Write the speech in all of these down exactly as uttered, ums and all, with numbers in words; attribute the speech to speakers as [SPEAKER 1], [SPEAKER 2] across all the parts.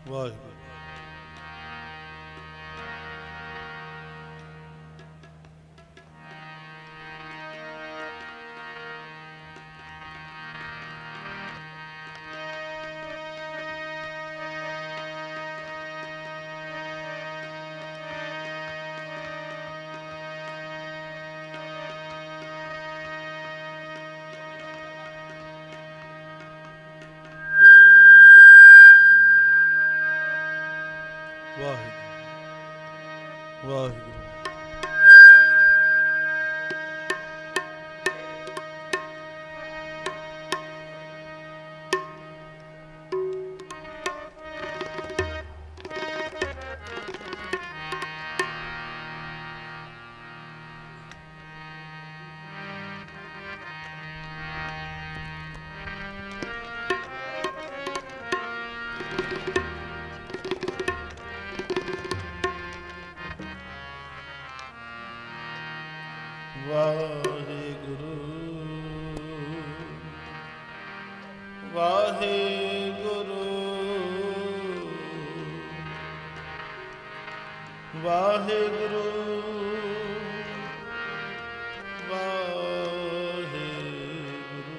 [SPEAKER 1] ਵਾਹਿਗੁਰੂ। ਵਾਹਿਗੁਰੂ ਵਾਹਿਗੁਰੂ। ਵਾਹਿਗੁਰੂ ਵਾਹਿਗੁਰੂ ਵਾਹਿਗੁਰੂ ਵਾਹਿਗੁਰੂ।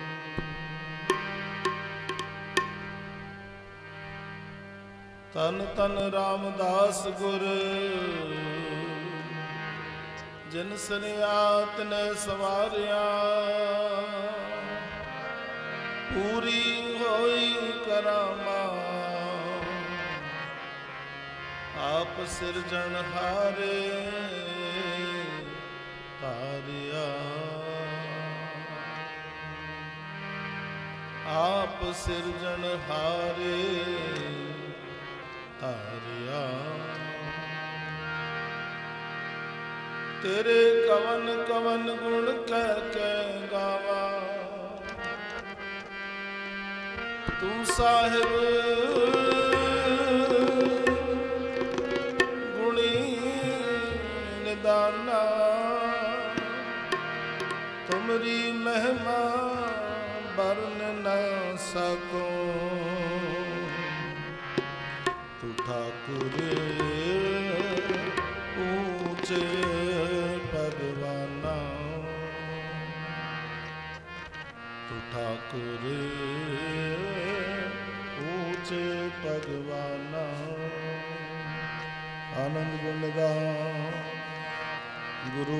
[SPEAKER 1] ਤਨ ਤਨ ਰਾਮਦਾਸ ਗੁਰ ਜਿਨ ਸਨਿਆਤ ਨੇ ਸਵਾਰਿਆ ਪੂਰੀ ਹੋਈ ਕਰਾਮਾ ਆਪ ਸਿਰਜਣ ਹਾਰੇ ਤਾਰਿਆ ਆਪ ਸਿਰਜਣ ਹਾਰੇ ਤਾਰਿਆ। ਤੇਰੇ ਕਵਨ ਕਵਨ ਗੁਣ ਕਹਿ ਕੇ ਗਾਵਾ ਤੂੰ ਸਾਹਿਬ ਗੁਣੀ ਨਿਦਾਨਾ ਤੁਮਰੀ ਮਹਿਮਾ ਬਰਨ ਨ ਸਕੋ ਤੂੰ ਠਾਕੁਰ ਊਚੇ ਭਗਵਾਨਾ ਤੂੰ ਠਾਕੁਰ ਊਚੇ ਭਗਵਾਨਾ। ਆਨੰਦ ਗੁਣ ਗਾ ਗੁਰੂ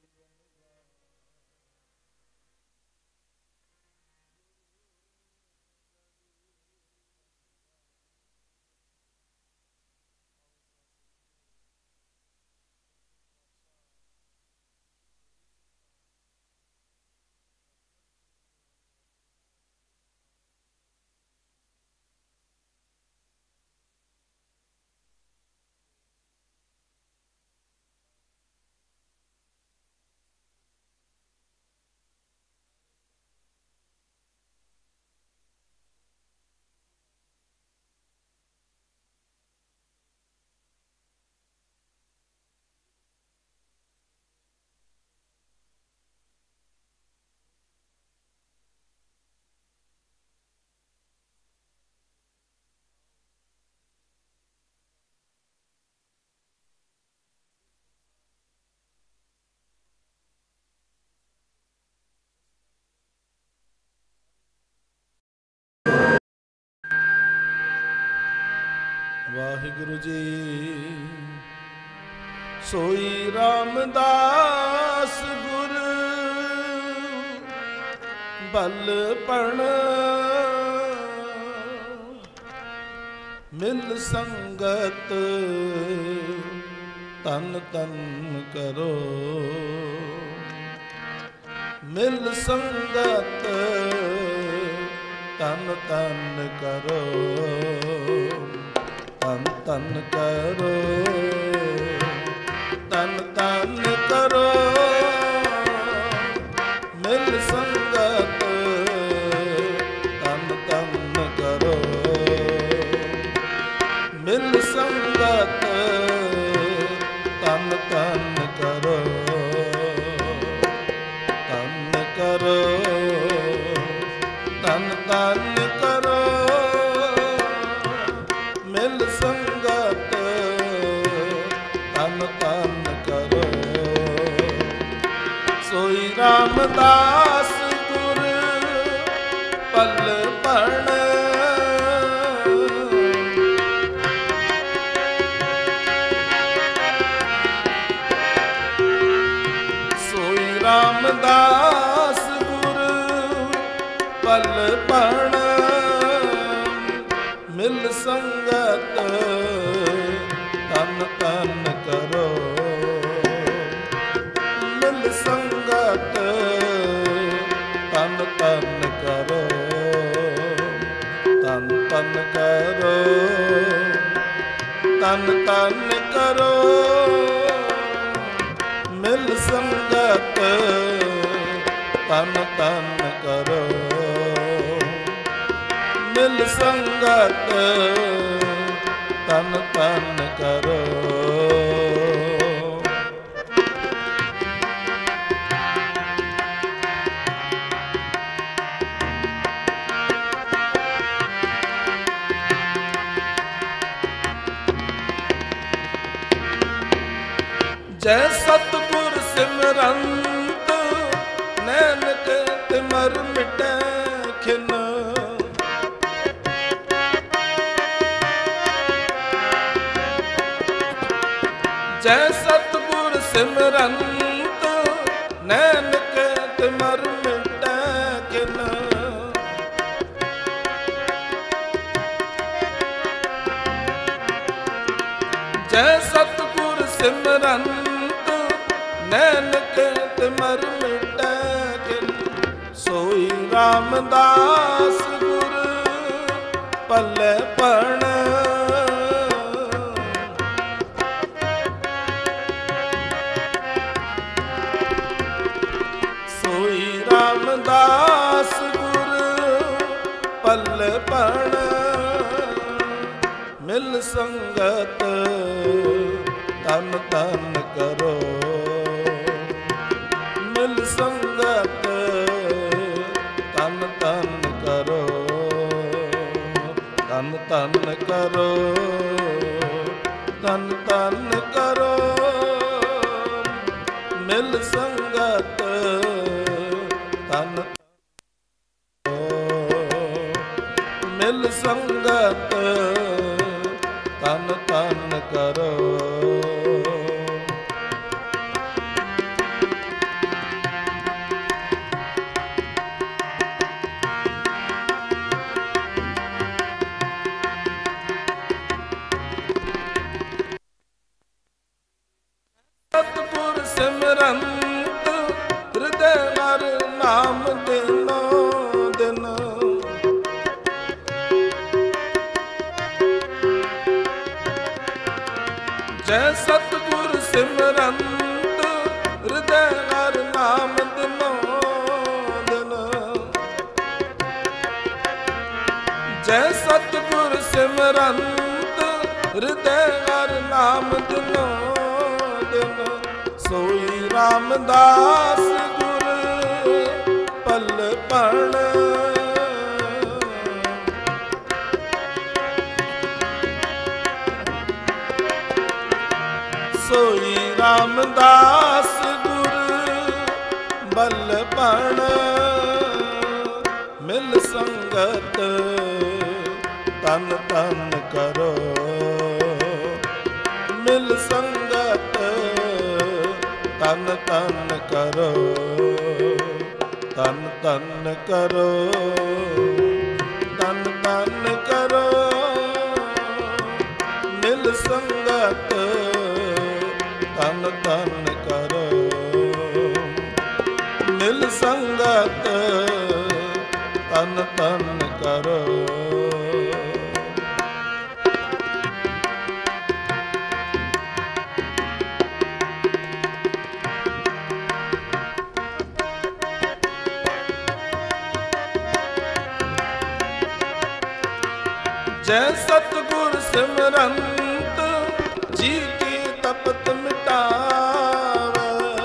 [SPEAKER 1] ਵਾਹਿਗੁਰੂ ਜੀ। ਸੋਈ ਰਾਮਦਾਸ ਗੁਰ ਬਲ ਪਣ ਮਿਲ ਸੰਗਤ ਤਨ ਤਨ ਕਰੋ ਮਿਲ ਸੰਗਤ ਤਨ ਤਨ ਕਰੋ ਤਨ ਤਨ ਕਰੋ ਤਨ ਤਨ ਕਰੋ ਮਿਲ ਸੰਗਤ ਤਨ ਤਨ ਕਰੋ ਮਿਲ ਸੰਗਤ ਤਨ ਤਨ ਕਰੋ ਤਨ ਕਰੋ ਤਨ ਤਨ ਕਰੋ ਰਾਮਦਾਸ ਗੁਰ ਪਲ ਪਣ ਸੋਈ ਰਾਮਦਾਸ ਗੁਰ ਪਲ ਪਣ ਮਿਲ ਸੰਗਤ ਤਨ ਤਨ ਕਰੋ ਮਿਲ ਸੰਗਤ ਤਨ ਤਨ ਕਰੋ ਤਨ ਤਨ ਕਰੋ ਤਨ ਤਨ ਕਰੋ ਮਿਲ ਸੰਗਤ ਤਨ ਤਨ ਕਰੋ ਮਿਲ ਸੰਗਤ ਤਨ ਤਨ ਕਰੋ ਜੈ ਸਤਿਗੁਰ ਸਿਮਰੰਤ ਨੈਣਕ ਤਿਮਰ ਮਿਟੈ ਖਿਨ ਜੈ ਸਤਿਗੁਰ ਸਿਮਰੰਤ ਨੈਣਕ ਤਿਮਰ ਮਿਟੈ ਖਿਨ ਜੈ ਸਤਿਗੁਰ ਸਿਮਰੰਤ ਨੈਣਕ ਤਿਮਰ ਮਿਟੈ ਖਿਨ ਸੋਈ ਰਾਮਦਾਸ ਗੁਰ ਪਲ ਪਣ ਸੋਈ ਰਾਮਦਾਸ ਗੁਰ ਪਲ ਪਣ ਮਿਲ ਸੰਗਤ ਤਨ ਤਨ ਕਰੋ ਮਿਲ ਸੰਗਤ ਤਨ ਤਨ ਕਰੋ ਤਨ ਤਨ ਕਰੋ ਤਨ ਤਨ ਕਰੋ ਮਿਲ ਸੰਗਤ ਤਨ ਮਿਲ ਸੰਗਤ ਤਨ ਤਨ ਕਰੋ ਸਤਿਗੁਰ ਸਿਮਰੰਤ ਹਿਰਦੈ ਹਰ ਨਾਮ ਦਿਨੋ ਦਿਨ ਜੈ ਸਤਿਗੁਰ ਸਿਮਰੰਤ ਹਿਰਦੈ ਹਰ ਨਾਮ ਦਿਨੋ ਦਿਨ ਜੈ ਸਤਿਗੁਰ ਸਿਮਰੰਤ ਹਿਰਦੈ ਹਰ ਨਾਮ ਦਿਨੋ ਦਿਨ ਸੋਈ ਰਾਮਦਾਸ ਗੁਰ ਪਲ ਪਣ ਸੋਈ ਰਾਮਦਾਸ ਗੁਰ ਬਲ ਪਣ ਮਿਲ ਸੰਗਤ ਤਨ ਤਨ ਕਰੋ ਮਿਲ ਸੰਗਤ ਤਨ ਤਨ ਕਰੋ ਤਨ ਤਨ ਕਰੋ ਤਨ ਤਨ ਕਰੋ ਮਿਲ ਸੰਗਤ ਤਨ ਤਨ ਕਰੋ ਮਿਲ ਸੰਗਤ ਤਨ ਤਨ ਕਰੋ ਜੈ ਸਤਿਗੁਰ ਸਿਮਰੰਤ ਜੀ ਕੀ ਤਪਤ ਮਿਟਾਵੇ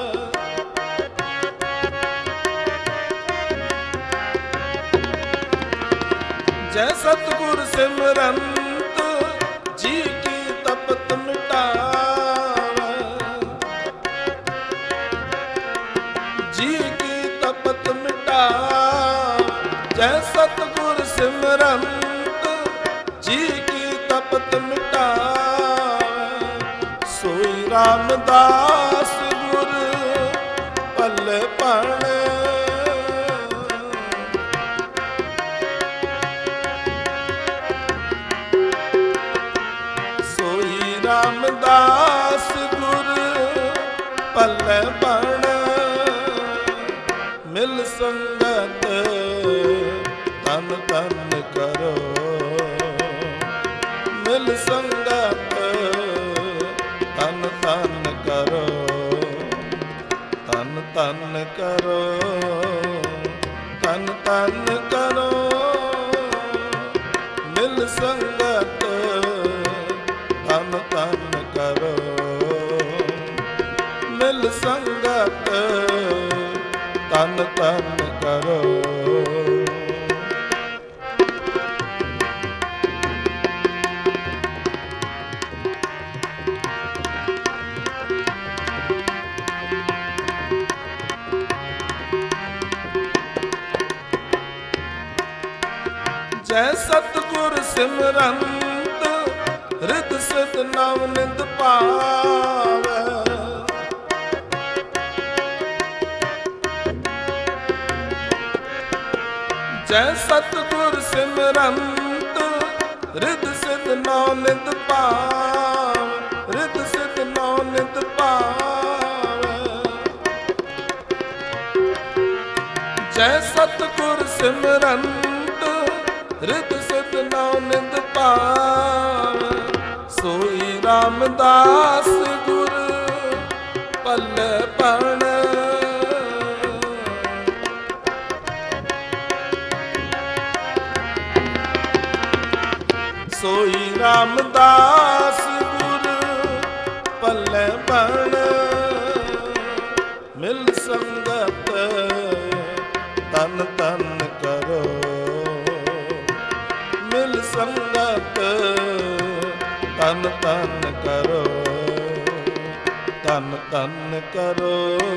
[SPEAKER 1] ਜੈ ਸਤਿਗੁਰ ਸਿਮਰੰਤ ਜੀ ਕੀ ਤਪਤ ਮਿਟਾਵੇ ਜੀ ਕੀ ਤਪਤ ਤਪਤ ਮਿਟਾਵੇ, ਸੋਈ ਰਾਮਦਾਸ ਗੁਰ ਪੱਲੇ ਪਾਣੇ। ਸੋਈ ਰਾਮਦਾਸ ਗੁਰ ਪੱਲੇ ਪਾਣੇ, ਮਿਲ ਸੰਗਤ ਤਨ ਤਨ ਕਰੋ, ਮਿਲ ਸੰਗਤ ਤਨ ਤਨ ਕਰੋ, ਤਨ ਤਨ ਕਰੋ, ਤਨ ਤਨ ਕਰੋ, ਮਿਲ ਸੰਗਤ ਤਨ ਤਨ ਕਰੋ, ਮਿਲ ਸੰਗਤ ਤਨ ਤਨ ਕਰੋ। ਜੈ ਸਤਿਗੁਰ ਸਿਮਰੰਤ ਰਿਦ ਸਿਧ ਨਵ ਨਿਤ ਪਾਵੈ, ਜੈ ਸਤਿਗੁਰ ਸਿਮਰੰਤ ਰਿਦ ਸਿਧ ਨਵ ਨਿਤ ਪਾਵੈ, ਰਿਦ ਸਿਧ ਨਵ ਨਿਤ ਪਾਵੈ। ਜੈ ਸਤਿਗੁਰ ਸਿਮਰੰਤ ਰਿਦ ਸਿਧ ਨਵ ਨਿਤ ਪਾਵੈ, ਸੋਈ ਰਾਮਦਾਸ ਗੁਰ ਪੱਲੇ ਪਾਣੇ। ਸੋਈ ਰਾਮਦਾਸ ਗੁਰ ਪੱਲੇ ਪਾਣੇ, ਮਿਲ ਸੰਗਤ ਤਨ ਤਨ ਕਰੋ, ਮਿਲ ਸੰਗਤ ਤਨ ਤਨ ਕਰੋ, ਤਨ ਤਨ ਕਰੋ,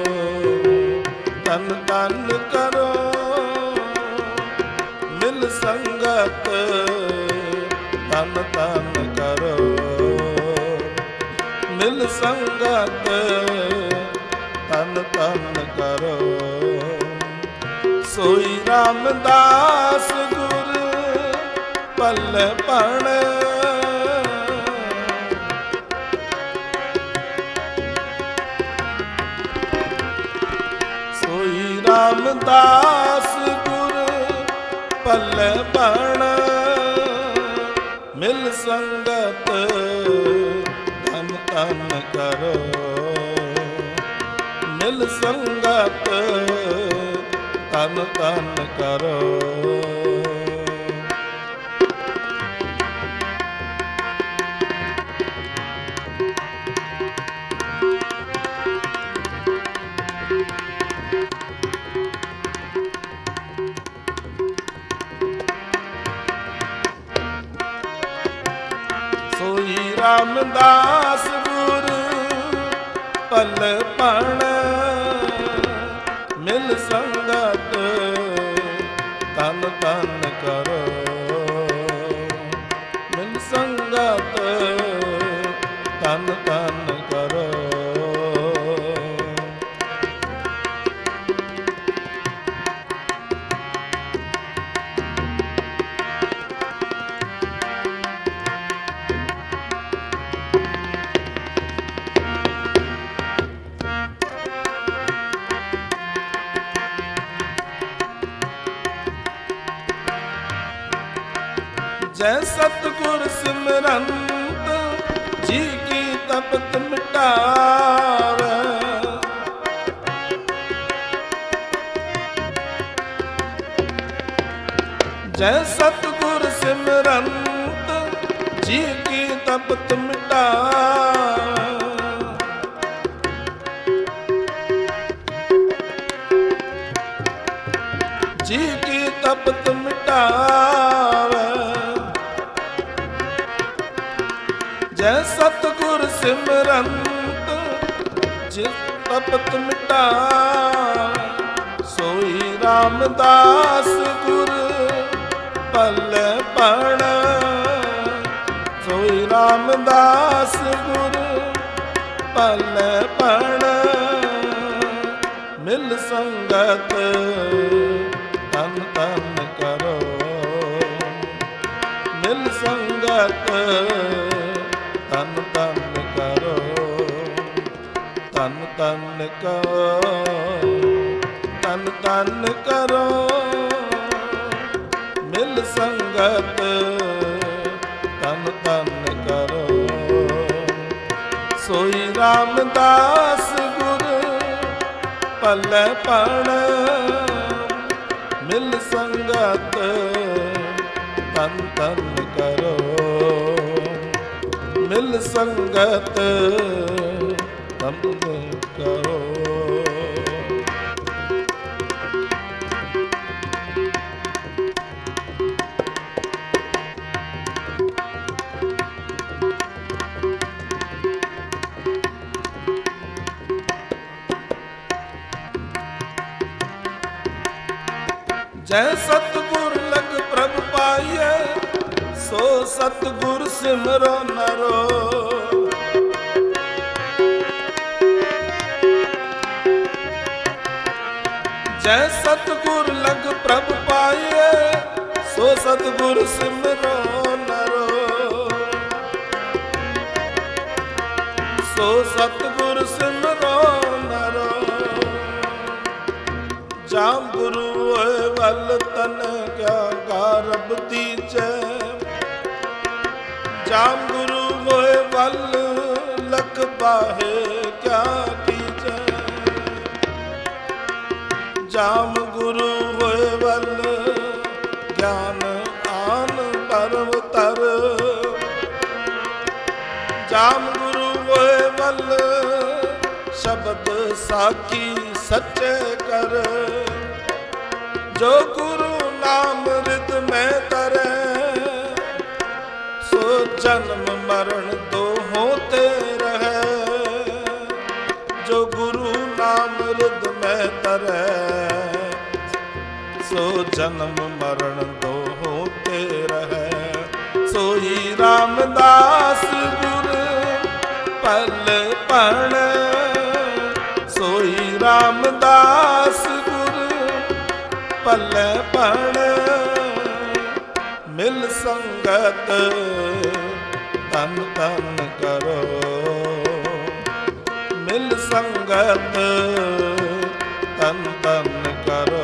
[SPEAKER 1] ਤਨ ਤਨ ਕਰੋ, ਮਿਲ ਸੰਗਤ ਤਨ ਤਨ ਕਰੋ, ਮਿਲ ਸੰਗਤ ਤਨ ਤਨ ਕਰੋ। ਸੋਈ ਰਾਮਦਾਸ ਗੁਰ ਪੱਲੇ ਪਾਣੇ, ਸੋਈ ਰਾਮਦਾਸ ਗੁਰ ਪੱਲੇ ਪਾਣੇ, ਮਿਲ ਸੰਗਤ ਤਨ ਤਨ ਕਰੋ, ਮਿਲ ਸੰਗਤ ਤਨ ਤਨ ਕਰੋ। ਸੋਈ ਰਾਮਦਾਸ ਗੁਰ ਪੱਲੇ ਪਾਣੇ, ਮਿਲ ਸੰਗਤ ਤਨ ਤਨ ਕਰੋ, ਮਿਲ ਸੰਗਤ ਤਨ ਤਨ ਕਰੋ। ਜੈ ਸਤਿਗੁਰ ਸਿਮਰੰਤ ਜੀ ਕੀ ਤਪਤ ਮਿਟਾਵੇ, ਜੈ ਸਤਿਗੁਰ ਸਿਮਰੰਤ ਜੀ ਕੀ ਤਪਤ ਮਿਟਾਵੇ, ਜੀ ਕੀ ਤਪਤ ਮਿਟਾਵੇ। ਜੈ ਸਤਿਗੁਰ ਸਿਮਰੰਤ ਜਿਸ ਤਪਤ ਮਿਟਾਵੇ, ਸੋਈ ਰਾਮਦਾਸ ਗੁਰ ਪੱਲੇ ਪਾਣੇ, ਸੋਈ सोई रामदास गुरु पल पण मिल संगत तन तन करो, मिल संगत तन तन करो, तन तन करो, तन तन करो, मिल संगत तन तन करो। सोई रामदास गुरु पल पण मिल संगत तन तन करो, मिल संगत तन करो। जय सतगुर लग प्रभ पाइए, सो सतगुर सिमरो नरो। जय सतगुर लग प्रभ पाइए, सो सतगुर सिमरो नरो। सो सतगुर सिमरो नरो। जाम गुरु होए वल तन क्या गारब दीजै। जाम गुरु होए वल लख बाहे क्या कीजै। जाम गुरु होए वल ज्ञान आन परम तर। जाम गुरु होए वल शब्द साखी सच्चे कर। जो गुरु नाम रिद में तरे, सो जन्म मरण दो होते रहे। जो गुरु नाम रिद में तरे, सो जन्म मरण दो होते रहे। सोई रामदास गुरु पल पण, सोई रामदास गुरु पल पण मिल संगत तन तन करो। मिल संगत तन तन करो।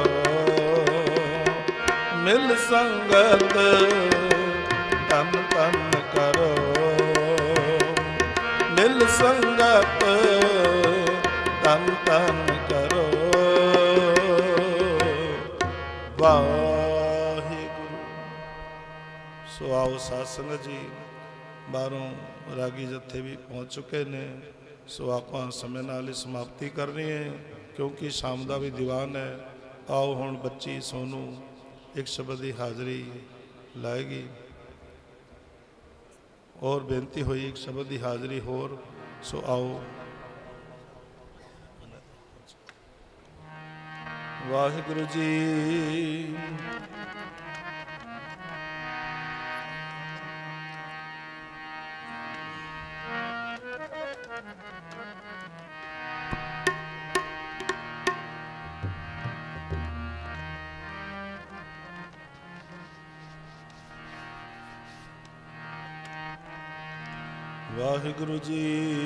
[SPEAKER 1] मिल संगत तन तन करो। मिल संगत तन तन करो। वाहिगुरु। सो आओ साध संगत जी, बारों रागी जत्थे भी पहुँच चुके ने। सो आप समय नाल ही समाप्ति करनी है, क्योंकि शाम का भी दीवान है। आओ हुण बच्ची सोनू एक शब्द की हाज़री लाएगी, और बेनती हुई एक शब्द की हाज़री होर। सो आओ। वाहिगुरु जी। वाहिगुरु जी।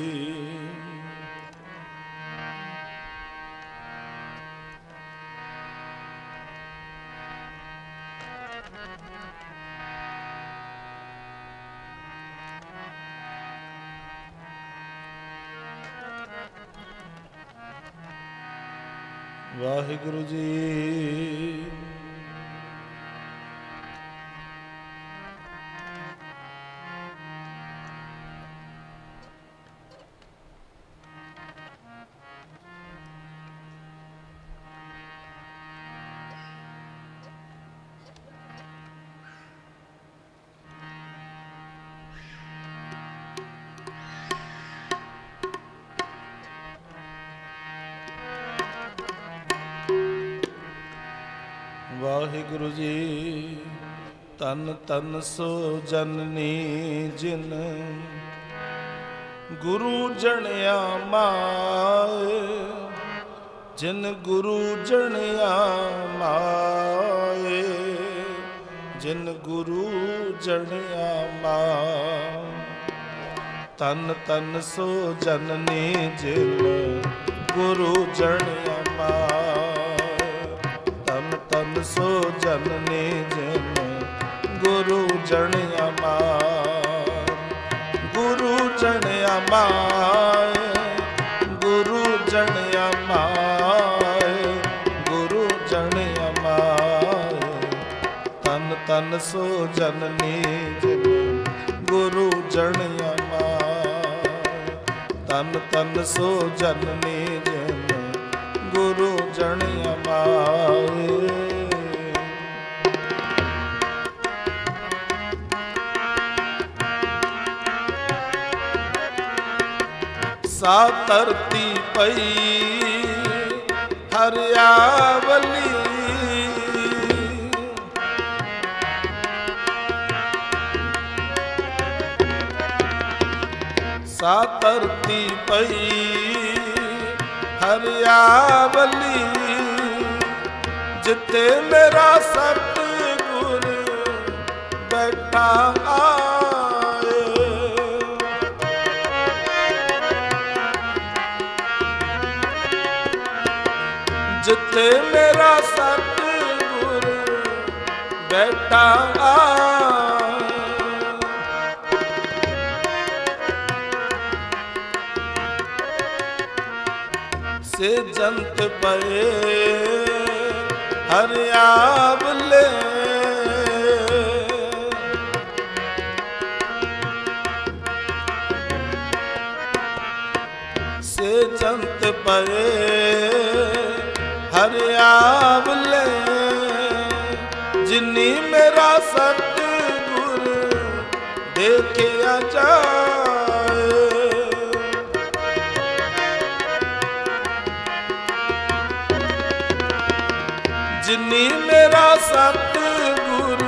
[SPEAKER 1] वाहिगुरु जी। वाहिगुरु जी। ਤਨ ਤਨ ਸੋ ਜਨਨੀ ਜਿਨ ਗੁਰੂ ਜਣਿਆ ਮਾਏ, ਜਿਨ ਗੁਰੂ ਜਣਿਆ ਮਾਏ, ਜਿਨ ਗੁਰੂ ਜਣਿਆ ਮਾਏ। ਤਨ ਤਨ ਸੋ ਜਨਨੀ ਜਿਨ ਗੁਰੂ ਜਣਿਆ ਮਾਏ, ਤਨ ਤਨ ਸੋ ਜਨਨੀ ਜਿਨ ਗੁਰੂ ਜਣਿਆ ਮਾਏ, ਗੁਰੂ ਜਣਿਆ ਮਾਏ, ਗੁਰੂ ਜਣਿਆ ਮਾਏ, ਗੁਰੂ ਜਣਿਆ ਮਾਏ। ਤਨ ਤਨ ਸੋ ਜਨਨੀ ਜਿਨ ਗੁਰੂ ਜਣਿਆ ਮਾਏ, ਤਨ ਤਨ ਸੋ ਜਨਨੀ ਜਿਨ ਗੁਰੂ ਜਣਿਆ ਮਾਏ। ਸਾ ਧਰਤੀ ਪਈ ਹਰਿਆਵਲੀ, ਸਾ ਧਰਤੀ ਪਈ ਹਰਿਆਵਲੀ, ਜਿੱਥੇ ਮੇਰਾ ਸਤਿਗੁਰ ਬੈਠਾ ਆਏ, ਜਿੱਥੇ ਮੇਰਾ ਸਤਿਗੁਰ ਬੈਠਾ ਆਏ। ਸੇ ਜੰਤ ਪਏ ਹਰਿਆਵਲੇ, ਸੇ ਜੰਤ ਪਏ ਹਰਿਆਵਲੇ, ਜਿਨੀ ਮੇਰਾ ਸਤਿਗੁਰ ਦੇਖਿਆ ਜਾਏ, ਜਿਨੀ ਮੇਰਾ ਸਤਿਗੁਰ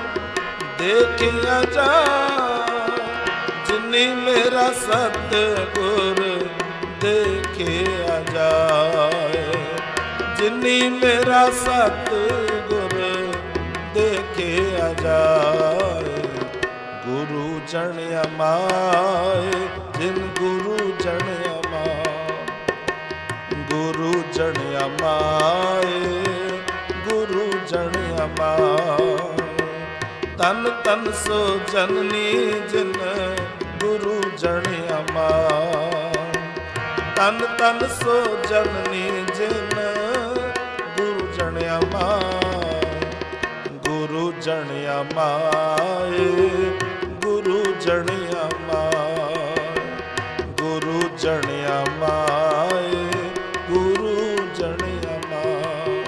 [SPEAKER 1] ਦੇਖਿਆ ਜਾਏ, ਜਿਨੀ ਮੇਰਾ ਸਤਿਗੁਰ ਦੇਖਿਆ ਜਾਏ, ਜਿਨੀ ਮੇਰਾ ਸਤਿਗੁਰ ਦੇਖਿਆ ਜਾਏ। ਗੁਰੂ ਜਣਿਆ ਮਾਏ, ਜਿਨ ਗੁਰੂ ਜਣਿਆ ਮਾਏ, ਗੁਰੂ ਜਣਿਆ ਮਾਏ, ਗੁਰੂ ਜਣਿਆ ਮਾਏ। ਤਨ ਤਨ ਸੋ ਜਨਨੀ ਜਿਨ ਗੁਰੂ ਜਣਿਆ ਮਾਏ, ਤਨ ਤਨ ਸੋ ਜਨਨੀ ਜਿਨ ਗੁਰੂ ਜਣਿਆ ਮਾਏ, ਗੁਰੂ ਜਣਿਆ ਮਾਏ, ਗੁਰੂ ਜਣਿਆ ਮਾਏ, ਗੁਰੂ ਜਣਿਆ ਮਾਏ, ਗੁਰੂ ਜਣਿਆ ਮਾਏ।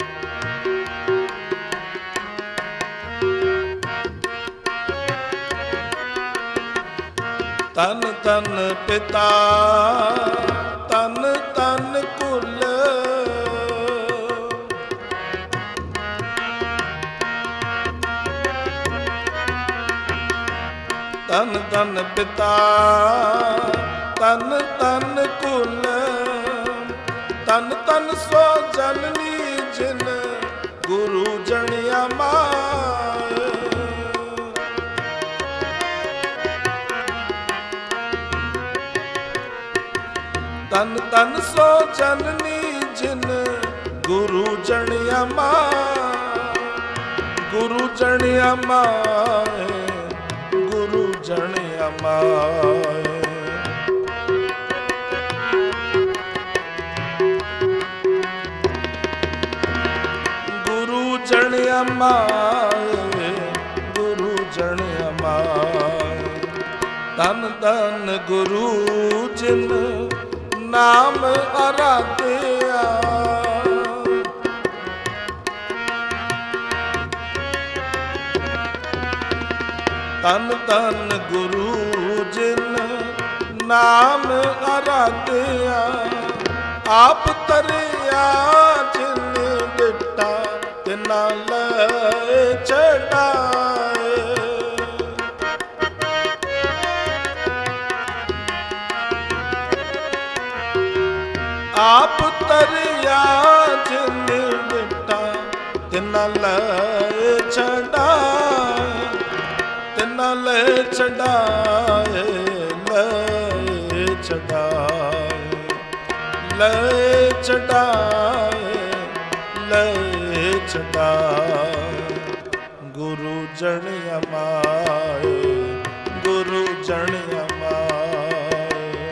[SPEAKER 1] ਤਨ ਤਨ ਪਿਤਾ ਤਨ ਤਨ ਕੁਲ, ਤਨ ਤਨ ਪਿਤਾ ਤਨ ਤਨ ਕੁਲ, ਤਨ ਤਨ ਸੋ ਜਨਨੀ ਜਿਨ ਗੁਰੂ ਜਣਿਆ ਮਾਏ, ਤਨ ਤਨ ਸੋ ਜਨਨੀ ਜਿਨ ਗੁਰੂ ਜਣਿਆ ਮਾਏ, ਗੁਰੂ ਜਣਿਆ ਮਾਏ, ਗੁਰੂ ਜਣਿਆ ਮਾਏ। ਗੁਰੂ ਜਣਿਆ ਮਾਏ, ਗੁਰੂ ਜਣਿਆ ਮਾਏ। ਤਨ ਤਨ ਗੁਰੂ ਜਿਨ ਨਾਮ ਅਰਾਧਿਆ, ਤਨ ਤਨ ਗੁਰੂ ਜਿਨ ਨਾਮ ਅਰਾਧਿਆ, ਆਪ ਤਰਿਆ ਜਿਨ ਦਿੱਤਾ ਤਿਨਾ ਲੈ ਛਡਾ, आप तरिया जिन बिटा तिना ले छड़ाए, तिना ले छड़ाए, ले छड़ाए, ले छड़ाए, ले छड़ाए। गुरु जन अमाए, गुरु जन अमाए।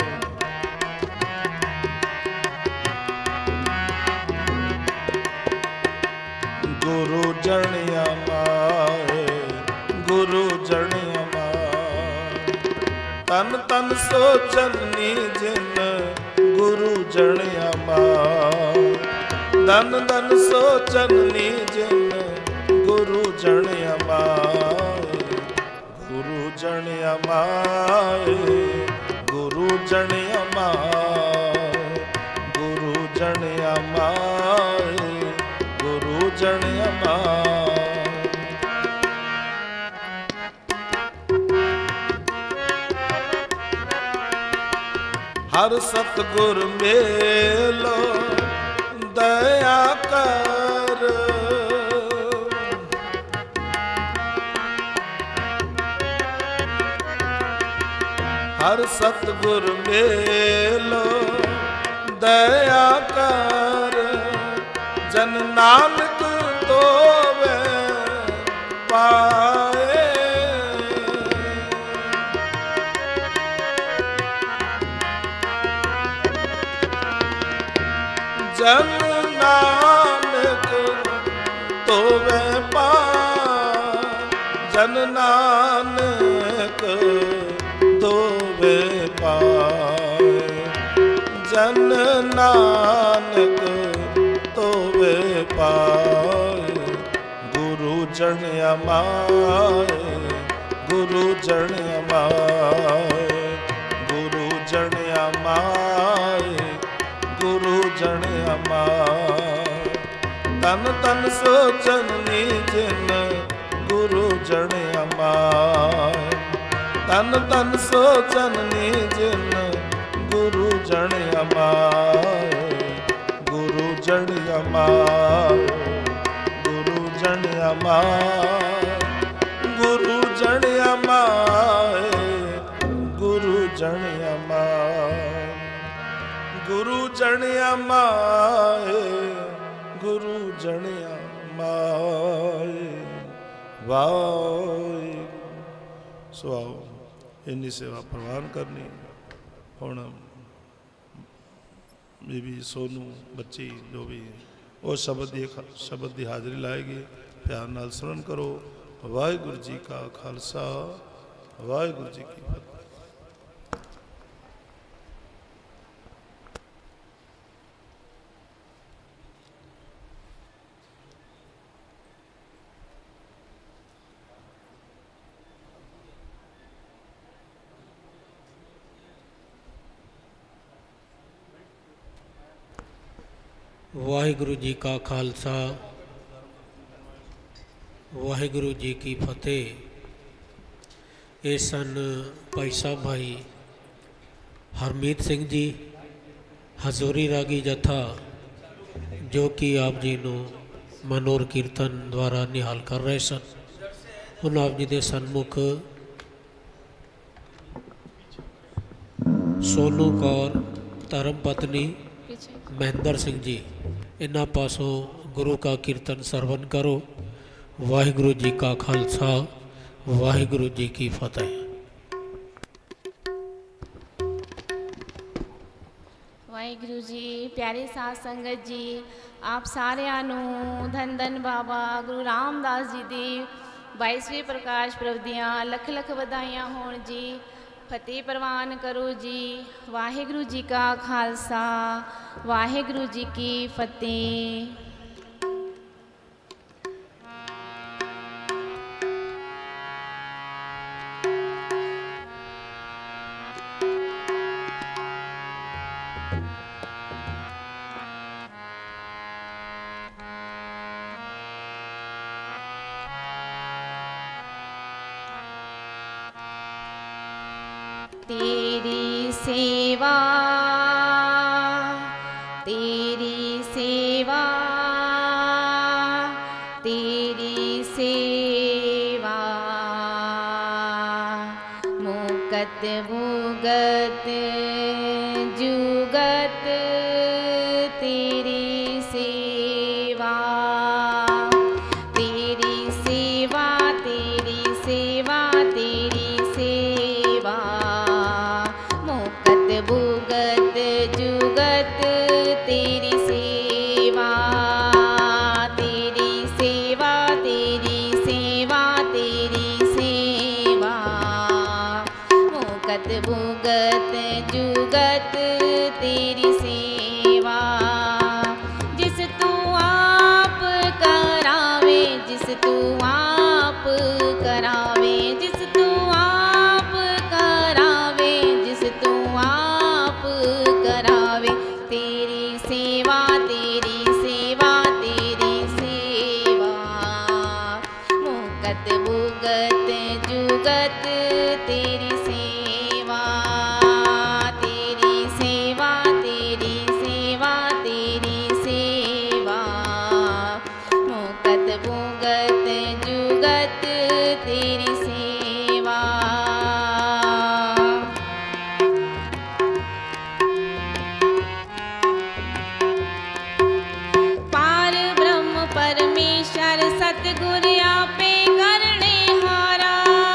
[SPEAKER 1] गुरु जन अमाए, गुरु जन अमाए। तन तन सो जननी जिन गुरु जन अमाए। धन धन सो जननी जिन गुरु जन अमाए, गुरु जन अमाए, गुरु जन अमाए, गुरु जन अमाए, गुरु जन अमाए। हर सतगुर मेलो दया कर, हर सतगुर मेलो दया कर। जन नानक तो वे पाए, जन नानक तो वे पाए, जन नानक तो वे पाए, जन नानक तो वे पाए। गुरु जन अमाए, गुरु जन अमाए, गुरु जन अमाए, गुरु जन अमाए। तन तन सो जननी जिन गुरु जन अमाए। तन तन सो जननी जिन गुरु जन अमाए, गुरु जन अमाए, गुरु जन अमाए, गुरु जन अमाए, गुरु जन अमाए, गुरु जन अमाए, गुरु जन अमाए। वाहे सो आओ इन्नी सेवा प्रवान करनी। हुण बीबी सोनू बच्ची जो भी वो शब्द की शब्द की हाज़री लाएगी। प्यार नाल सुरन करो। वाहिगुरू जी का खालसा, वाहिगुरू जी की फतेह।
[SPEAKER 2] वाहिगुरू जी का खालसा, वाहिगुरू जी की फतेह। ये सन भाई साहब भाई हरमीत सिंह जी हजूरी रागी जथा, जो कि आप जी को मनोर कीर्तन द्वारा निहाल कर रहे सन। उन आप जी के सन्मुख सोनू कौर धर्म पत्नी महेंद्र सिंह जी, इन्हों पासों गुरु का कीर्तन सरवण करो। वाहिगुरू जी का खालसा, वाहिगुरू जी की फतेह।
[SPEAKER 3] वाहिगुरू जी। प्यारे साध संगत जी, आप सारिਆਂ ਨੂੰ धन धन बाबा गुरु रामदास जी ਦੀ बाईसवीं प्रकाश पुरब ਦੀਆਂ लख लख ਵਧਾਈਆਂ ਹੋਣ जी। फतेह प्रवान करो जी। वाहिगुरू जी का खालसा, वाहिगुरू जी की फतेह। तेरी सेवा भुगत जुगत तेरी सेवा, तेरी सेवा तेरी सेवा तेरी सेवा, मुकत भुगत जुगत तेरी सेवा, तेरी सेवा तेरी सेवा तेरी सेवा, मुकत भुगत जुगत तेरी सेवा। जिस तू आप करावे, जिस तू आप करावे, जिस तू आप करावे, जिस तू आप करावे, तेरी सेवा तेरी सेवा तेरी सेवा, मुकत भुगत जुगत तेरी सेवा, तेरी सेवा तेरी सेवा तेरी सेवा, मुकत भुगत जुगत तेरी सेवा। पार ब्रह्म परमेश्वर सतगुर आपे करने हारा,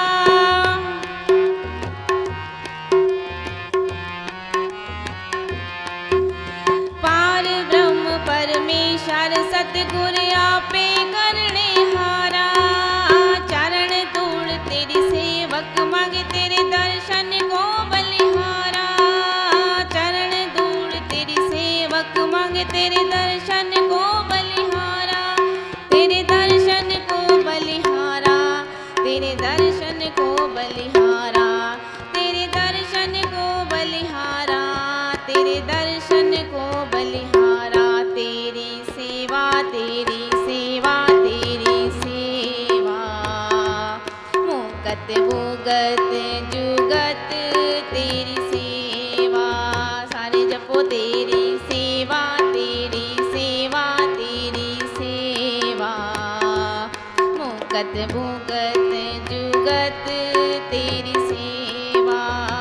[SPEAKER 3] पार ब्रह्म परमेश्वर सतगुर आपे करने हारा, चरण धूल तेरी सेवक मांगे तेरे दर्शन को बलिहारा, चरण धूल तेरी सेवक मांगे तेरे दर्शन को बलिहारा, तेरे दर्शन को बलिहारा, तेरे दर्शन को बलिहारा, तेरे दर्शन को बलिहारा, तेरे दर्शन को बलिहारा, तेरी सेवा तेरी सेवा तेरी सेवा, मुकत भुगत जुगत तेरी सेवा। सारे जपो तेरी सेवा तेरी सेवा तेरी सेवा, मुकत भुगत जुगत तेरी सेवा।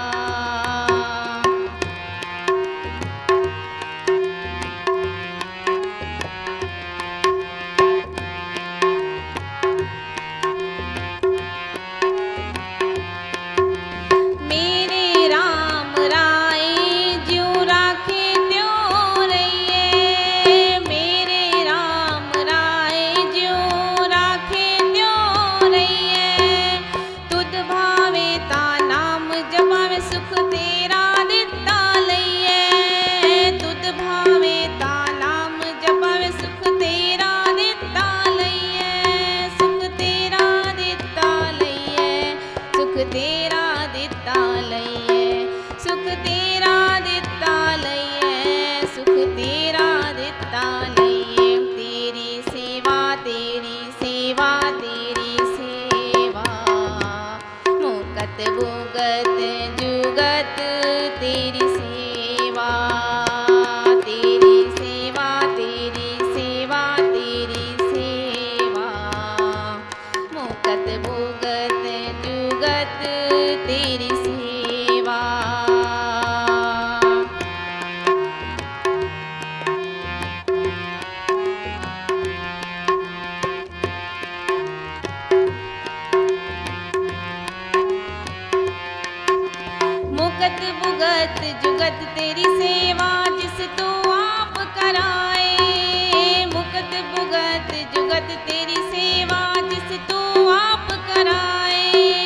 [SPEAKER 3] मेरे राम राय ज्यों राखे त्यों रहिए, मेरे राम राय ज्यों राखे त्यों रहिए, तुद भावे ता नाम जपावे सुख तेरा दिता लइए, तुद भावे ता नाम जपावे सुख तेरा दिता लइए, सुख तेरा दिता लइए, सुख तेरा दिता लइए, सुख तेरा दिता लइए, सुख तेरा दिता लइए, तेरी सेवा तेरी सेवा तेरी सेवा, मुकत भुगत जुगत तेरी सेवा, तेरी सेवा तेरी सेवा तेरी सेवा, मुकत भुगत जुगत तेरी सेवा। मुकत भुगत जुगत तेरी सेवा, जिस तू आप कराए, मुकत भुगत जुगत तेरी सेवा, जिस तू आप कराए,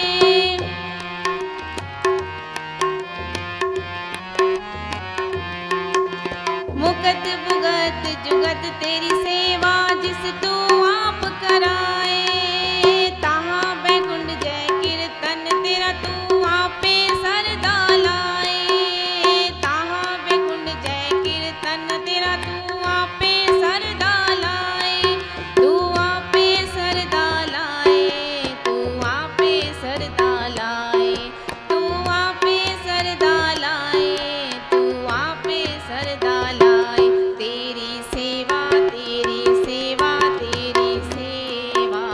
[SPEAKER 3] मुकत भुगत जुगत तेरी सेवा, जिस तू आप कराए, तहाँ बैकुंठ जय कीर्तन तेरा तू आपे सरदा लाए, तहाँ बैकुंठ जय कीर्तन तेरा तू आपे सरदा लाए, तू आपे सरदा लाए, तू आपे सरदा लाए, तू आपे सरदा लाए, तू आपे सरदा लाए, तेरी सेवा तेरी सेवा तेरी सेवा,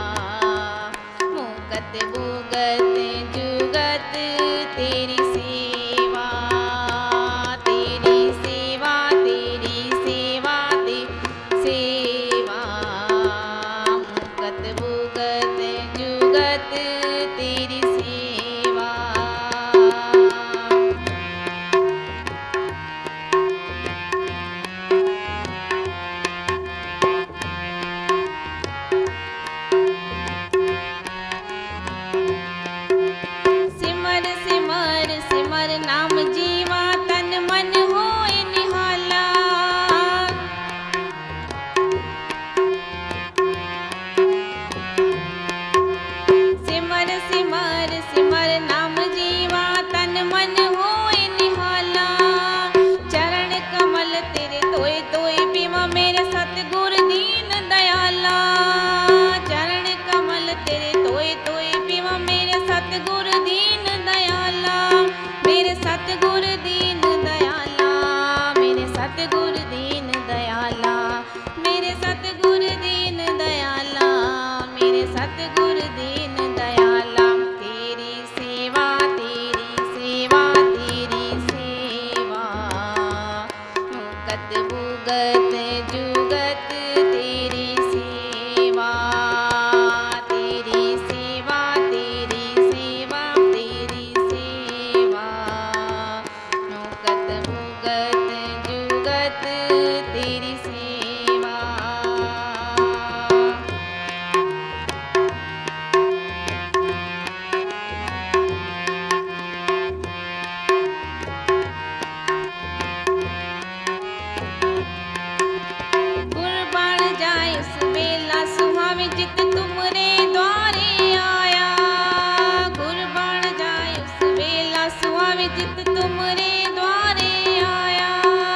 [SPEAKER 3] निहाला। चरण कमल तेरे तोए तोए पीवा मेरे सतगुर दीन दयाला। चरण कमल तेरे तोए तोए पीवा मेरे सतगुर दीन दयाला। मेरे सतगुर दीन दयाला, मेरे सतगुर दीन दयाला, मेरे सतगुर दीन दयाला, मेरे सतगुर दीन दयाला। तेरी सेवा तेरी सेवा तेरी सेवा, मुकत भुगत जुगत तेरी सेवा। तेरी सेवा तेरी सेवा तेरी सेवा, मुकत भुगत जुगत तेरी सेवा। गुरबाण जाए उस बेला सुहावे जित तुमरे द्वारे आया। गुरबाण जाए उस बेला सुहावे जित तुमरे द्वारे आया।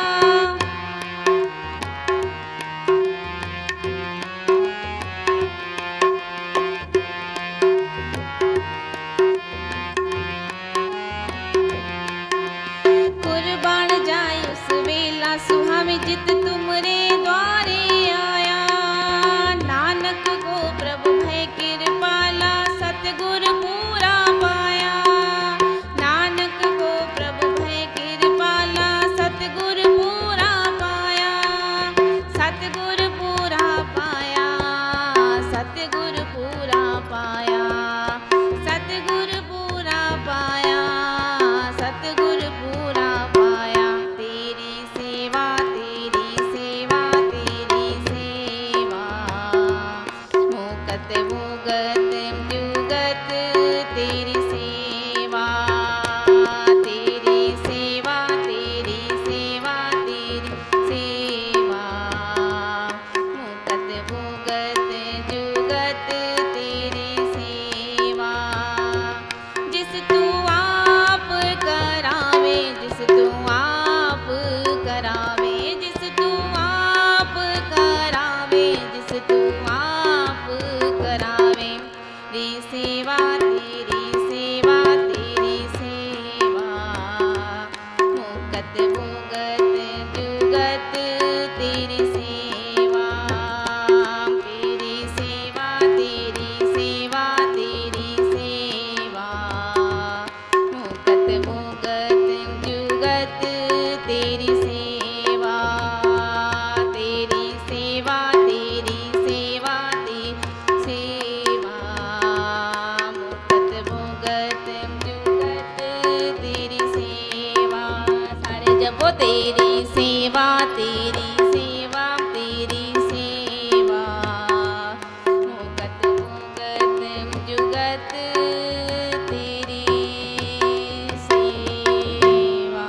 [SPEAKER 3] कुर्बान जाए उस वेला सुहावे जित तुमरे द्वारे आया। नानक को प्रभु भय कृपाला सतगुर पूरा पाया। नानक को प्रभु भय कृपाला सतगुर पूरा पाया। सतगुर पूरा पाया, सतगुर पूरा पाया, सतगुर पूरा पाया, सतगुर पूरा पाया। तेरी सेवा तेरी सेवा तेरी सेवा, मुकत भुगत जुगत तेरी सेवा। तेरी सेवा तेरी सेवा तेरी सेवा, मुकत भुगत जुगत तेरी सेवा। जिस तू आप करावे, जिस तू आप करावे, जिस तू आप करावे, जिस तू आप करावे। तेरी सेवा तेरी सेवा तेरी सेवा, मुकत भुगत जुगत तेरी सेवा। तेरी सेवा तेरी सेवा तेरी सेवा, मुकत भुगत जुगत तेरी सेवा। तेरी सेवा तेरी सेवा तेरी सेवा, मुकत भुगत जुगत तेरी सेवा। सारे जपो तेरी सेवा तेरी सेवा तेरी सेवा, मुकत भुगत जुगत तेरी सेवा।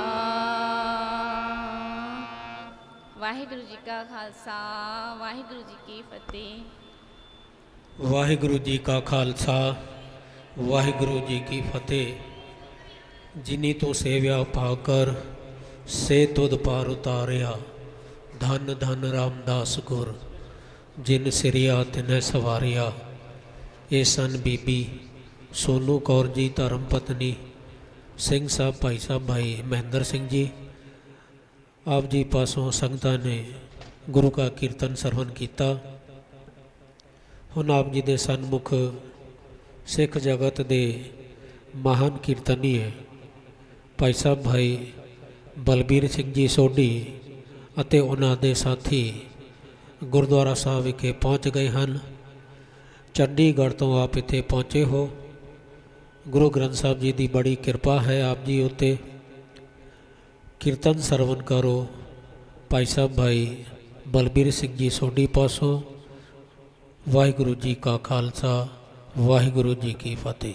[SPEAKER 3] वाहिगुरु जी का खालसा, वाहिगुरु जी की फतेह।
[SPEAKER 2] ਵਾਹਿਗੁਰੂ ਜੀ ਕਾ ਖਾਲਸਾ ਵਾਹਿਗੁਰੂ ਜੀ ਕੀ ਫਤਿਹ। ਜਿਨੀ ਤੂੰ ਸੇਵਿਆ ਪਾਕਰ ਸੇ ਤੁਧ ਪਾਰ ਉਤਾਰਿਆ। ਧੰਨ ਧੰਨ ਰਾਮਦਾਸ ਗੁਰ ਜਿਨ ਸਿਰਿਆ ਤਿਨੈ ਸਵਾਰਿਆ। ਇਹ ਸਨ ਬੀਬੀ ਸੋਨੂ ਕੌਰ ਜੀ ਧਰਮ ਪਤਨੀ ਸਿੰਘ ਸਾਹਿਬ ਭਾਈ ਸਾਹਿਬ ਭਾਈ ਮਹਿੰਦਰ ਸਿੰਘ ਜੀ। ਆਪ ਜੀ ਪਾਸੋਂ ਸੰਗਤਾਂ ਨੇ ਗੁਰੂ ਕਾ ਕੀਰਤਨ ਸਰਵਨ ਕੀਤਾ। ਹੁਣ ਆਪ ਜੀ ਦੇ ਸਨਮੁਖ ਸਿੱਖ ਜਗਤ ਦੇ ਮਹਾਨ ਕੀਰਤਨੀ ਹੈ ਭਾਈ ਸਾਹਿਬ ਭਾਈ ਬਲਬੀਰ ਸਿੰਘ ਜੀ ਸੋਢੀ ਅਤੇ ਉਹਨਾਂ ਦੇ ਸਾਥੀ ਗੁਰਦੁਆਰਾ ਸਾਹਿਬ ਵਿਖੇ ਪਹੁੰਚ ਗਏ ਹਨ। ਚੰਡੀਗੜ੍ਹ ਤੋਂ ਆਪ ਇੱਥੇ ਪਹੁੰਚੇ ਹੋ। ਗੁਰੂ ਗ੍ਰੰਥ ਸਾਹਿਬ ਜੀ ਦੀ ਬੜੀ ਕਿਰਪਾ ਹੈ ਆਪ ਜੀ ਉੱਤੇ। ਕੀਰਤਨ ਸਰਵਨ ਕਰੋ ਭਾਈ ਸਾਹਿਬ ਭਾਈ ਬਲਬੀਰ ਸਿੰਘ ਜੀ ਸੋਢੀ ਪਾਸੋਂ। ਵਾਹਿਗੁਰੂ ਜੀ ਕਾ ਖਾਲਸਾ ਵਾਹਿਗੁਰੂ ਜੀ ਕੀ ਫਤਿਹ।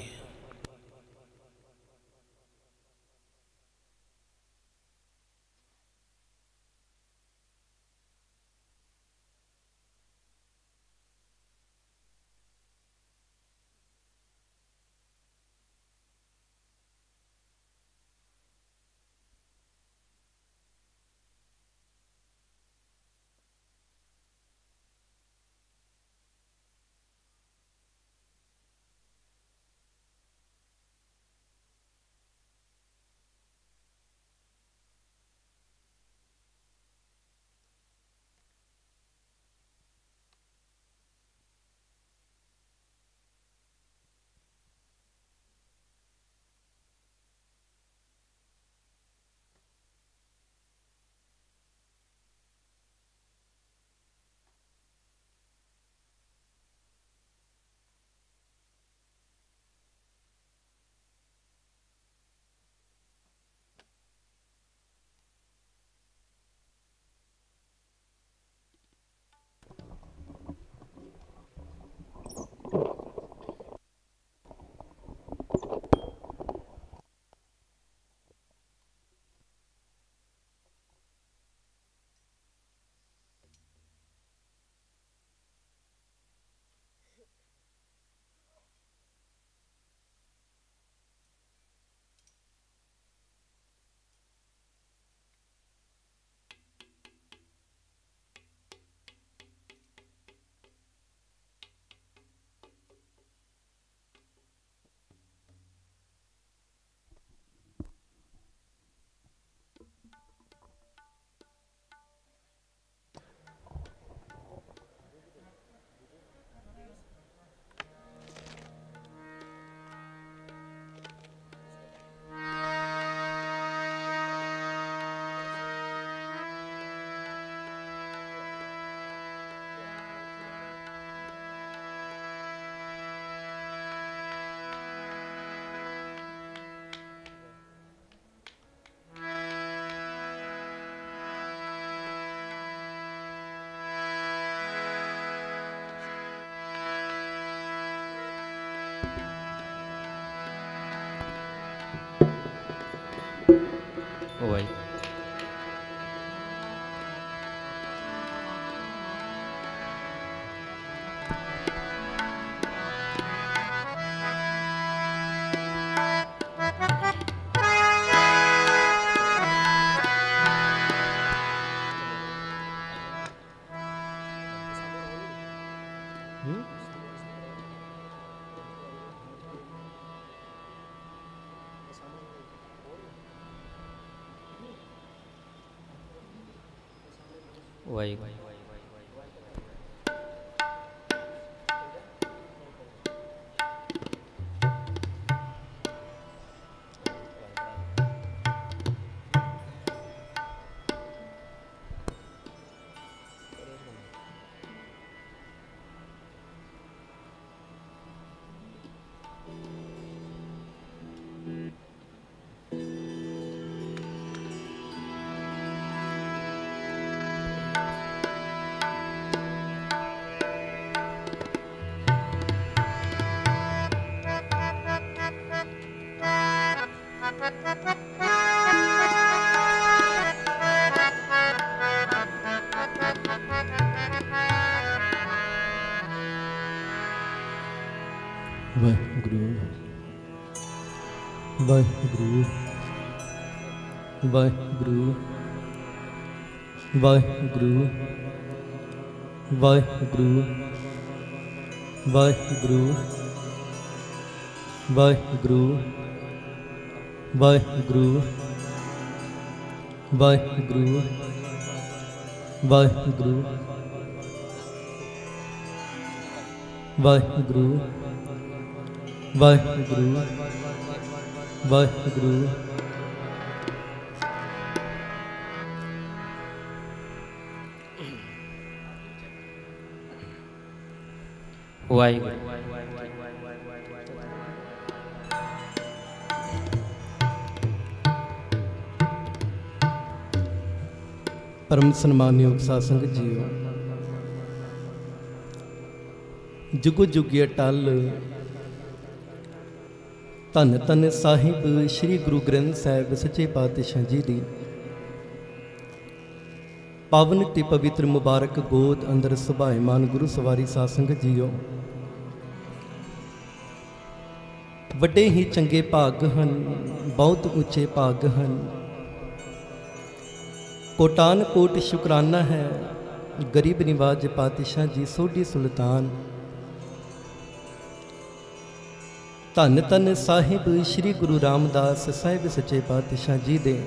[SPEAKER 4] वाई वाई
[SPEAKER 5] वाहिगुरु वाहिगुरु वाहिगुरु वाहिगुरु वाहिगुरु वाहिगुरु वाहिगुरु वाहिगुरु वाहिगुरु वाहिगुरु वाहिगुरु वाहिगुरु वाहिगुरु
[SPEAKER 4] वाहिगुरु
[SPEAKER 5] परम सन्मानयोग साध संगत जीओ, जुगो जुगी अटल धन धन साहिब श्री गुरु ग्रंथ साहिब सच्चे पातशाह जी दी पावन ते पवित्र मुबारक गोद अंदर सुभाएमान गुरु सवारी साध संगत जीओ, वड्डे ही चंगे भाग हन, बहुत उच्चे भाग हन। कोटान कोट शुकराना है गरीब निवाज पातशाह जी सोढ़ी सुल्तान। धन धन साहिब श्री गुरु रामदास साहिब सच्चे पातशाह जी दे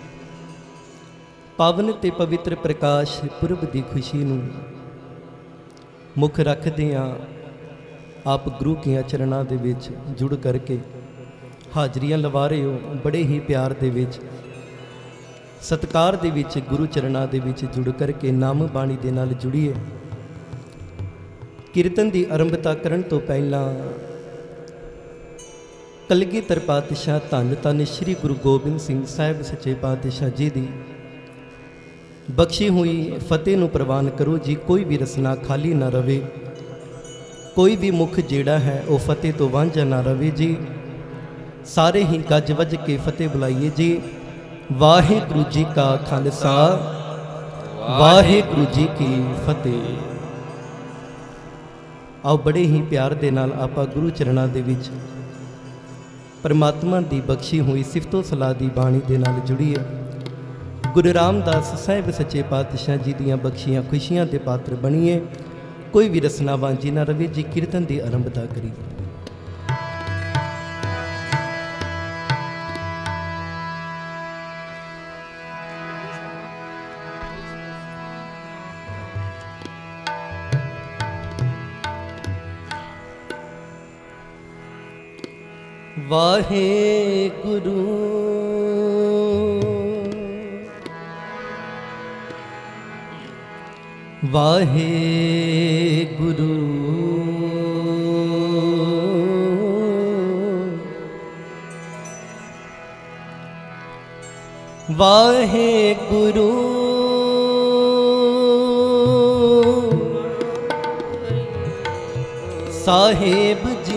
[SPEAKER 5] पावन ते पवित्र प्रकाश पुरब की खुशी नूं मुख रखदियां आप गुरु के चरणों दे विच जुड़ करके हाजरियां लवा रहे हो। बड़े ही प्यार दे विच सत्कार दे विच गुरु चरणों दे विच जुड़ करके नाम बाणी दे नाल जुड़िए। कीर्तन की आरंभता करन तो पहला कलगीधर पातशाह धन धन श्री गुरु गोबिंद सिंह साहिब सच्चे पातशाह जी दी बख्शी हुई फतेह नूं प्रवान करो जी। कोई भी रसना खाली ना रवे, कोई भी मुख जेड़ा है वह फतेह तो वांझा ना रवे जी। सारे ही गज वज के फतेह बुलाइए जी। वाहिगुरु जी का खालसा वाहिगुरु जी की फतेह। आओ बड़े ही प्यार दे नाल आपां गुरु चरणों दे विच परमात्मा की बख्शी हुई सिफतो सलाह की बाणी दे नाल जुड़िए। गुरु रामदास साहिब सच्चे पातशाह जी दियां बख्शियां खुशियां दे पात्र बनीए। कोई भी रसना वांझी ना रवे जी। कीर्तन की आरंभता करिए। वाहे गुरु वाहे गुरु वाहे गुरु साहेब जी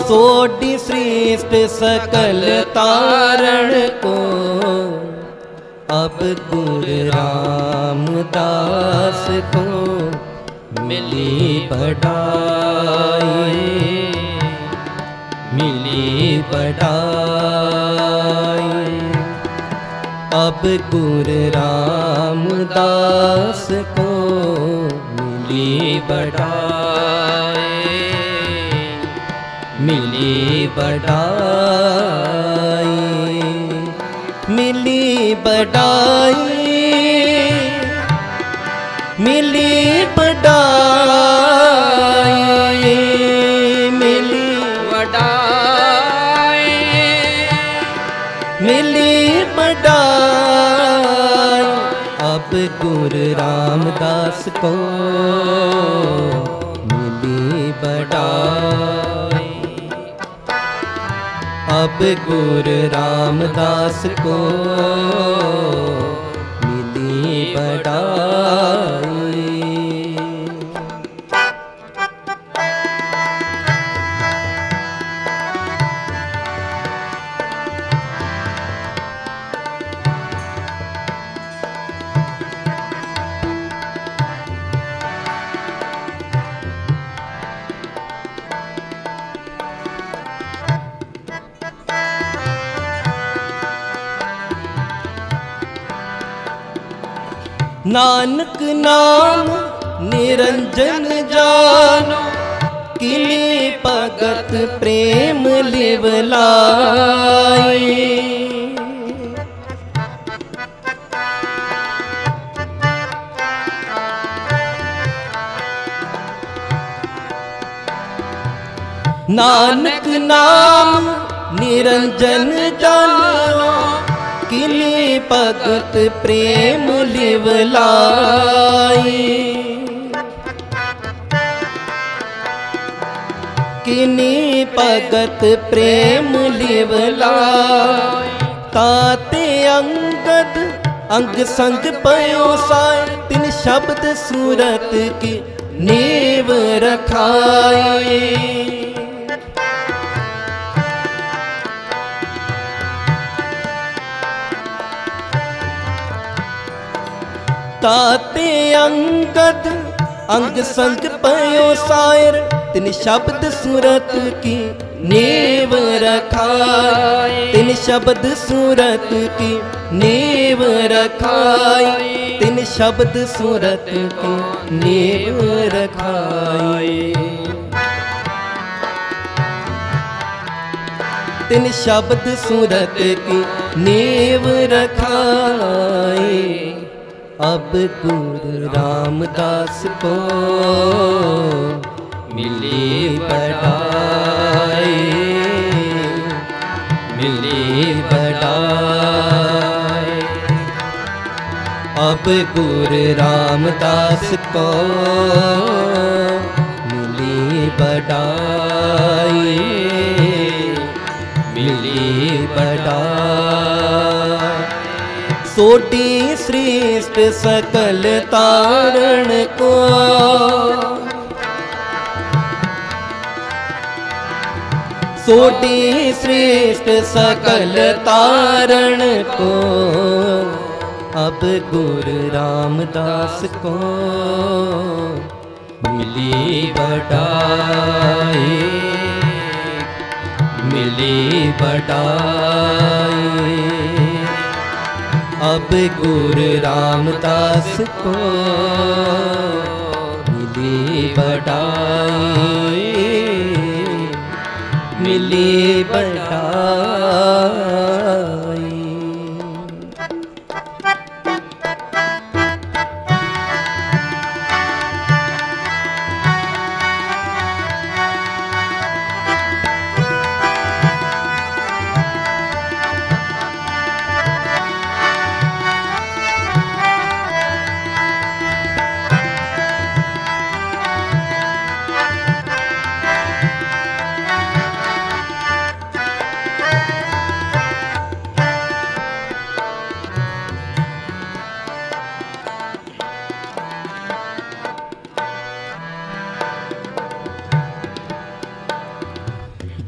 [SPEAKER 5] सोडी श्रेष्ठ सकल तारण को अब गुरु रामदास को मिली बढ़ाई, मिली बढ़ाई। अब गुरु रामदास को मिली बढ़ाई, मिली बढ़ाई, मिली बढ़ाई, मिली बढ़ाई, मिली बढ़ाई, मिली बढ़ाई। अब गुरु रामदास को मिली बढ़ाई, अब गुरु रामदास को मिली बढ़ाई। नानक नाम निरंजन जानो, किले भगत प्रेम लिवलाई। नानक नाम निरंजन जानो, किले भगत प्रेम लिवलाई। किने भगत प्रेम लिवलाई। ताते अंगद अंग संग पयो साय, तिन शब्द सूरत की नीव रखाई। ताते अंगद अंग संग पयो सायर, तिन शब्द सूरत की नीव रखाई। तिन शब्द सूरत की नीव रखाई, तिन शब्द सूरत की नीव रखाई। तिन शब्द सूरत की नीव रखाई। अब गुरु रामदास को मिली बढ़ाई, मिली बढ़ाई। अब गुरु रामदास को मिली बढ़ाई, मिली बढ़ाई। सोटी श्रेष्ठ सकल तारण को सोटी श्रेष्ठ सकल तारण को अब गुरु रामदास को मिली बढ़ाई, मिली बढ़ाई। अब गुरु रामदास को मिली बढ़ाई, मिली बढ़ाई।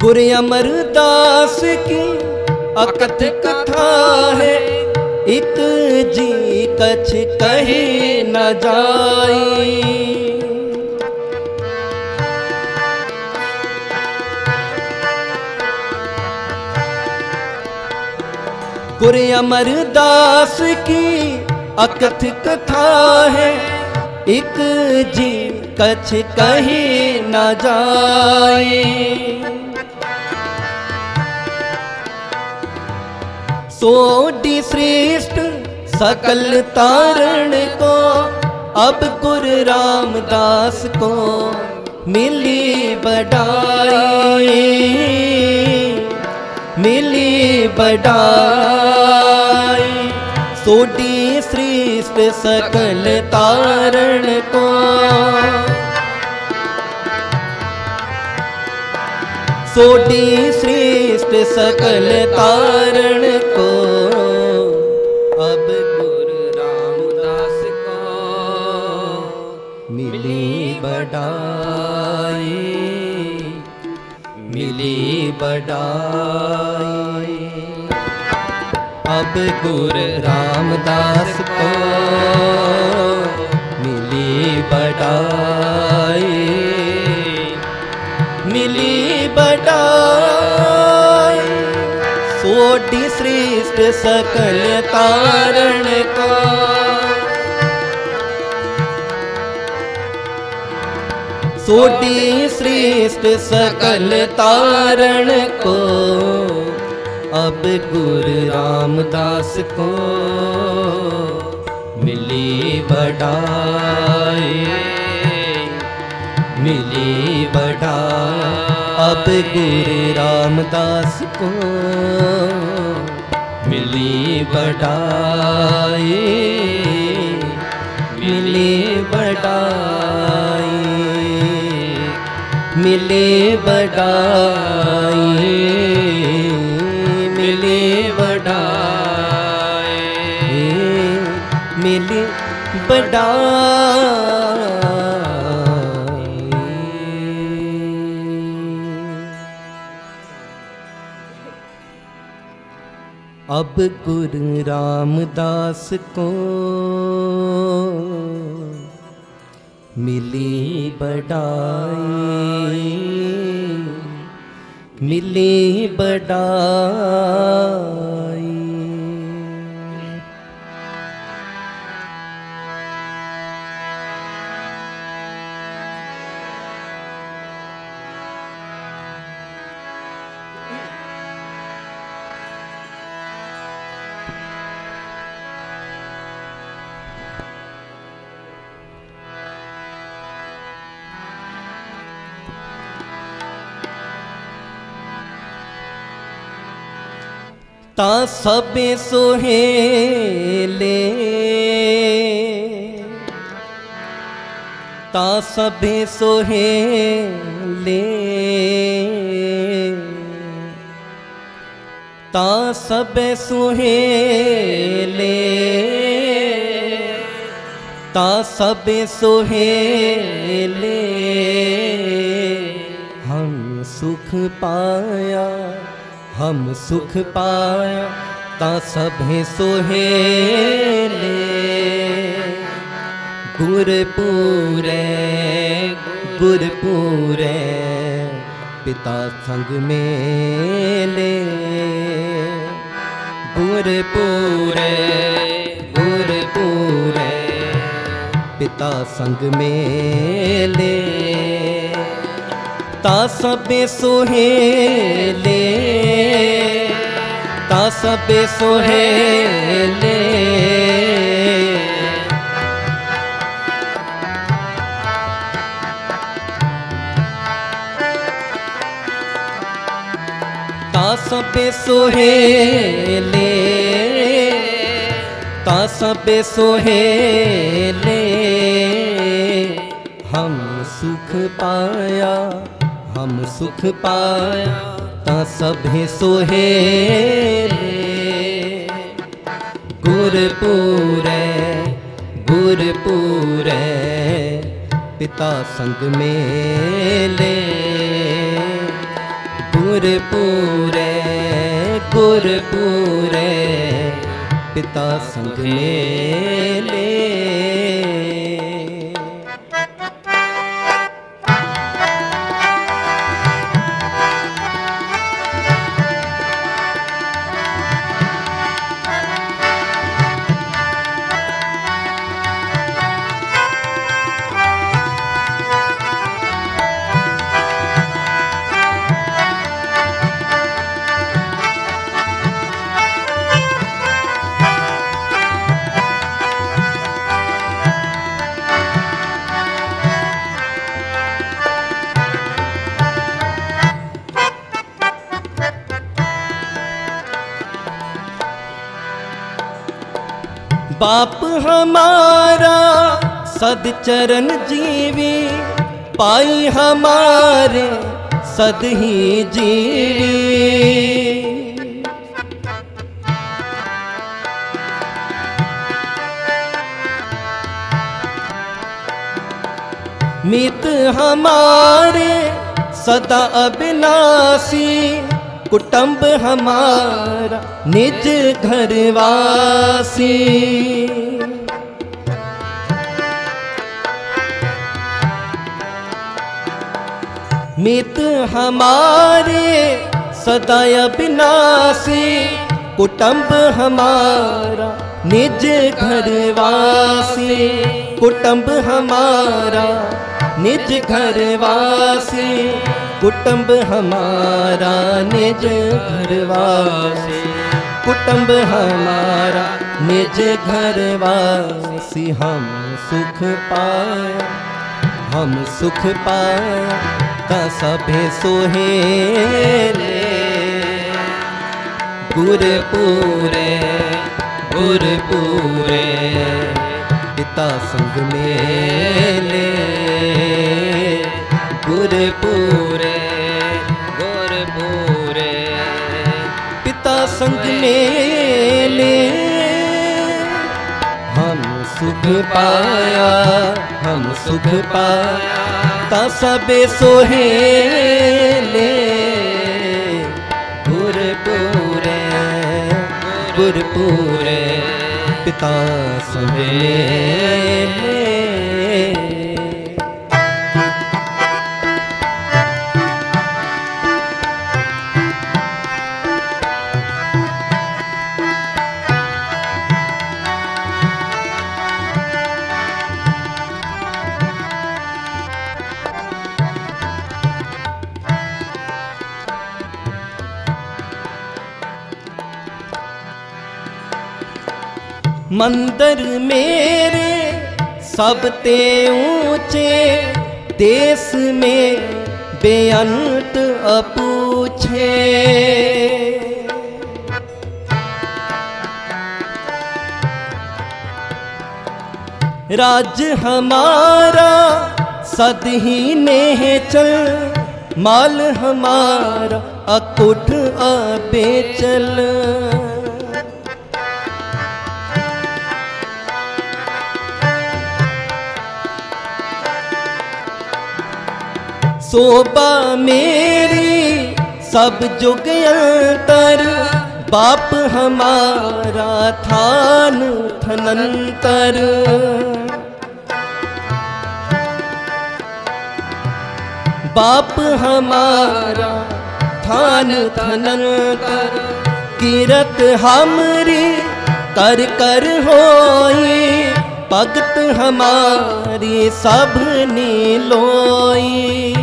[SPEAKER 5] गुर अमरदास की अकथ कथा है, एक जी कछ कहे न जाई। गुर अमरदास की अकथ कथा है, एक जी कछ कहे न जाए। सोडी श्रेष्ठ सकल तारण को, अब गुर रामदास को मिली बढ़ाई, मिली बढ़ाई। सोडी श्रेष्ठ सकल तारण को, सोडी श्रेष्ठ सकल तारण को, अब गुरु रामदास को मिली बढ़ाई, मिली बढ़ाई। अब गुरु रामदास को मिली बढ़ाई, मिली बढ़ाई। सोडी श्रेष्ठ सकल तारण को, सोडी श्रेष्ठ सकल तारण को, अब गुरु रामदास को मिली बढ़ाई, मिली बढ़ाई। अब गुरु रामदास को मिली बढ़ाई, मिली बढ़ाई, मिली बढ़ाई, मिली बढ़ाई, मिली बढ़ाई। अब गुरु रामदास को मिली बढ़ाई, मिली बढ़ाई। ता सबे सोहेले, ता सबे सोहेले, ता सबे सोहेले, ता सबे सोहेले। हम सुख पाया, हम सुख पाया, ता सभे सोहेले। गुरपुरे गुरपुरे पिता संग मेले, गुरपुरे गुरपुरे पिता संग मेले। ता सबे सोहेले, ता सबे सोहेले। ता सबे सोहेले, ता सबे सोहेले। हम सुख पाया, हम सुख पाया, ता सभे सोहेले। गुरपुरे गुरपुरे पिता संग मेले, गुरपुरे गुरपुरे पिता संग मेले। बाप हमारा सद चरण जीवी, पाई हमारे सद ही जीवी। मित हमारे सदा अविनाशी, कुटुंब हमारा निज घरवासी। मित हमारे सदा अविनाशी, कुटुंब हमारा निज घरवासी। कुटुंब हमारा निज घरवासी, कुटुंब हमारा निज घरवासी। कुटुंब हमारा निज घरवासी। हम सुख पाया हम सुख पाया ता सभे सोहेले। गुरपुरे गुरपुरे पिता संग मेले। गुरपुरे गुरपुरे पिता संग मेले। हम सुख पाया हम सुख पाया ता सबे सोहेले। गुरपुरे गुरपुरे पिता संग मेले। मंदिर मेरे सब ते ऊंचे, देश में बेअंत अपूछे। राज हमारा सद ही नेचल, माल हमारा अकुठ अबेचल। शोभा मेरी सब जुग अंतर, बाप हमारा थान थनंतर। बाप हमारा थान थनंतर। कीरत हमरी कर कर होई, भगत हमारी सब नीलोई।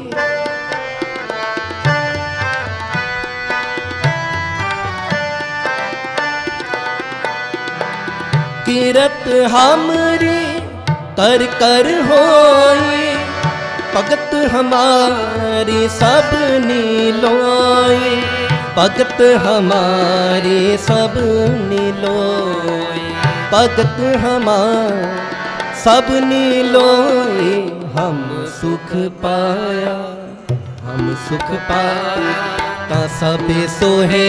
[SPEAKER 5] कीरत हमरी कर कर होई, भगत हमारी सब नीलोई। भगत हमारी सब नीलोई। भगत हमार सब नीलोई। हम सुख पाया हम सुख पाया ता सबे सोहे।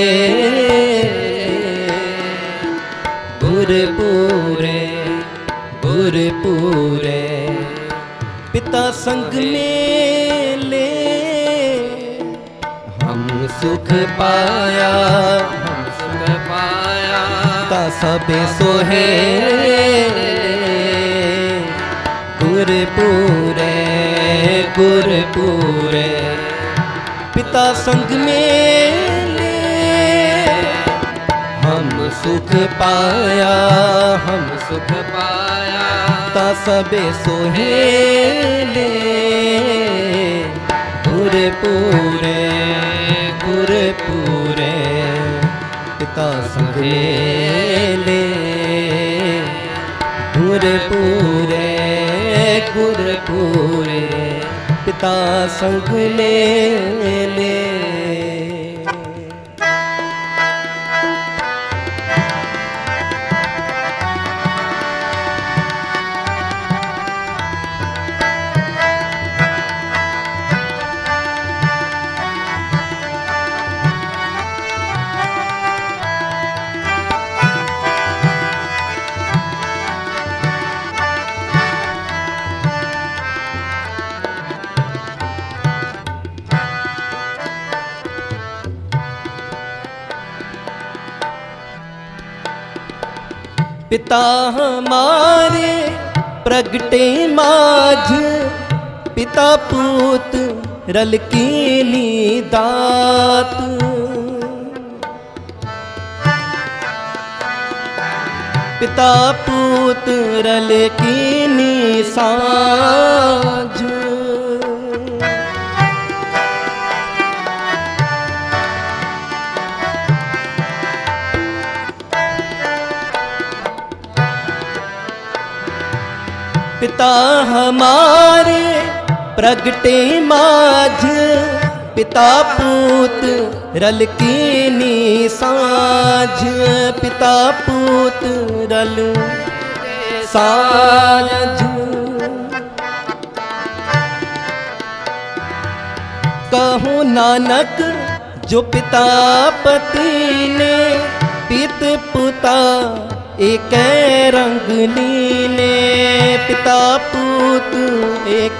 [SPEAKER 5] गुरपुरे गुरपुरे पिता संग मेले। हम सुख पाया
[SPEAKER 4] हम सुख पाया
[SPEAKER 5] ता सबे सोहेले गुर पूरे गुर पूरे पिता संग मेले हम सुख पाया हम
[SPEAKER 4] सुख पाया
[SPEAKER 5] ता सबे सोहेले गुर पूरे गुर पूरे पिता संग मेले गुर पूरे गुर पूरे पिता संग मेले। पिता हमारे प्रगटे माझ पिता पूत रल कीनी दात पिता पूत रल कीनी साझ पिता हमारे प्रगटे माझ पिता पूत रल कीनी साझ पिता पूत रल साझ कहूँ नानक जो पिता पति ने पित पुता एक रंग लीने पिता पूत एक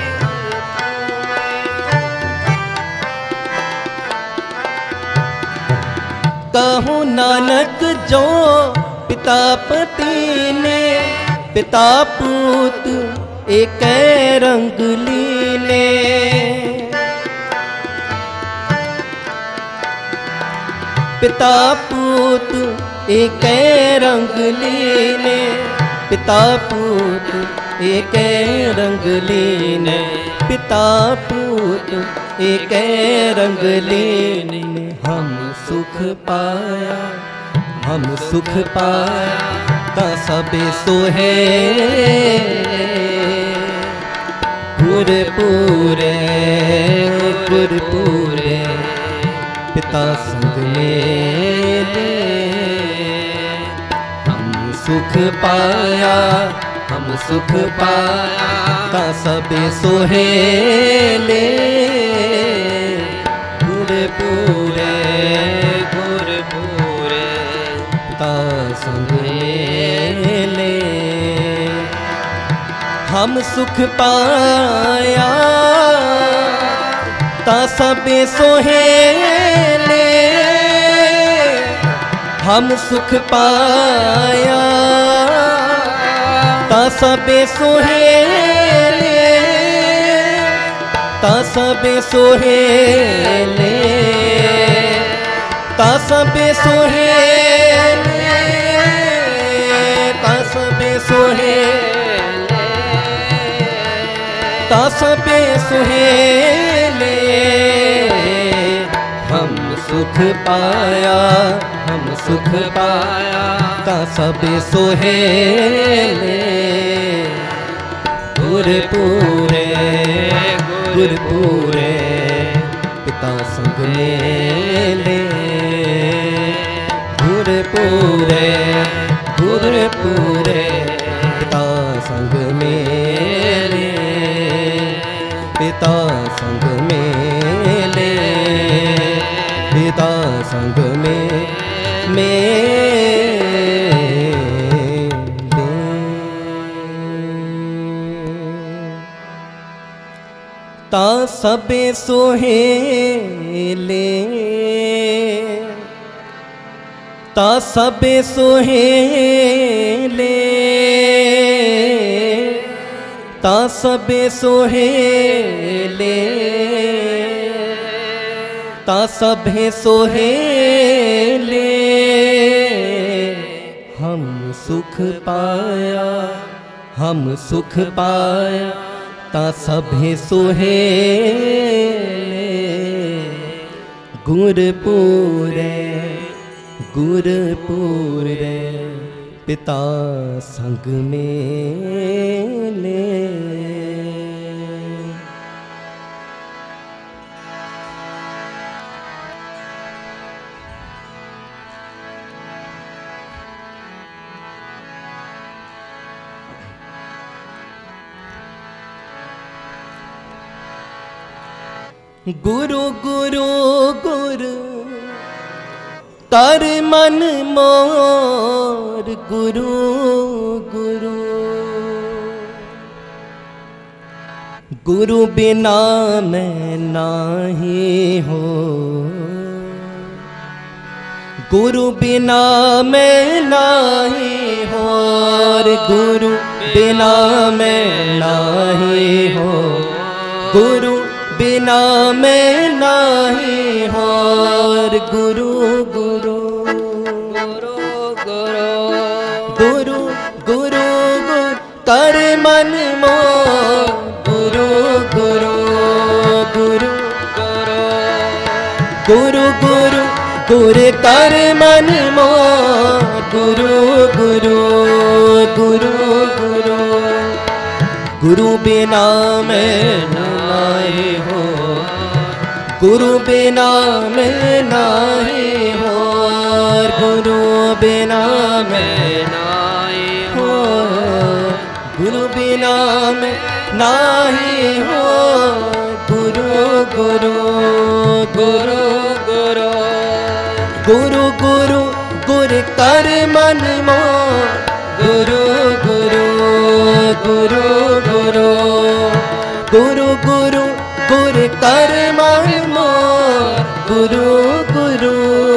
[SPEAKER 5] कहूँ नानक जो पिता पति ने पिता पूत एक रंग लीने पिता पूत एक रंग लीने पिता पूत एक रंग लीने पिता पूत एक रंग लीने हम सुख पाया हम सुख पाया ता सबे सोहेले गुर पूरे गुर पूरे पिता संग मेले सुख पाया हम सुख पाया ता सबे सोहेले गुर पूरे गुर पूरे ता संग मेले हम सुख पाया ता सबे सोहेले हम सुख पाया ता सबे सोहेले ता सबे सोहेले ता सबे सोहेले ता सबे सोहेले ता सबे सोहेले हम सुख पाया हम सुख पाया ता सबे सोहेले गुर पूरे गुर पूरे पिता संग मेले गुर पूरे गुर पूरे पिता संग मेले पिता संग मेले पिता संग में मेले ता सबे सोहेले ता सबे सोहेले ता सबे सोहेले ता सभे सोहेले हम सुख पाया हम सुख पाया ता सभे सोहेले गुरपुरे गुरपुरे पिता संग मेले गुरु गुरु गुरु कर मन मोर गुरु गुरु गुरु बिना मैं नाही हो गुरु बिना मैं नाही हो गुरु बिना मैं नाही हो गुरु बिना मैं नाही हो गुरु गुरु गुरु गुरु गुरु गुरु गुरु कर मन मो गुरु गुरु गुरु गुरु गुरु गुरु गुरु कर मन मो गुरु गुरु गुरु गुरु गुरु बिना मैं नाही हो गुरु बिना मैं नाही हो गुरु बिना मैं नाही हो गुरु बिना मैं नाही हो गुरु गुरु गुरु गुरु गुरु गुरु गुरु कर मन मो गुरु गुरु गुरु गुरु गुरु गुरु गुरु कर मन मो गुरु गुरु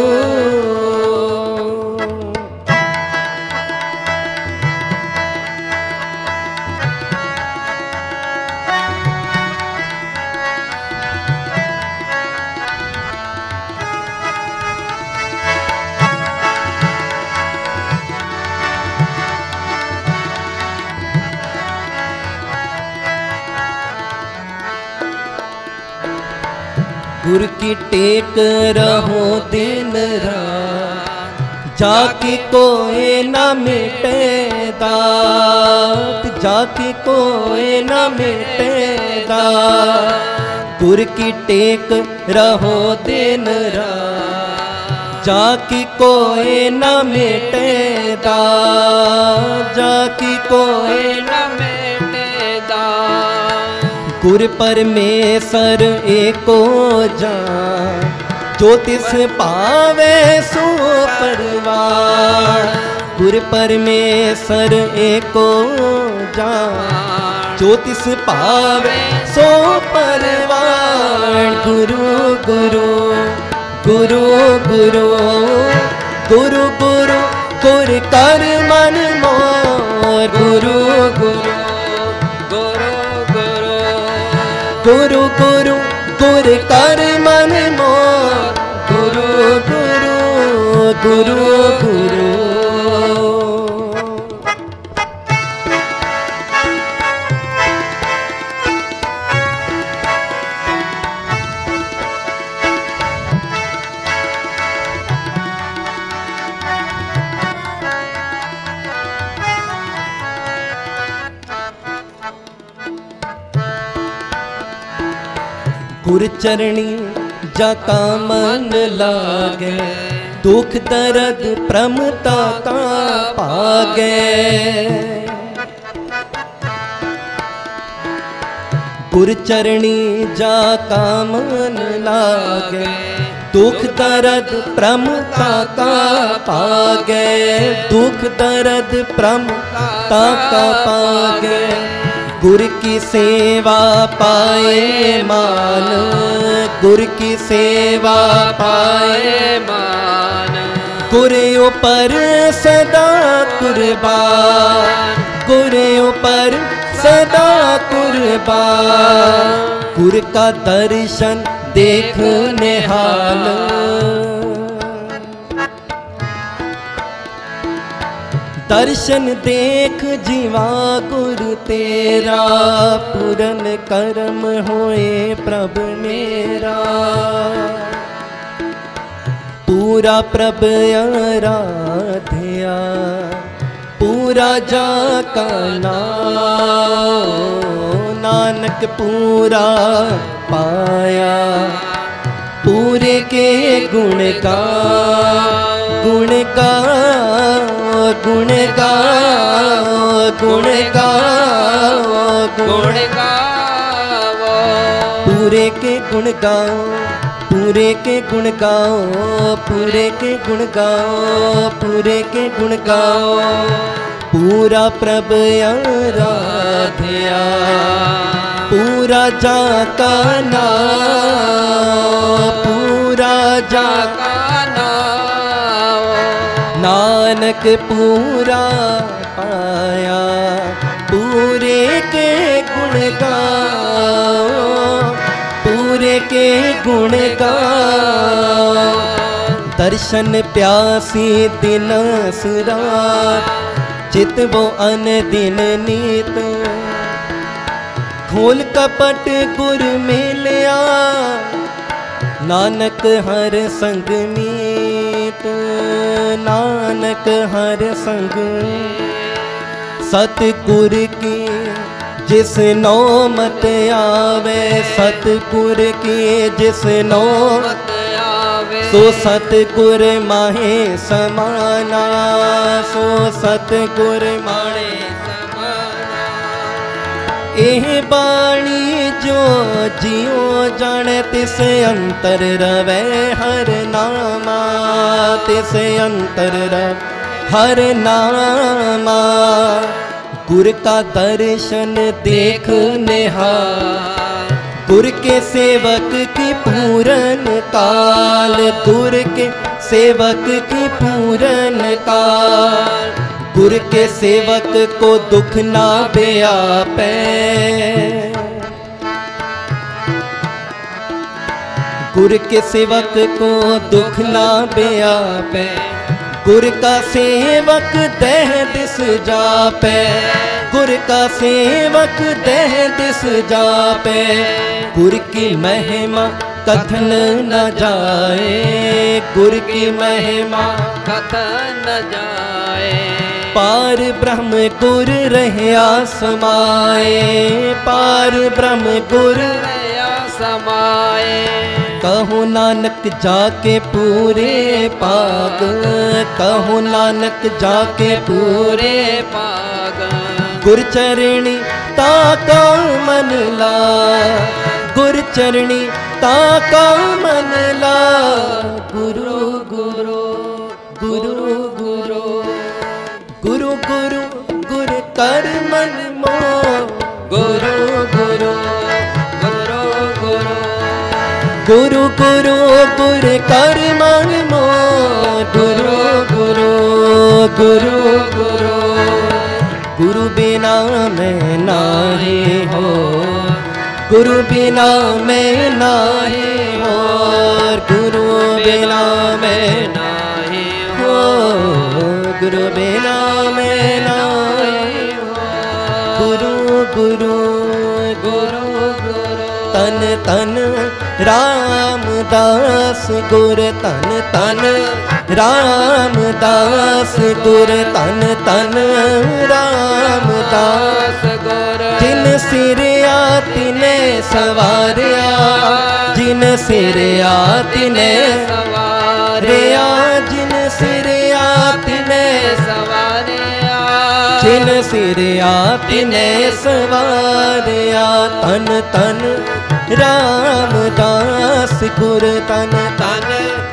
[SPEAKER 5] गुर की टेक रहो दिन रात जाके कोई न मिटे दात जाके कोई न मिटे दात गुर की टेक रहो दिन रात जाके कोई न मिटे दात जाके कोई न मिटे दात गुर परमेश्वर एको जान ज्योतिष पावे सो परवान गुर परमेश्वर एको जान ज्योतिष पावे सो परवान गुरु गुरु गुरु गुरु गुरु गुरु गुर कर मन मोर गुरु गुरु गुरु गुरु गुरु कर मन मोर गुरु गुरु गुरु गुरु गुर चरणी जाका मन लागे दुख दर्द प्रमता का पागे गुर चरणी जाका मन लागे दुख दर्द प्रमता का पागे दुख दर्द प्रमता का पागे गुर की सेवा पाए मान गुर की सेवा पाए मान गुरे ऊपर सदा कुर्बान, गुरे ऊपर सदा कुर्बान, गुर का दर्शन देख निहाल। दर्शन देख जीवा गुरु तेरा, पूरन कर्म होए प्रभ मेरा। पूरा प्रभ आराध्या, पूरा जा का नाम, नानक पूरा पाया। पूरे के गुण का गुण का गुण का गुण का गुण गाओ, पूरे के गुण गाओ, पूरे के गुण गाओ, पूरे के गुण गाओ, पूरे के गुण गाओ। पूरा प्रभ आराध्या, पूरा जा का नाम, पूरा जा का नाम। नानक पूरा पाया, पूरे के गुण गाओ, पूरे के गुण गाओ। दर्शन प्यासी दिन सुरात, चित वो अन दिन नीत। खोल कपट गुर मिलिया, नानक हर संग मीत, नानक हर संग। सतगुर की जिस नौमत आवे, सतगुर की जिस नौमत आवे, सो सतगुर माहे समाना, सो सतगुर माहे समाना। एह बाणी जो जियो जाने, तिस अंतर रवे हर नामा, तिस अंतर रवे हर नामा। गुर का दर्शन देख निहाल, गुर के सेवक की पूरन काल, गुर के सेवक की पूरन काल। गुर के सेवक को दुख ना व्यापे, गुर के सेवक को दुख ना व्यापे। गुर का सेवक देह दिस जापे, गुर का सेवक देह दिस जापे। गुर की महिमा कथन न जाए, गुर की महिमा कथन न जाए। पार ब्रह्म गुर रहया समाए, पार ब्रह्म गुर रहया समाए। कहो नानक जाके पूरे पाग, कहो नानक जाके पूरे पाग। गुर चरणी ताका मन ला, गुर चरणी ताका मन ला। गुरु गुरु गुरु गुरु गुरु गुरु गुर कर मन मो। गुरु गुरु गुरु गुरु गुरु गुरु गुर कर मन मो। गुरु गुरु गुरु गुरु गुरु बिना मैं नाही हो, गुरु बिना मैं नाही हो, गुरु बिना मैं नाही हो, गुरु बिना मैं नाही हो। गुरु गुरु गुरु गुरु तन तन रामदास गुर, तन तन रामदास गुर, तन तन रामदास गुर। जिन सिरिया तिने सवारिया, जिन सिरिया तिने सवारिया, जिन सिरिया तिने सवारिया, जिन सिरिया तिने सवारिया। तन तन रामदास गुर, तन तन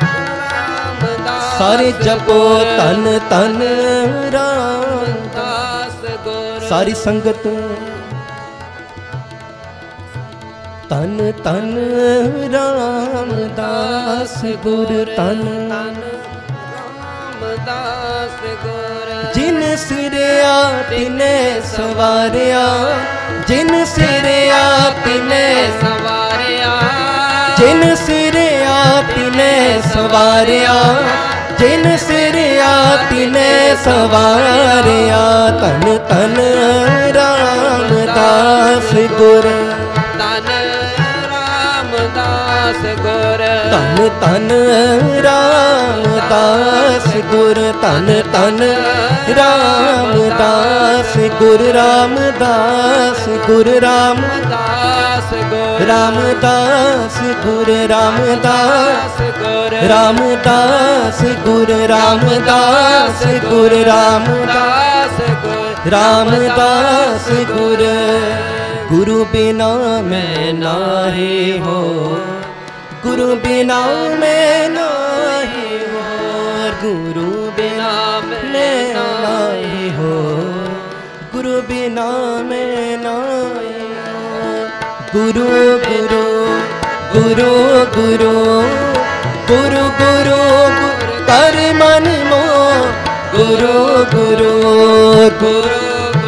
[SPEAKER 5] सारे जपो तन तन रामदास गुर। सारी संगत तन तन रामदास गुर, तन तन
[SPEAKER 4] रामदास गुर
[SPEAKER 5] जिन सिरिया तिने सवारिया जिन सिरिया तिने
[SPEAKER 4] सवारिया
[SPEAKER 5] जिन सिरिया तिने सवारिया जिन सिरिया तिने सवारिया तन तन रामदास गुर
[SPEAKER 4] तन रामदास गुर
[SPEAKER 5] तन तन रामदास गुर तन तन रामदास गुर रामदास गुर राम
[SPEAKER 4] दास गुर
[SPEAKER 5] रामदास गुर रामदास
[SPEAKER 4] गुर
[SPEAKER 5] रामदास गुर रामदास गुर रामदास
[SPEAKER 4] दास गुर
[SPEAKER 5] रामदास गुर गुरु बिना मैं नाहि हो गुरु बिना मैं नाहि हो गुरु बिना मैं नाहि हो गुरु बिना मैं नाहि हो गुरु गुरु गुरु गुरु गुरु गुरु कर मन मो गुरु गुरु गुरु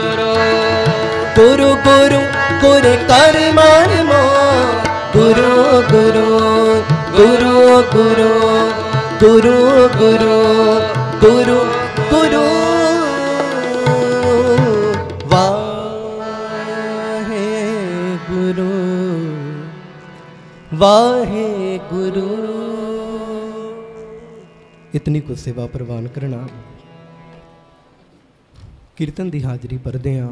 [SPEAKER 5] गुरु गुरु गुरु कर मन मो गुरु गुरु गुरु गुरु गुरु गुरु गुरु गुरु वाहे गुरु वाहे गुरु। इतनी कुछ सेवा प्रवान करना कीर्तन की हाजरी भरदे हाँ।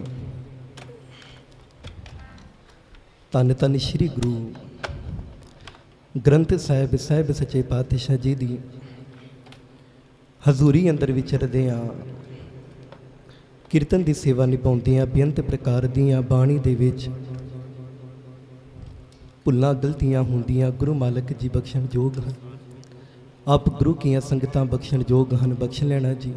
[SPEAKER 5] धन धन श्री गुरु ग्रंथ साहिब साहिब सच्चे पातशाह जी की हजूरी अंदर विचरदे हाँ। कीर्तन की सेवा निभाउंदे हाँ। बेअंत प्रकार दीआं बाणी दे विच भुल्लां गलतियां होंदियां गुरु मालक जी बख्शण जोग हैं। आप गुरु कीआं संगतां बख्शण जोग हैं, बख्श लेना जी।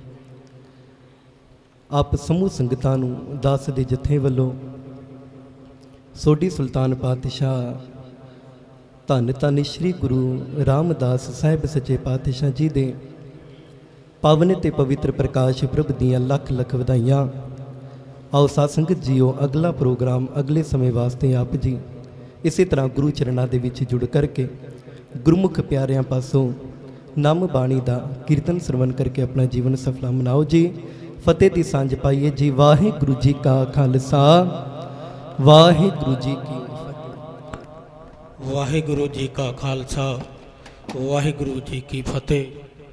[SPEAKER 5] आप समूह संगतां नूं दास दे जथे वल्लों सोडी सुल्तान पातशाह धन धन श्री गुरु रामदास साहिब सच्चे पातशाह जी दे पावन ते पवित्र प्रकाश प्रभ दियां लख लख वधाइयां। आओ साध संगत जीओ अगला प्रोग्राम अगले समय वास्ते आप जी इसी तरह गुरु चरणा दे विच जुड़ करके गुरमुख प्यारियां पासों नाम बाणी दा कीर्तन श्रवण करके अपना जीवन सफला मनाओ जी। फतेह दी सांझ पाइए जी। वाहिगुरु जी का खालसा वाहिगुरु जी की फतेह।
[SPEAKER 2] वाहिगुरु जी का खालसा वाहिगुरु जी की फतेह।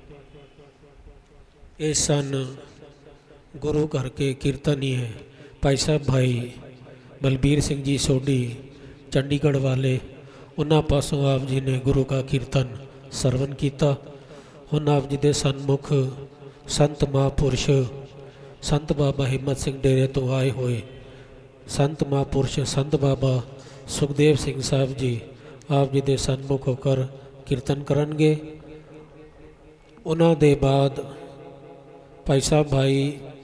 [SPEAKER 2] ये सन गुरु घर के कीर्तनी है भाई साहब भाई बलबीर सिंह जी सोडी चंडीगढ़ वाले। उन्होंने पासों आप जी ने गुरु का कीर्तन सरवण किया। हुण आप जी के सन्मुख संत महापुरुष संत बाबा हिम्मत सिंह डेरे तो आए हुए संत महापुरुष संत बाबा सुखदेव सिंह साहब जी आप जी के सन्मुख होकर कीर्तन करनगे। उन्हों दे बाद भाई साहब भाई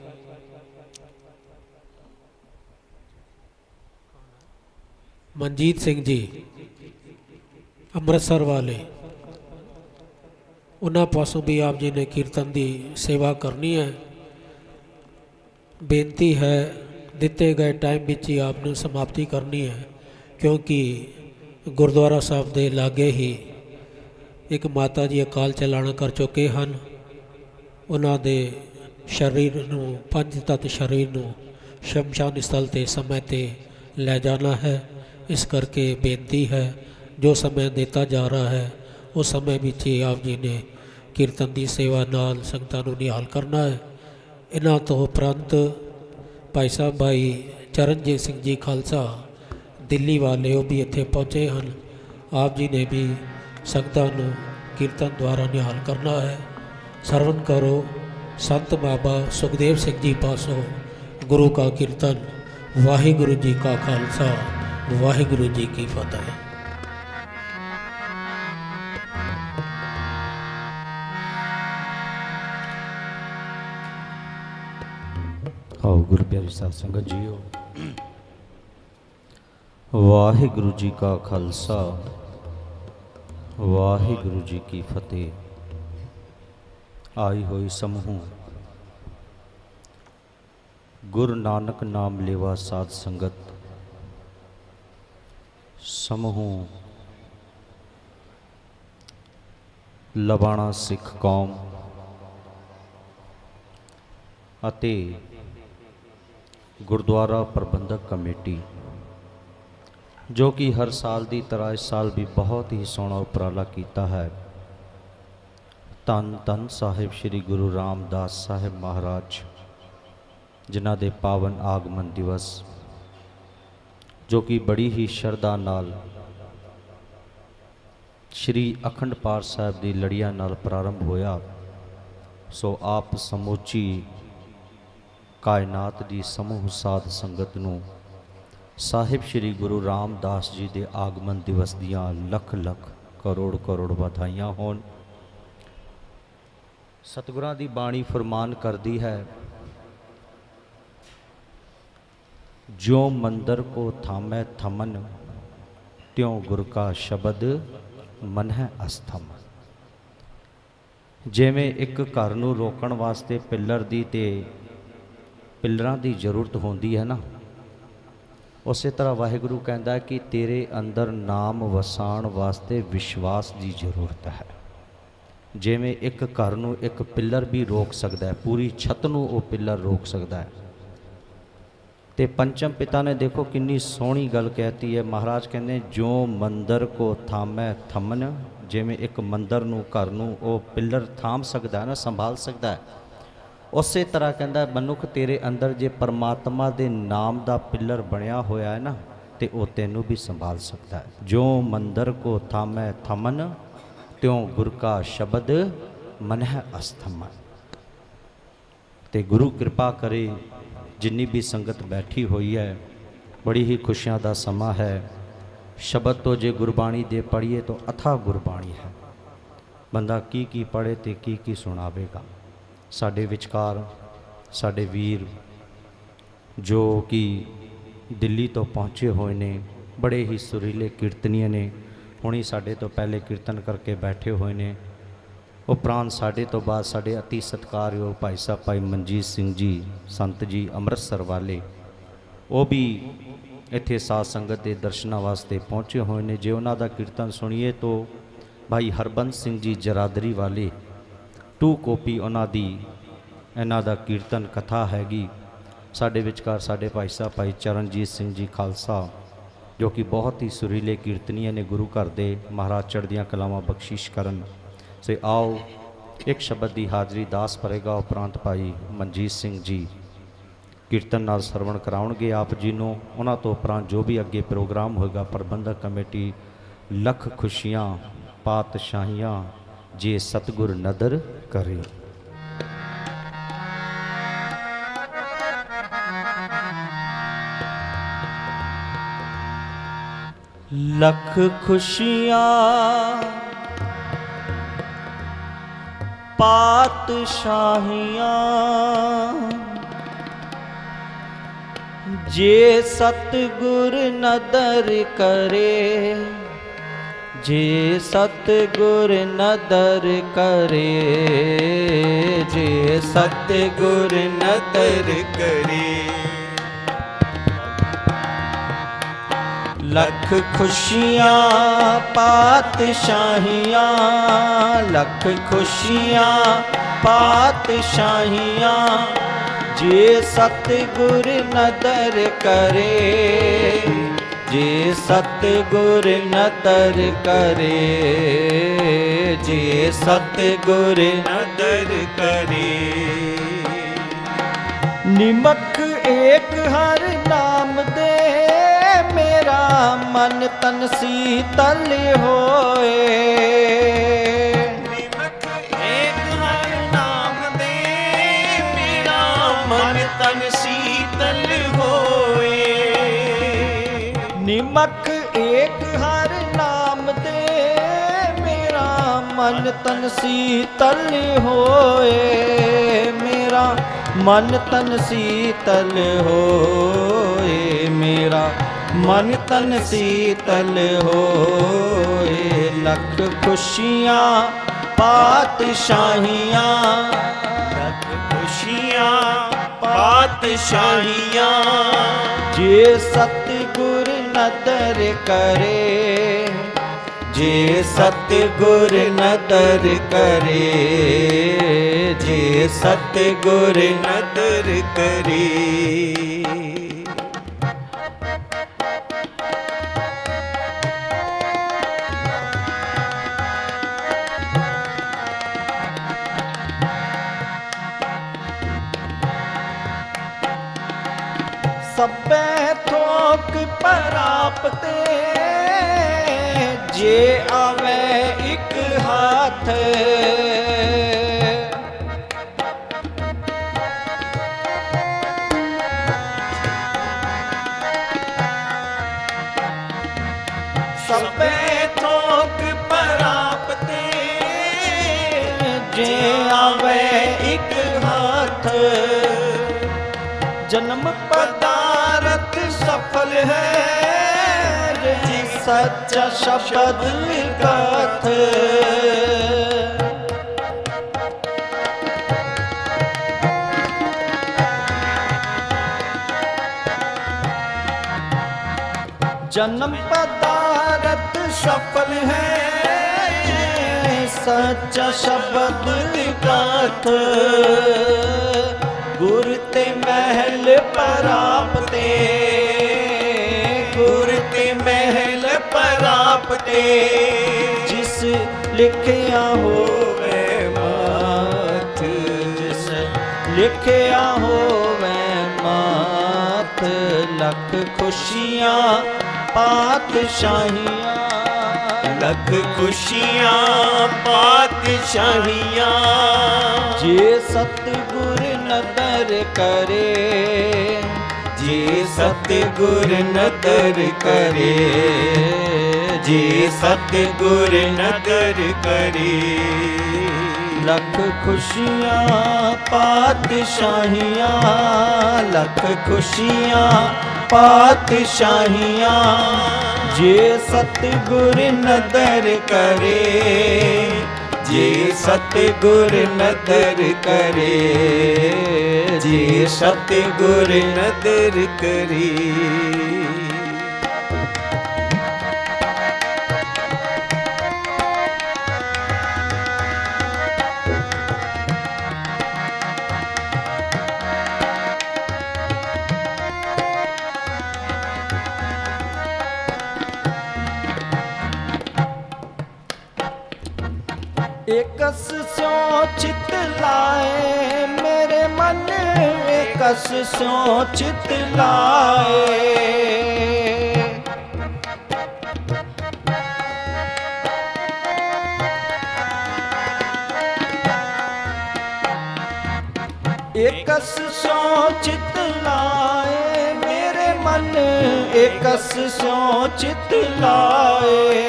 [SPEAKER 2] मनजीत सिंह जी अमृतसर वाले उन्होंने पासों भी आप जी ने कीर्तन की सेवा करनी है। बेनती है दिते गए टाइम विच ही आपने समाप्ति करनी है क्योंकि गुरुद्वारा साहब के लागे ही एक माता जी अकाल चलाना कर चुके हैं। उन्हों दे शरीर नूं पंज तत्त शरीर नूं शमशान स्थल ते समय ते ले जाना है। इस करके बेनती है जो समय देता जा रहा है उस समय विच ही आप जी ने कीर्तन की सेवा नाल संगतां नूं निहाल करना है। इन्हां तो उपरंत भाई साहब भाई चरणजीत सिंह जी खालसा दिल्ली वाले वो भी इत्थे पहुँचे हैं। आप जी ने भी संगतां नूं कीर्तन द्वारा निहाल करना है। सरवण करो संत बाबा सुखदेव सिंह जी पासों गुरु का कीर्तन। वाहिगुरु जी का खालसा वाहिगुरु जी की फतेह।
[SPEAKER 6] आओ गुरु प्यारी साध संगत जीओ। वाहिगुरु जी का खालसा वाहिगुरु जी की फतेह। आई होई समूह गुरु नानक नाम लेवा साध संगत समूह लबाणा सिख कौम अते गुरुद्वारा प्रबंधक कमेटी जो कि हर साल की तरह इस साल भी बहुत ही सोहना उपराला किया है। धन धन साहिब श्री गुरु रामदास साहिब महाराज जिन्हां दे पावन आगमन दिवस जो कि बड़ी ही शरधा नाल श्री अखंड पाठ साहिब की लड़िया नाल प्रारंभ होया। सो आप समूची कायनात की समूह साध संगत नूं साहिब श्री गुरु रामदास जी के आगमन दिवस दियां लख लख करोड़ करोड़ बधाइयां होन। सतगुरां दी बाणी फरमान करदी है, जो मंदिर को थामै थमन त्यों गुर का शब्द मन है अस्थम। जिवें एक घर नूं रोकण वास्ते पिलर दी ते पिलरां दी जरूरत होंदी है ना, उस तरह वाहिगुरु कहता है कि तेरे अंदर नाम वसाण वास्ते विश्वास की जरूरत है। जिवें एक घर नूं एक पिलर भी रोक सकता है, पूरी छत नूं वो पिलर रोक सकता है। ते पंचम पिता ने देखो कितनी सोहनी गल कहती है। महाराज कहते जो मंदिर को थामै थमन, जिवें एक मंदिर नूं घर नूं वो पिलर थाम सकता है ना, संभाल सकता है, उस तरह कहता है मनुख तेरे अंदर जे परमात्मा के नाम का पिलर बनया होया है ना, तो वह तेनों भी संभाल सकता है। जो मंदिर को थामै थमन त्यों गुर का शब्द मन है अस्थमन। ते गुरु कृपा करे जिन्नी भी संगत बैठी हुई है, बड़ी ही खुशियां का समा है। शब्द तो जे गुरबाणी दे पढ़िए तो अथाह गुरबाणी है, बंदा की की पढ़े तो की की सुनावेगा। साडे विचकार साडे वीर जो कि दिल्ली तो पहुँचे हुए ने, बड़े ही सुरीले कीर्तनीय ने, हुणी साडे तो पहले कीर्तन करके बैठे हुए ने। उपरांत साडे तो बाद साडे अति सत्कारयोग भाई साहब भाई मनजीत सिंह जी संत जी अमृतसर वाले, वो भी इत्थे साध संगत के दर्शनों वास्ते पहुँचे हुए ने। जे उन्हां दा कीर्तन सुनिए तो भाई हरबंस सिंह जी जरादरी वाले टू कॉपी उन्हां दी इन्हां दा कीर्तन कथा हैगी। साडे विचकार साडे भाई साहब भाई चरणजीत सिंह जी खालसा जो कि बहुत ही सुरीले कीर्तनीय ने, गुरु घर दे महाराज चढ़दियां कलावां बख्शिश करन। से आओ एक शब्द की हाज़री दास भरेगा, उपरांत भाई मनजीत सिंह जी कीर्तन नाल सरवण कराउणगे आप जी नूं। उन्हां तो उपरांत जो भी अगे प्रोग्राम होएगा प्रबंधक कमेटी लख खुशियां पातशाहियां जे सतगुर नदर करे। लख खुशियां पातशाहियां जे सतगुर नदर करे, जे सतगुर नदर करे, जे सतगुर नदर करे। लख खुशियां पातशाहियां, लख खुशियां पातशाहियां जे सतगुर नदर करे, जे सतगुर नदर करे, जे सतगुर नदर करे। निमक एक हर नाम दे मेरा मन तन शीतल होए। निमक एक हर नाम दे मेरा मन तन शीतल होए। निमक एक हर नाम दे मेरा मन तन शीतल होए। मेरा मन तन शीतल होए, मेरा मन तन शीतल होए। लख खुशियां पातशाहियाँ, लख खुशियाँ पातशाहियाँ। जे सतगुर नदर करे, जे सतगुर नदर करे, जे सतगुर नदर करे। सबे थोक परापते, जे आवे एक हाथ। सबे थोक परापते, जे आवे एक हाथ। जन्म पदारथ सफल है, जे सच्चा शब्द गाथ। जन्म पदारथ सफल है, सच्चा शब्द गाथ। गुर ते महल परापते, गुर ते महल परापते। जिस लिखिया होवे मात, जिस लिखिया होवे मात। लख खुशियाँ पातशाहियाँ, लख खुशियाँ पातशाहियाँ। जे सतगुर नदर करे, जे सतगुर नदर करे, जे सतगुर नदर करे। लख खुशियाँ पातशाहियाँ, लख खुशियाँ पातशाहियाँ। जे सतगुर नदर करे, जे सतगुर नदर करे, जे सतगुर नदर करे। एकस स्यों चित लाए मेरे मन, एकस स्यों चित लाए। एकस स्यों चित लाए मेरे मन, एकस स्यों चित लाए।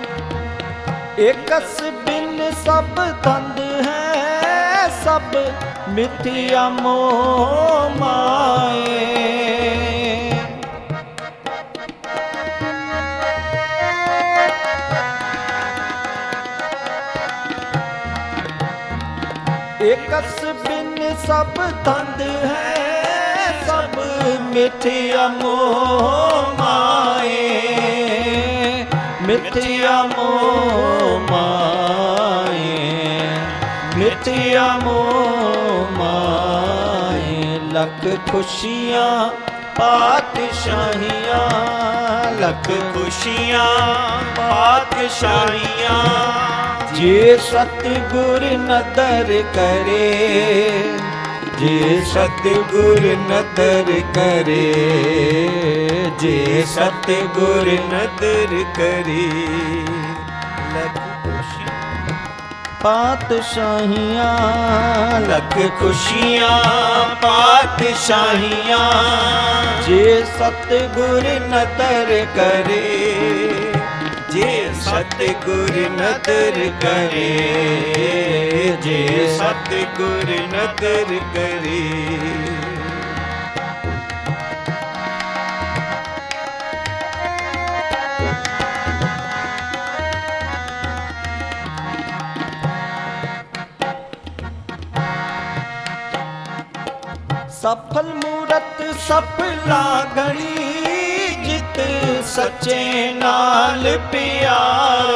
[SPEAKER 6] एकस बिन सब तंद है, सब मिथ्या मोह माए। एकस बिन सब तंद है, सब मिथ्या मोह माए। मिथ्या मोह माए, मिथ्या मोह माए। लख खुशियाँ पातशाहियाँ, लख खुशियाँ पातशाहियाँ। जे सतगुर नदर करे, जे सतगुर नदर करे, जे सतगुर नदर करे। लख पातशाहियाँ, लख खुशियाँ पातशाहियाँ। जे सतगुर नदर करे, जे सतगुर नदर करे, जे सतगुर नदर करे।
[SPEAKER 5] ਸਫਲ ਮੂਰਤ ਸਫਲਾ ਗਣੀ ਜਿਤ ਸੱਚੇ ਨਾਲ ਪਿਆਰ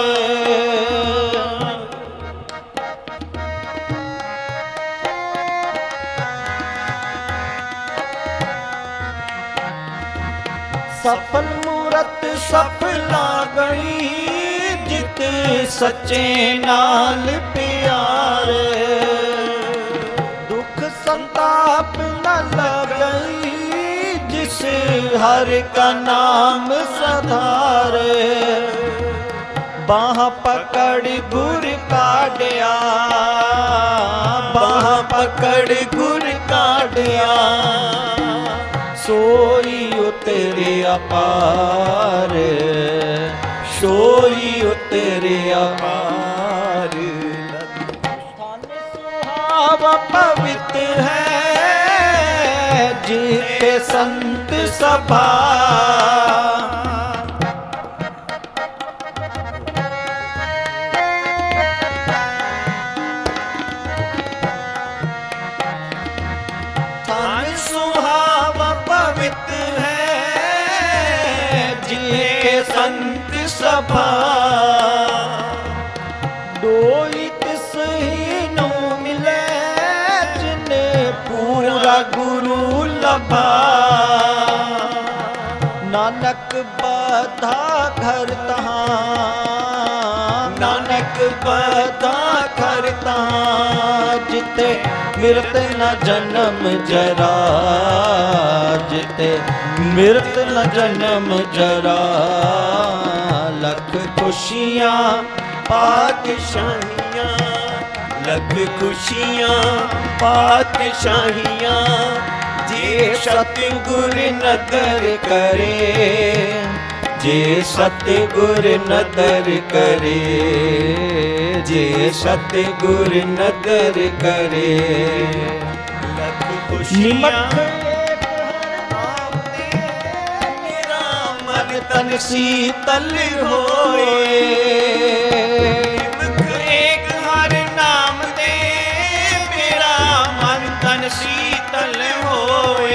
[SPEAKER 5] ਸਫਲ ਮੂਰਤ ਸਫਲਾ ਗਣੀ ਜਿਤ ਸੱਚੇ ਨਾਲ ਪਿਆਰ ਦੁਖ ਸੰਤਾਪ न लगई जिस हर का नाम सधार बाह पकड़ गुर काढ़िया बाह पकड़ गुर काढ़िया सोई उतरे अपार सोई उतरे अपार सुहावा पवित्र है जीते संत सभा थान सुहावा पवित्र है जीते संत सभा डोई तिस ही नो मिले जिने पूरा गुरु लभा नानक बधा घर तहाँ नानक बधा घर तहाँ जिते मृत न जन्म जरा जिते मृत न जन्म जरा लख खुशियाँ पातशाहियाँ लख खुशियाँ पातशाहियाँ जे सतगुर नदर करे जे सतगुर नदर करे जे सतगुर नदर करे लख खुशियाँ मेरा मन तन शीतल होए एक हर नाम दे मेरा मन तन शीतल होए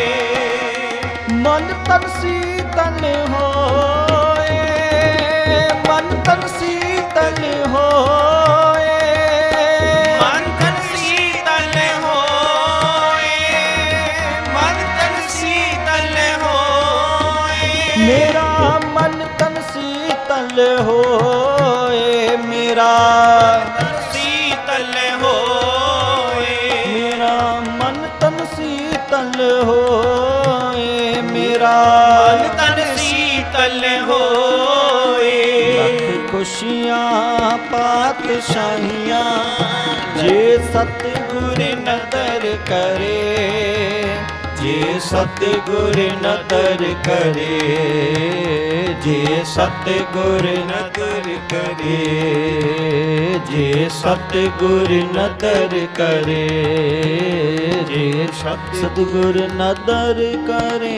[SPEAKER 5] मन तन शीतल होए मन तन शीतल होए मन तन शीतल होए मन तन शीतल होए मेरा मन तन शीतल होए मेरा शीतल होए मेरा मन तन शीतल होए मेरा मन तन शीतल होए लख खुशियाँ पातशाहियाँ जे सतगुर नदर करे जे सतगुर नदर करे जे सतगुर नदर करे जे सतगुर नदर करे जे सतगुर नदर करे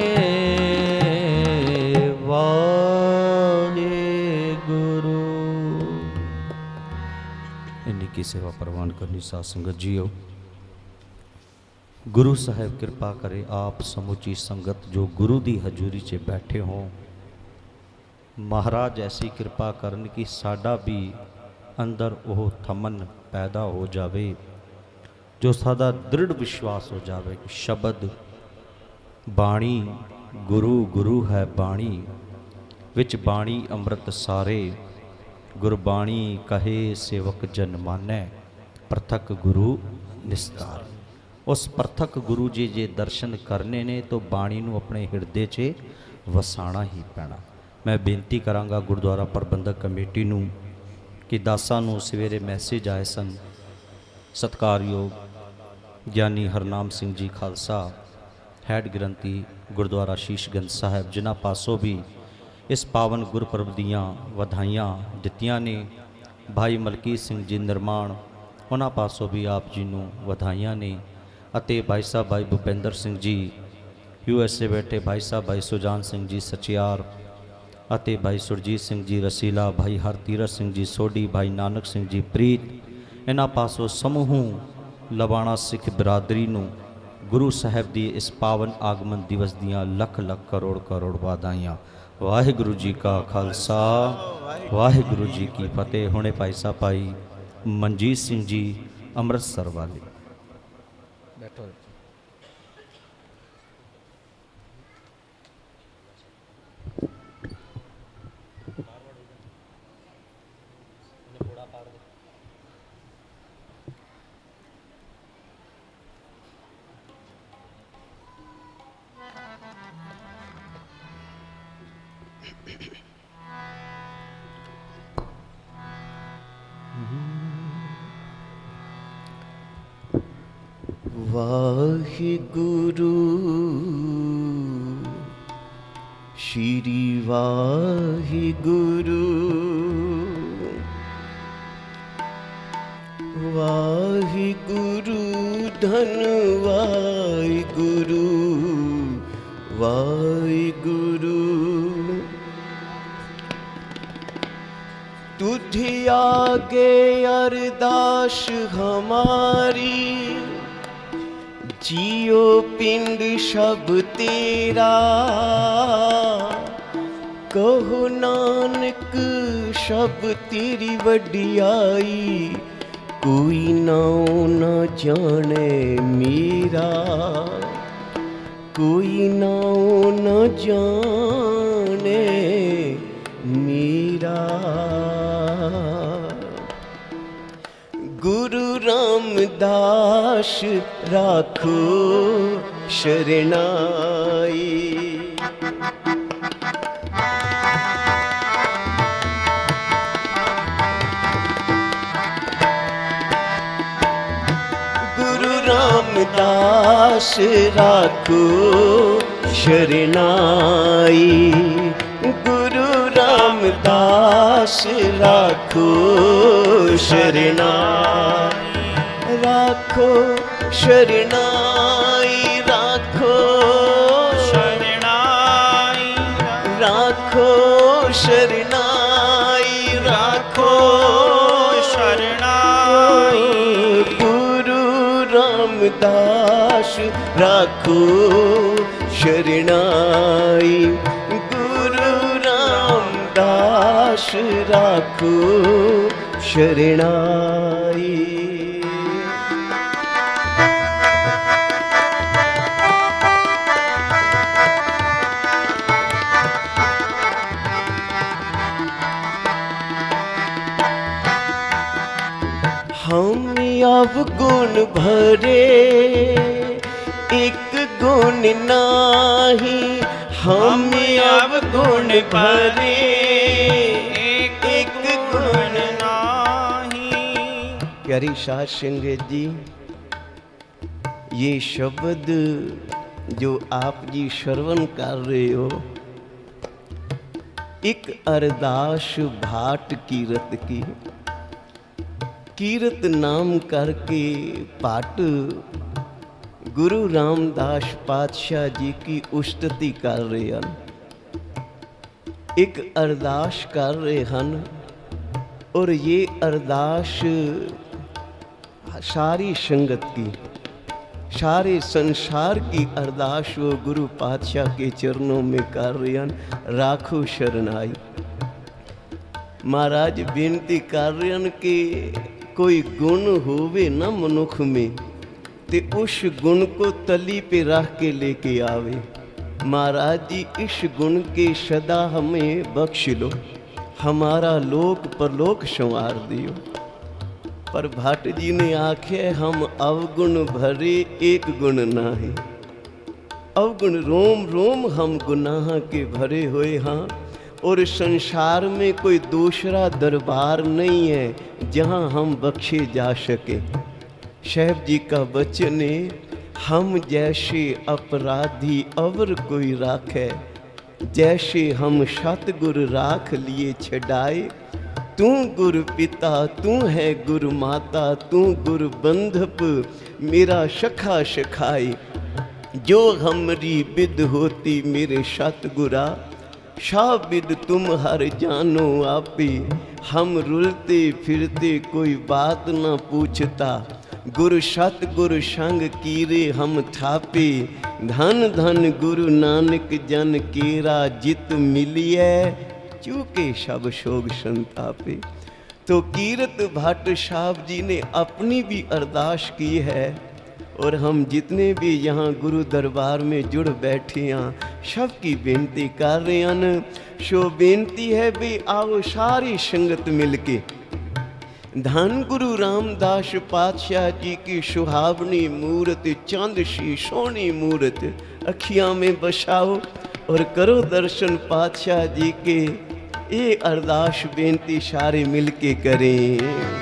[SPEAKER 5] वाहे गुरु। इन्हीं की सेवा प्रवान करनी साध संगत जीओ। गुरु साहब कृपा करे आप समुची संगत जो गुरु दी हजूरी च बैठे हों महाराज ऐसी कृपा करन कि साडा भी अंदर वो थमन पैदा हो जावे जो सादा दृढ़ विश्वास हो जावे कि शब्द बाणी गुरु गुरु है बाणी विच बाणी अमृत सारे गुरबाणी कहे सेवक जन मानै प्रथक गुरु निस्तार। उस प्रथक गुरु जी जे दर्शन करने ने तो बाणी नूं अपने हिरदे च वसाना ही पैना। मैं बेनती करांगा गुरुद्वारा प्रबंधक कमेटी नूं कि दासां नूं सवेरे मैसेज आए सन सत्कारयोग ਗਿਆਨੀ हरनाम सिंह जी खालसा हैड ग्रंथी गुरुद्वारा शीशगंज साहब जिन्हां पासों भी इस पावन गुरपुरब दीआं वधाइयां दित्तियां ने। भाई मलकीत सिंह जी निर्माण उन्हां पासों भी आप जी नूं वधाइयां ने अते भाई साहब भाई Bhupinder Singh ji U S A बैठे भाई साहब भाई सुजान सिंह जी सचियार अते भाई सुरजीत सिंह जी रसीला भाई हरतीरथ सिंह जी सोडी भाई नानक सिंह जी प्रीत इन्हां पासों समूह लवाणा सिख बिरादरी नूं
[SPEAKER 6] गुरु साहब की इस पावन आगमन दिवस दियां लख लख करोड़ करोड़ वाधाइयां। वाहिगुरु जी का खालसा वाहिगुरु जी की फतेह। हुणे भाई साहब भाई मनजीत सिंह जी अमृतसर वाले बैठो।
[SPEAKER 7] वाहिगुरु श्री वाहिगुरु वाहिगुरु धन वाहिगुरु वाहिगुरु तुझे आगे अरदास हमारी जियो पिंड सब तेरा कहो नानक सब तेरी वडियाई कोई नाओ न जाने मेरा कोई नाओ न जाने मेरा। गुरु रामदास राखो शरणाई गुरु रामदास राखो शरणाई गुरु रामदास राखो शरणाई राखो शरणाई राखो शरणाई राखो शरणाई राखो शरणाई गुरु रामदास राखो शरणाई गुरु रामदास राखो शरणाई। हम अवगुण भरे एक गुण नाही हम अवगुण भरे एक गुण नाही। प्यारी साध संगत जी, ये शब्द जो आप जी श्रवण कर रहे हो एक अरदास भाट कीरत की कीरत नाम करके पाठ गुरु रामदास पातशाह जी की उस्तति कर रहे हैं, एक अरदास कर रहे हैं। और ये अरदास सारी संगत की सारे संसार की अरदास वो गुरु पातशाह के चरणों में कर रहे हैं। राखो शरणाई महाराज बेनती कर रहे हैं कि कोई गुण होवे न मनुख में ते उस गुण को तली पे रख के लेके आवे। महाराज जी इस गुण के सदा हमें बख्श लो, हमारा लोक परलोक संवार दियो। पर भाट जी ने आखे हम अवगुण भरे एक गुण नाही, अवगुण रोम रोम हम गुनाह के भरे हुए हाँ। और संसार में कोई दूसरा दरबार नहीं है जहाँ हम बख्शे जा सके। साहब जी का वचन है हम जैसे अपराधी अवर कोई राखे जैसे हम सतगुर राख लिए छड़ाए। तू गुरु पिता तू है गुरु माता तू गुरु बंधप मेरा सखा सखाई। जो हमरी विद होती मेरे सतगुरा शाबिद तुम हर जानो आपे। हम रुलते फिरते कोई बात न पूछता गुरु सत गुरु संग कीरे हम थापे, धन धन गुरु नानक जन केरा, जित मिलिए चूके सब शोग संतापे। तो कीरत भट्ट साहब जी ने अपनी भी अरदास की है, और हम जितने भी यहाँ गुरु दरबार में जुड़ बैठे हैं सबकी बेनती कर रहे हैं। सो बेनती है भी आओ सारी संगत मिलके धन गुरु रामदास पातशाह जी की सुहावनी मूरत, चांद सी सोहनी मूरत अखियाँ में बसाओ और करो दर्शन पातशाह जी के। ये अरदास बेनती सारे मिलके करें।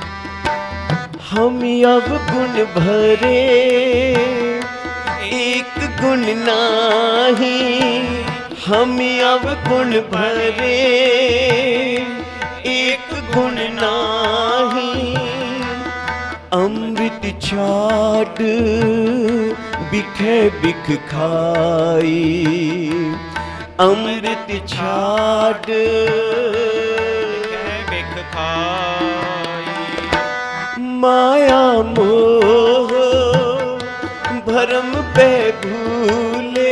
[SPEAKER 7] हम अब गुण भरे एक गुण नाही, हम अब गुण भरे एक गुण नाही, अमृत छाड़ बिखे बिख खाई, अमृत छाड़ बिख खाई, माया मोह भरम पे भूले,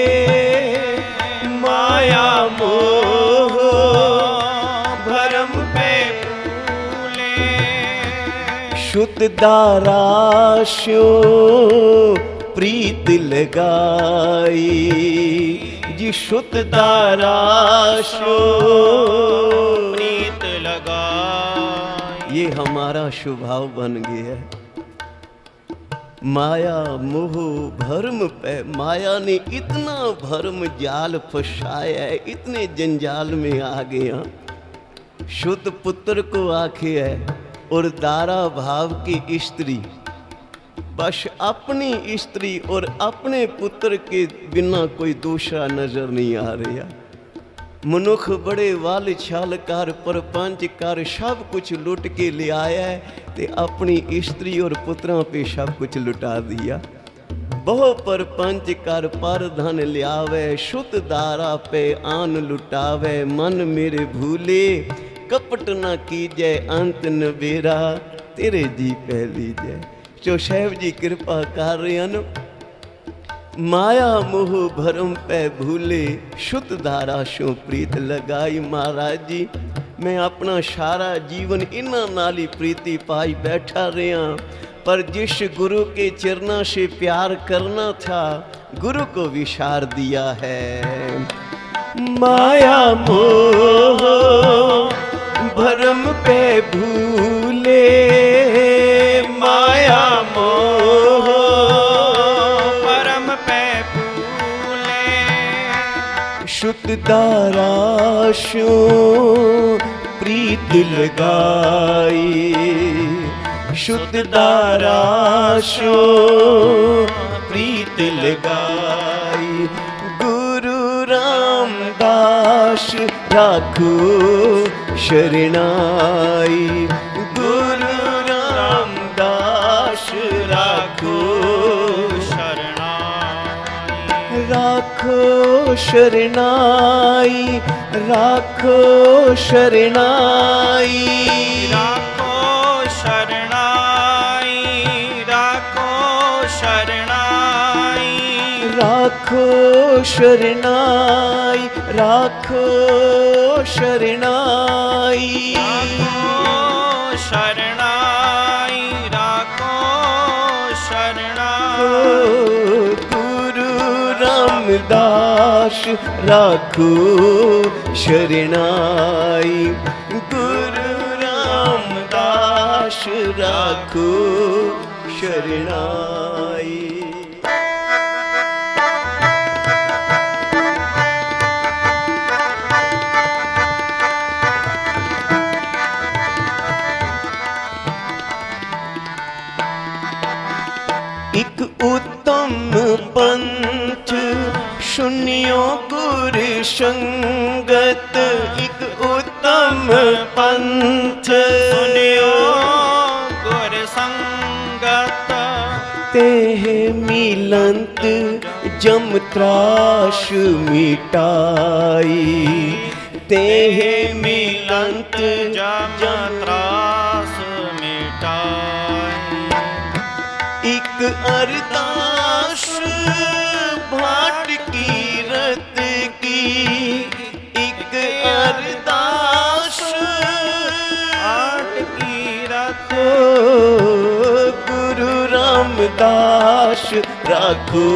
[SPEAKER 7] माया मोह भरम पे भूले, शुद्ध दाराशो प्रीत लगाई, जी शुद्ध दाराशो प्रीत लगाई। ये हमारा स्वभाव बन गया है। माया मोह भरम पे, माया ने इतना भरम जाल फंसाया है, इतने जंजाल में आ गया। शुद्ध पुत्र को आखे है और दारा भाव की स्त्री, बस अपनी स्त्री और अपने पुत्र के बिना कोई दूसरा नजर नहीं आ रहा। मनुख बड़े वाल छाल कर परपंच कर सब कुछ लुट के ले आया है, ते अपनी स्त्री और पुत्रों पे सब कुछ लुटा दिया। बहु परपंच कर पर धन लियावे, शुद्ध दारा पे आन लुटावे, मन मेरे भूले कपट न कीजय, अंत नबेरा तेरे जी पहली जय। जो साहब जी कृपा कर रहे हैं, माया मोह भरम पे भूले, शुद्ध धारा शो प्रीत लगाई। महाराज जी मैं अपना सारा जीवन इन्हां नाल ही प्रीति पाई बैठा रहा, पर जिस गुरु के चरणों से प्यार करना था गुरु को विसार दिया है। माया मोह भरम पे भूले, माया मोह भरम पे भूले, शुद्ध दाराशो प्रीत लगाई, शुद्ध दाराशो प्रीत लगाई। गुरु रामदास राखो शरणाई, गुरु रामदास राखो शरणाई, राखो शरणाई, राखो शरणाई, राखो शरणाई, राखो शरणाई, राखो शरणाई, राखो शरणाई, राखो शरणाई, राखो शरणाई। गुरु रामदास राखो शरणाई, गुरु रामदास राखो शरणाई। एक उत्तम पंथ सुनियो गुर संगत, एक उत्तम पंथ सुनियो गुर संगत, तेह मिलंत जम त्रास मिटाई, तेह मिलंत जम त्रास मिटाई। अरदास भाट की रत की, एक अरदास
[SPEAKER 1] आट की रत।
[SPEAKER 7] गुरु रामदास राखो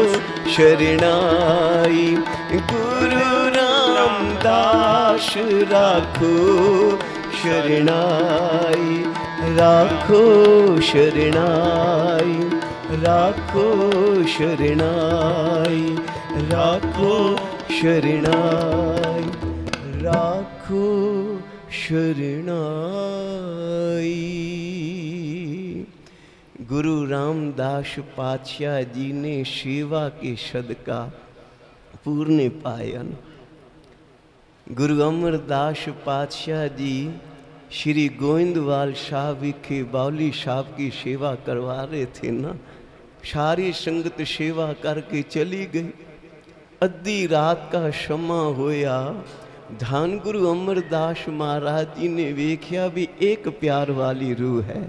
[SPEAKER 7] शरणाई, गुरु रामदास राखो शरणाई, राखो शरणाई, राखो शरणाई, राखो शरणाई, राखो शरणाई। गुरु रामदास पातशाह जी ने सेवा के सदका पूर्ण पायन। गुरु अमरदास पातशाह जी श्री गोविंदवाल साहब विखे बावली साहब की सेवा करवा रहे थे ना, सारी संगत सेवा करके चली गई। अद्धी रात का समा होया, धन गुरु अमरदास महाराज जी ने वेख्या भी एक प्यार वाली रूह है,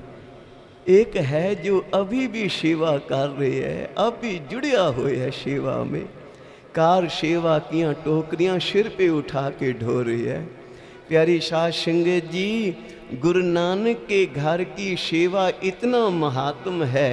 [SPEAKER 7] एक है जो अभी भी सेवा कर रही है, अभी जुड़िया हुए है सेवा में। कार सेवा किया टोकरियां सिर पे उठा के ढो रही है। प्यारी साध संगत जी, गुरु नानक के घर की सेवा इतना महात्म है,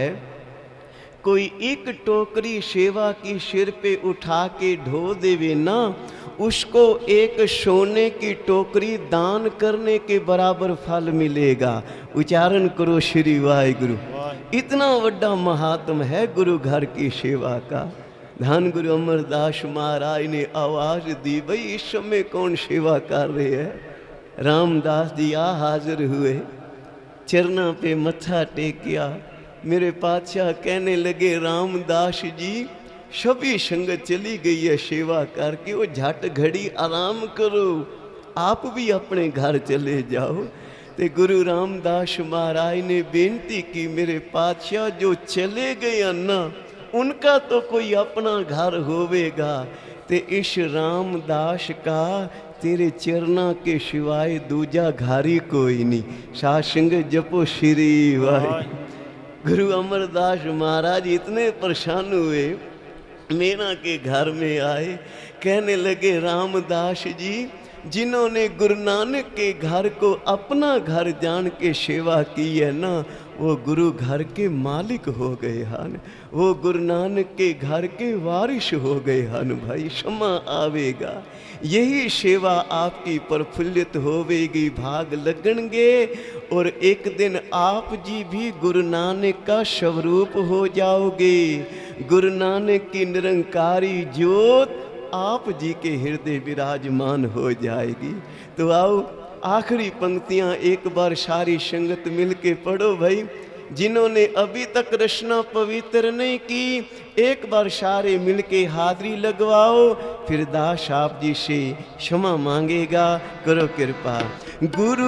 [SPEAKER 7] कोई एक टोकरी सेवा की सिर पे उठा के ढो देवे ना, उसको एक सोने की टोकरी दान करने के बराबर फल मिलेगा। उच्चारण करो श्री वाहिगुरु। इतना बड़ा महात्म है गुरु घर की सेवा का। धन गुरु अमरदास महाराज ने आवाज दी, भाई इस समय कौन सेवा कर रहे हैं। रामदास जी आ हाजिर हुए, चरना पे मत्था टेकिया। मेरे पातशाह कहने लगे, रामदास जी सभी संगत चली गई है सेवा करके, वो झट घड़ी आराम करो, आप भी अपने घर चले जाओ। ते गुरु रामदास महाराज ने बेनती की, मेरे पातशाह जो चले गए ना, उनका तो कोई अपना घर होवेगा, ते इस रामदास का तेरे चरना के सिवाय दूजा घर ही कोई नहीं। साध संगत जपो श्री वाहिगुरू। गुरु अमरदास महाराज इतने परेशान हुए, मीना के घर में आए, कहने लगे, रामदास जी जिन्होंने गुरु नानक के घर को अपना घर जान के सेवा की है ना, वो गुरु घर के मालिक हो गए हन, वो गुरु नानक के घर के वारिश हो गए हन। भाई क्षमा आवेगा, यही सेवा आपकी प्रफुल्लित होवेगी, भाग लगणगे, और एक दिन आप जी भी गुरु नानक का स्वरूप हो जाओगे। गुरु नानक की निरंकारी ज्योत आप जी के हृदय विराजमान हो जाएगी। तो आओ आखिरी पंक्तियां एक बार सारी संगत मिलके पढ़ो भाई। जिन्होंने अभी तक रचना पवित्र नहीं की, एक बार सारे मिलके हाजिरी लगवाओ, फिर दास आप जी से क्षमा मांगेगा। करो कृपा। गुरु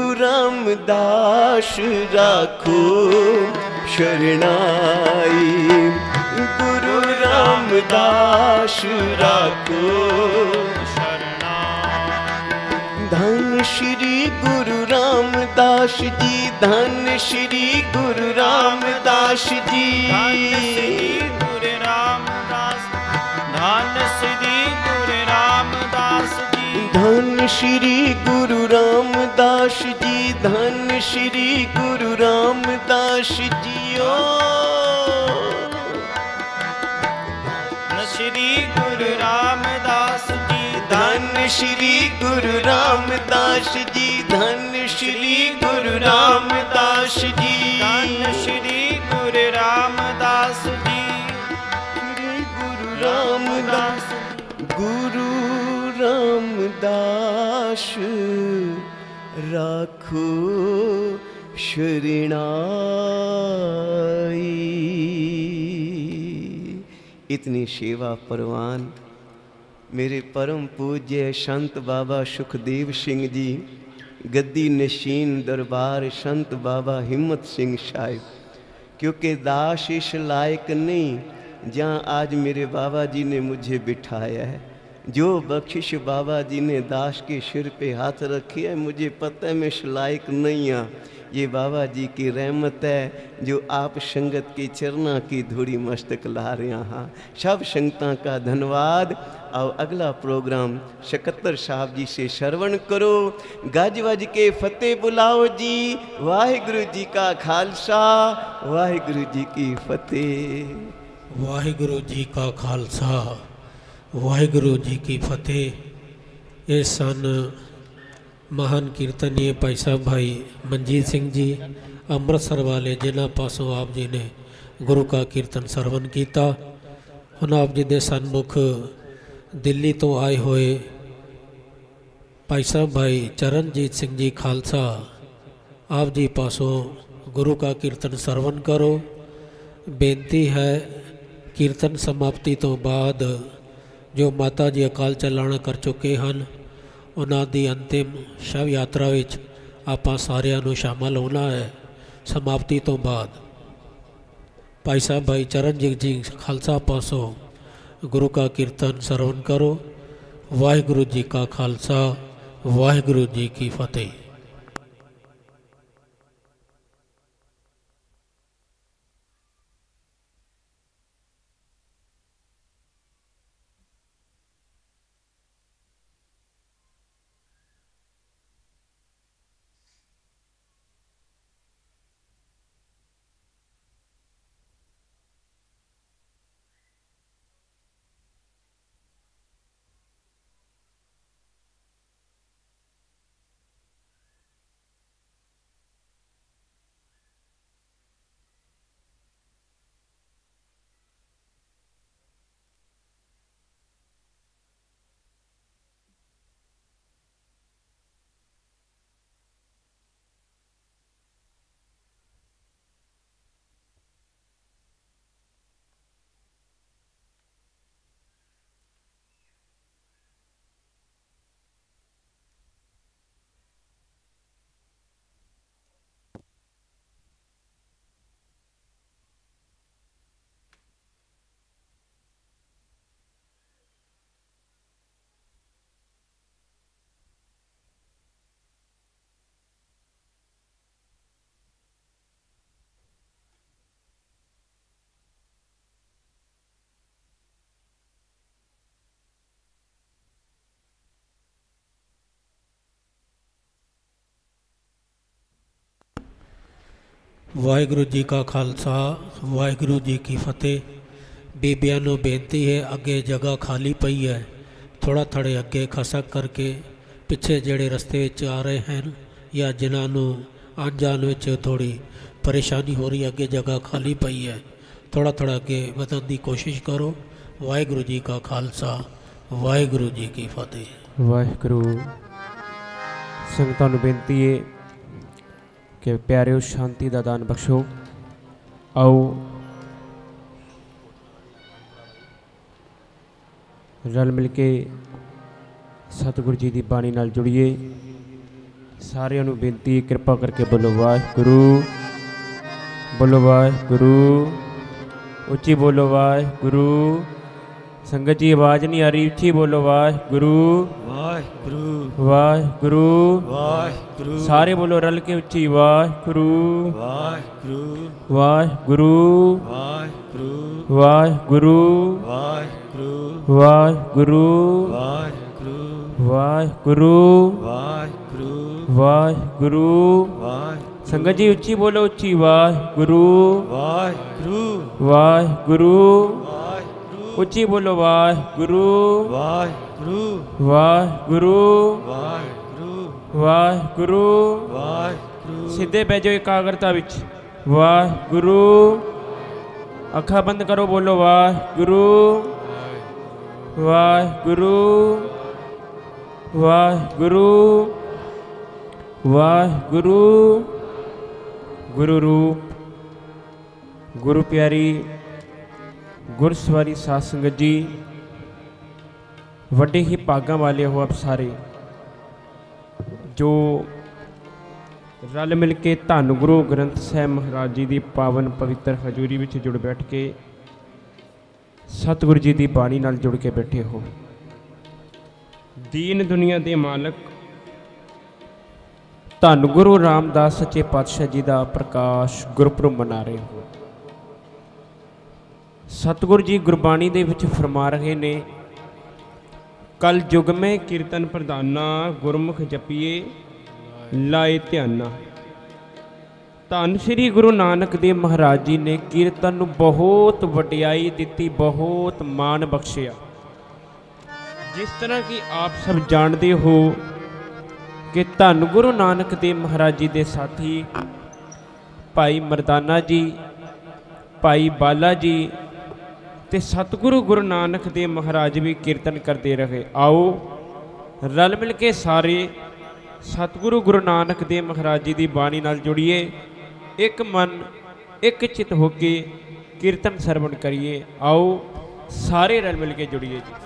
[SPEAKER 7] रामदास राखो शरणाई, गुरु रामदास राखो शरणाई। धन श्री गुरु रामदास जी, धन श्री गुरु रामदास जी,
[SPEAKER 1] धन श्री गुरु रामदास, धन श्री गुरु रामदास जी,
[SPEAKER 7] धन श्री गुरु रामदास जी, धन श्री गुरु रामदास जी। ओ
[SPEAKER 1] श्री गुरु रामदास जी,
[SPEAKER 7] धन श्री गुरु रामदास जी, धन श्री गुरु रामदास जी,
[SPEAKER 1] धन श्री गुरु रामदास जी,
[SPEAKER 7] श्री गुरु रामदास, गुरु रामदास राखो शरणाई। इतनी सेवा परवान मेरे परम पूज्य संत बाबा सुखदेव सिंह जी, गद्दी नशीन दरबार संत बाबा हिम्मत सिंह साहिब, क्योंकि दास इस लायक नहीं जहाँ आज मेरे बाबा जी ने मुझे बिठाया है। जो बख्शिश बाबा जी ने दास के सिर पे हाथ रखी है, मुझे पता है मैं इस लायक नहीं हाँ, ये बाबा जी की रहमत है जो आप संगत की चरना की धूड़ी मस्तक ला रहे हाँ। सब संगतां का धन्यवाद। और अगला प्रोग्राम शकत्तर साहब जी से श्रवण करो। गज वज के फतेह बुलाओ जी। वाहिगुरु जी का खालसा, वाहिगुरु जी की फतेह।
[SPEAKER 2] वाहिगुरु जी का खालसा, वाहिगुरु जी की फतेह। ये सन महान कीर्तनीय भाई साहब भाई मनजीत सिंह जी ਅੰਮ੍ਰਿਤਸਰ वाले जिन्हों पासों आप जी ने गुरु का कीर्तन सरवण किया। ਹੁਣ आप जी के सन्मुख दिल्ली तो आए हुए भाई साहब भाई चरणजीत सिंह जी खालसा आप जी पासों गुरु का कीर्तन सरवण करो। बेनती है कीर्तन समाप्ति तो बाद जो माता जी अकाल चलाना कर चुके हैं उन्हों की अंतिम शव यात्रा विच आपां सारिਆਂ ਨੂੰ शामिल होना है। समाप्ति तो बाद भाई साहब भाई चरणजीत जी खालसा पासों गुरु का कीर्तन सरवण करो। वाहिगुरु जी का खालसा, वाहिगुरु जी की फतेह। वाहिगुरु जी का खालसा, वाहिगुरु जी की फतेह। बीबियां नूं बेनती है अगे जगह खाली पई है, थोड़ा थोड़े अगे खसक करके पिछे जेड़े रस्ते विच आ रहे हैं या जिन्हां नूं आन जान विच थोड़ी परेशानी हो रही, अगे जगह खाली पई है, थोड़ा थोड़ा अगे वधण दी कोशिश करो। वाहिगुरु जी का खालसा, वाहिगुरु जी की फतेह।
[SPEAKER 8] वाहिगुरु संगतां नूं बेनती है कि प्यारिओ शांति का दान बख्शो। आओ रल मिल के सतगुरु जी की बाणी नाल जुड़िए। सारिਆਂ ਨੂੰ बेनती कृपा करके बोलो वाहिगुरु, बोलो वाहिगुरु, उच्ची बोलो वाहिगुरु। संगत जी आवाज़ नहीं आ रही, उच्ची बोलो वाहिगुरु,
[SPEAKER 1] वाहिगुरु,
[SPEAKER 8] वाहिगुरु,
[SPEAKER 1] वाहिगुरु।
[SPEAKER 8] सारे बोलो रल के उच्ची वाहिगुरु,
[SPEAKER 1] वाहिगुरु,
[SPEAKER 8] वाहिगुरु,
[SPEAKER 1] वाहिगुरु,
[SPEAKER 8] वाहिगुरु,
[SPEAKER 1] वाहिगुरु,
[SPEAKER 8] वाहिगुरु,
[SPEAKER 1] वाहिगुरु,
[SPEAKER 8] वाहिगुरु,
[SPEAKER 1] वाहिगुरु,
[SPEAKER 8] वाहिगुरु।
[SPEAKER 1] वाहिगुरु।
[SPEAKER 8] संगत जी उच्ची बोलो, उच्ची वाहिगुरु,
[SPEAKER 1] वाहिगुरु,
[SPEAKER 8] वाहिगुरु,
[SPEAKER 1] वाहिगुरु,
[SPEAKER 8] उच्ची बोलो वाहिगुरु,
[SPEAKER 1] वाहिगुरु,
[SPEAKER 8] वाहिगुरु,
[SPEAKER 1] वाहिगुरु,
[SPEAKER 8] वाहिगुरु।
[SPEAKER 1] वाहिगुरु।
[SPEAKER 8] सीधे बह जाओ एकाग्रता विच। वाहिगुरु। अखा बंद करो, बोलो वाहिगुरु, वाहिगुरु, वाहिगुरु, वाहिगुरु। गुरु रूप, गुरु प्यारी, गुरसवारी साध संगत जी, वड्डे ही भागां वाले हो आप सारे जो रल मिल के धन गुरु ग्रंथ साहिब महाराज जी की पावन पवित्र हजूरी में जुड़ बैठ के सतगुरु जी की बाणी नाल जुड़ के बैठे हो। दीन दुनिया के मालक धन गुरु रामदास सच्चे पातशाह जी का प्रकाश गुरपुरब मना रहे हो। सतगुरु जी गुरबाणी दे विच फरमा रहे ने, कल युग में कीर्तन प्रधाना गुरमुख जपीए लाए ध्याना। धन श्री गुरु नानक देव महाराज जी ने कीर्तन नूं बहुत वडियाई दिती, बहुत मान बख्शिया। जिस तरह कि आप सब जानते हो कि धन गुरु नानक देव महाराज जी के साथी भाई मरदाना जी, भाई बाला जी ते सतगुरु गुरु नानक देव महाराज भी कीर्तन करते रहे। आओ रल मिल के सारे सतगुरु गुरु नानक देव महाराज जी की बाणी नाल जुड़िए, एक मन एक चित होके कीर्तन सरवण करिए। आओ सारे रल मिल के जुड़िए जी।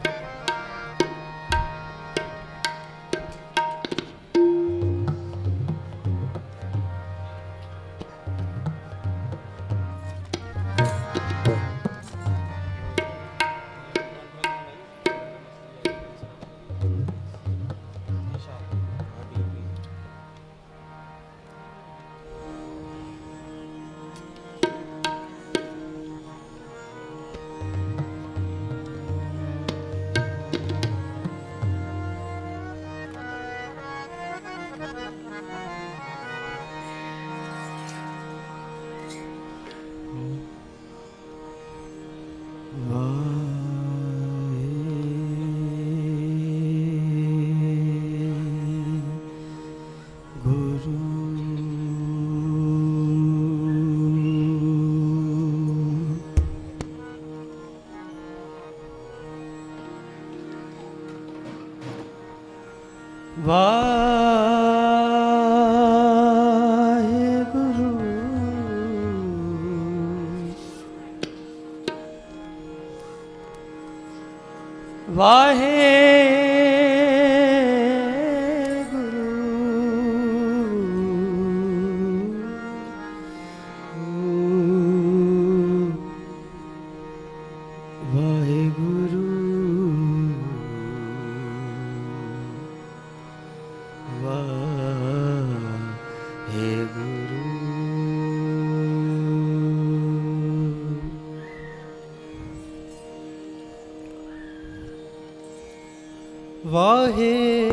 [SPEAKER 5] वाहे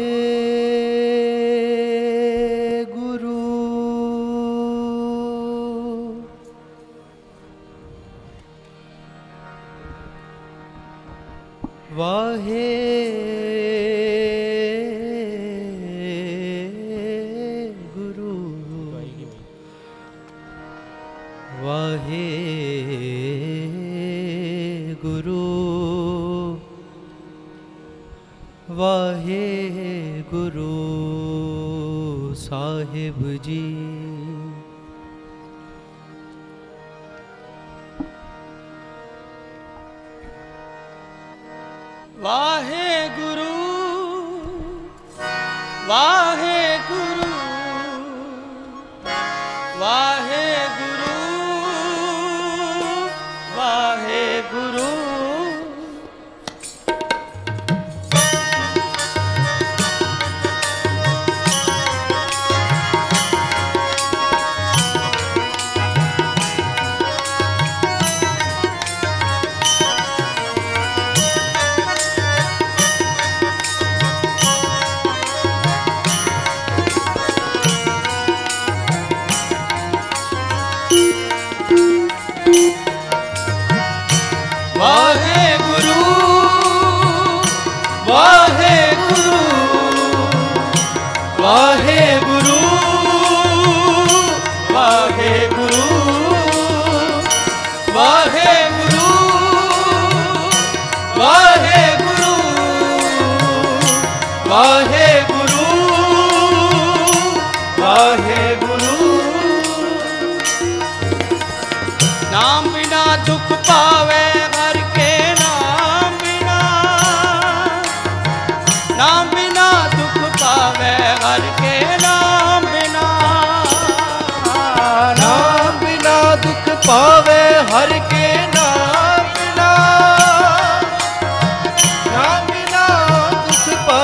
[SPEAKER 5] गुरु वाहे गुरु वाहे गुरु वाहे गुरु साहिब जी। वाहे गुरु वाहे गुरु वाहे गुरु वाहे गुरु नाम बिना दुख पावे हर के नाम बिना, नाम बिना दुख पावे हर के नाम बिना, नाम बिना दुख पावे हर के नाम बिना, नाम बिना दुख पावे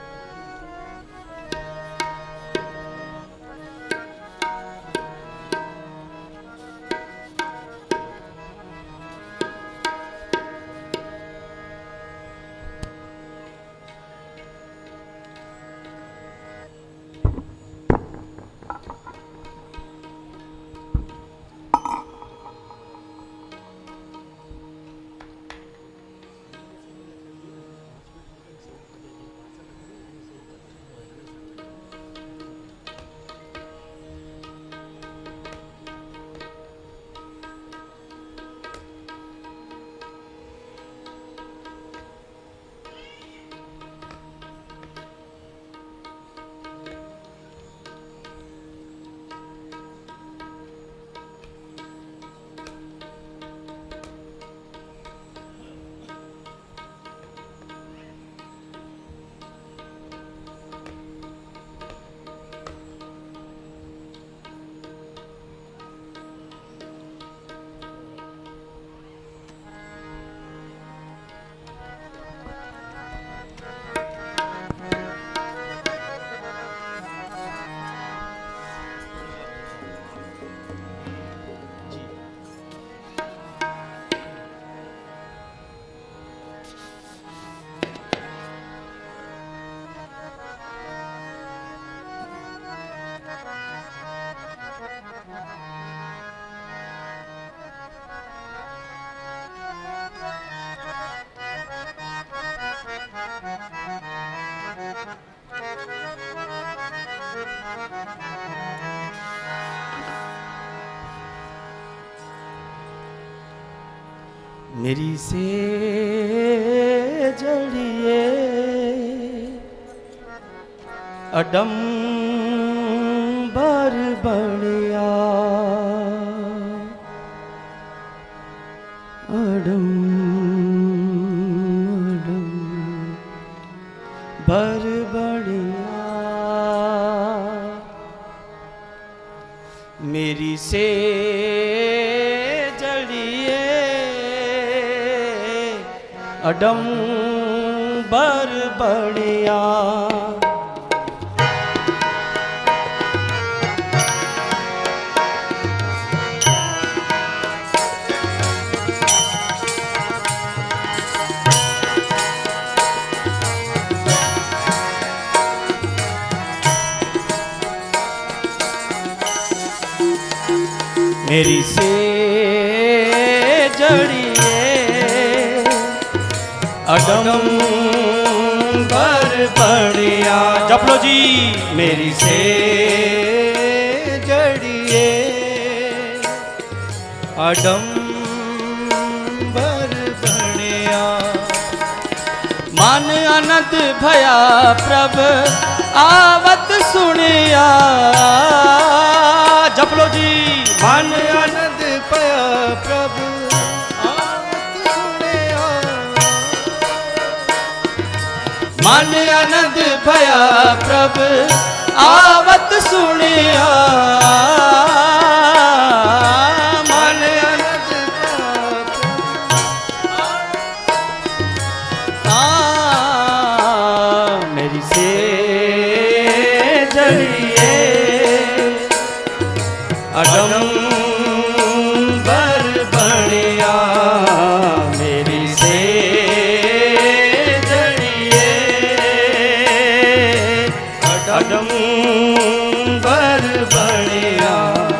[SPEAKER 5] मेरी से जड़िए अडंबर बणिया अडम अडंबर बणिया मेरी से जड़िए अडंबर बणिया मेरी से जड़िए अडंबर बणिया जप लो जी मेरी से जड़िए अडंबर बणिया मन आनंद भया प्रभ आवत सुनिया जप लो जी मन आनंद भया प्रभु आवत सुनिया मन आनंद भया प्रभु आवत सुनिया मन आनंद भया मेरी से जड़िए अडंबर बणिया मेरी से जड़िए अडंबर बणिया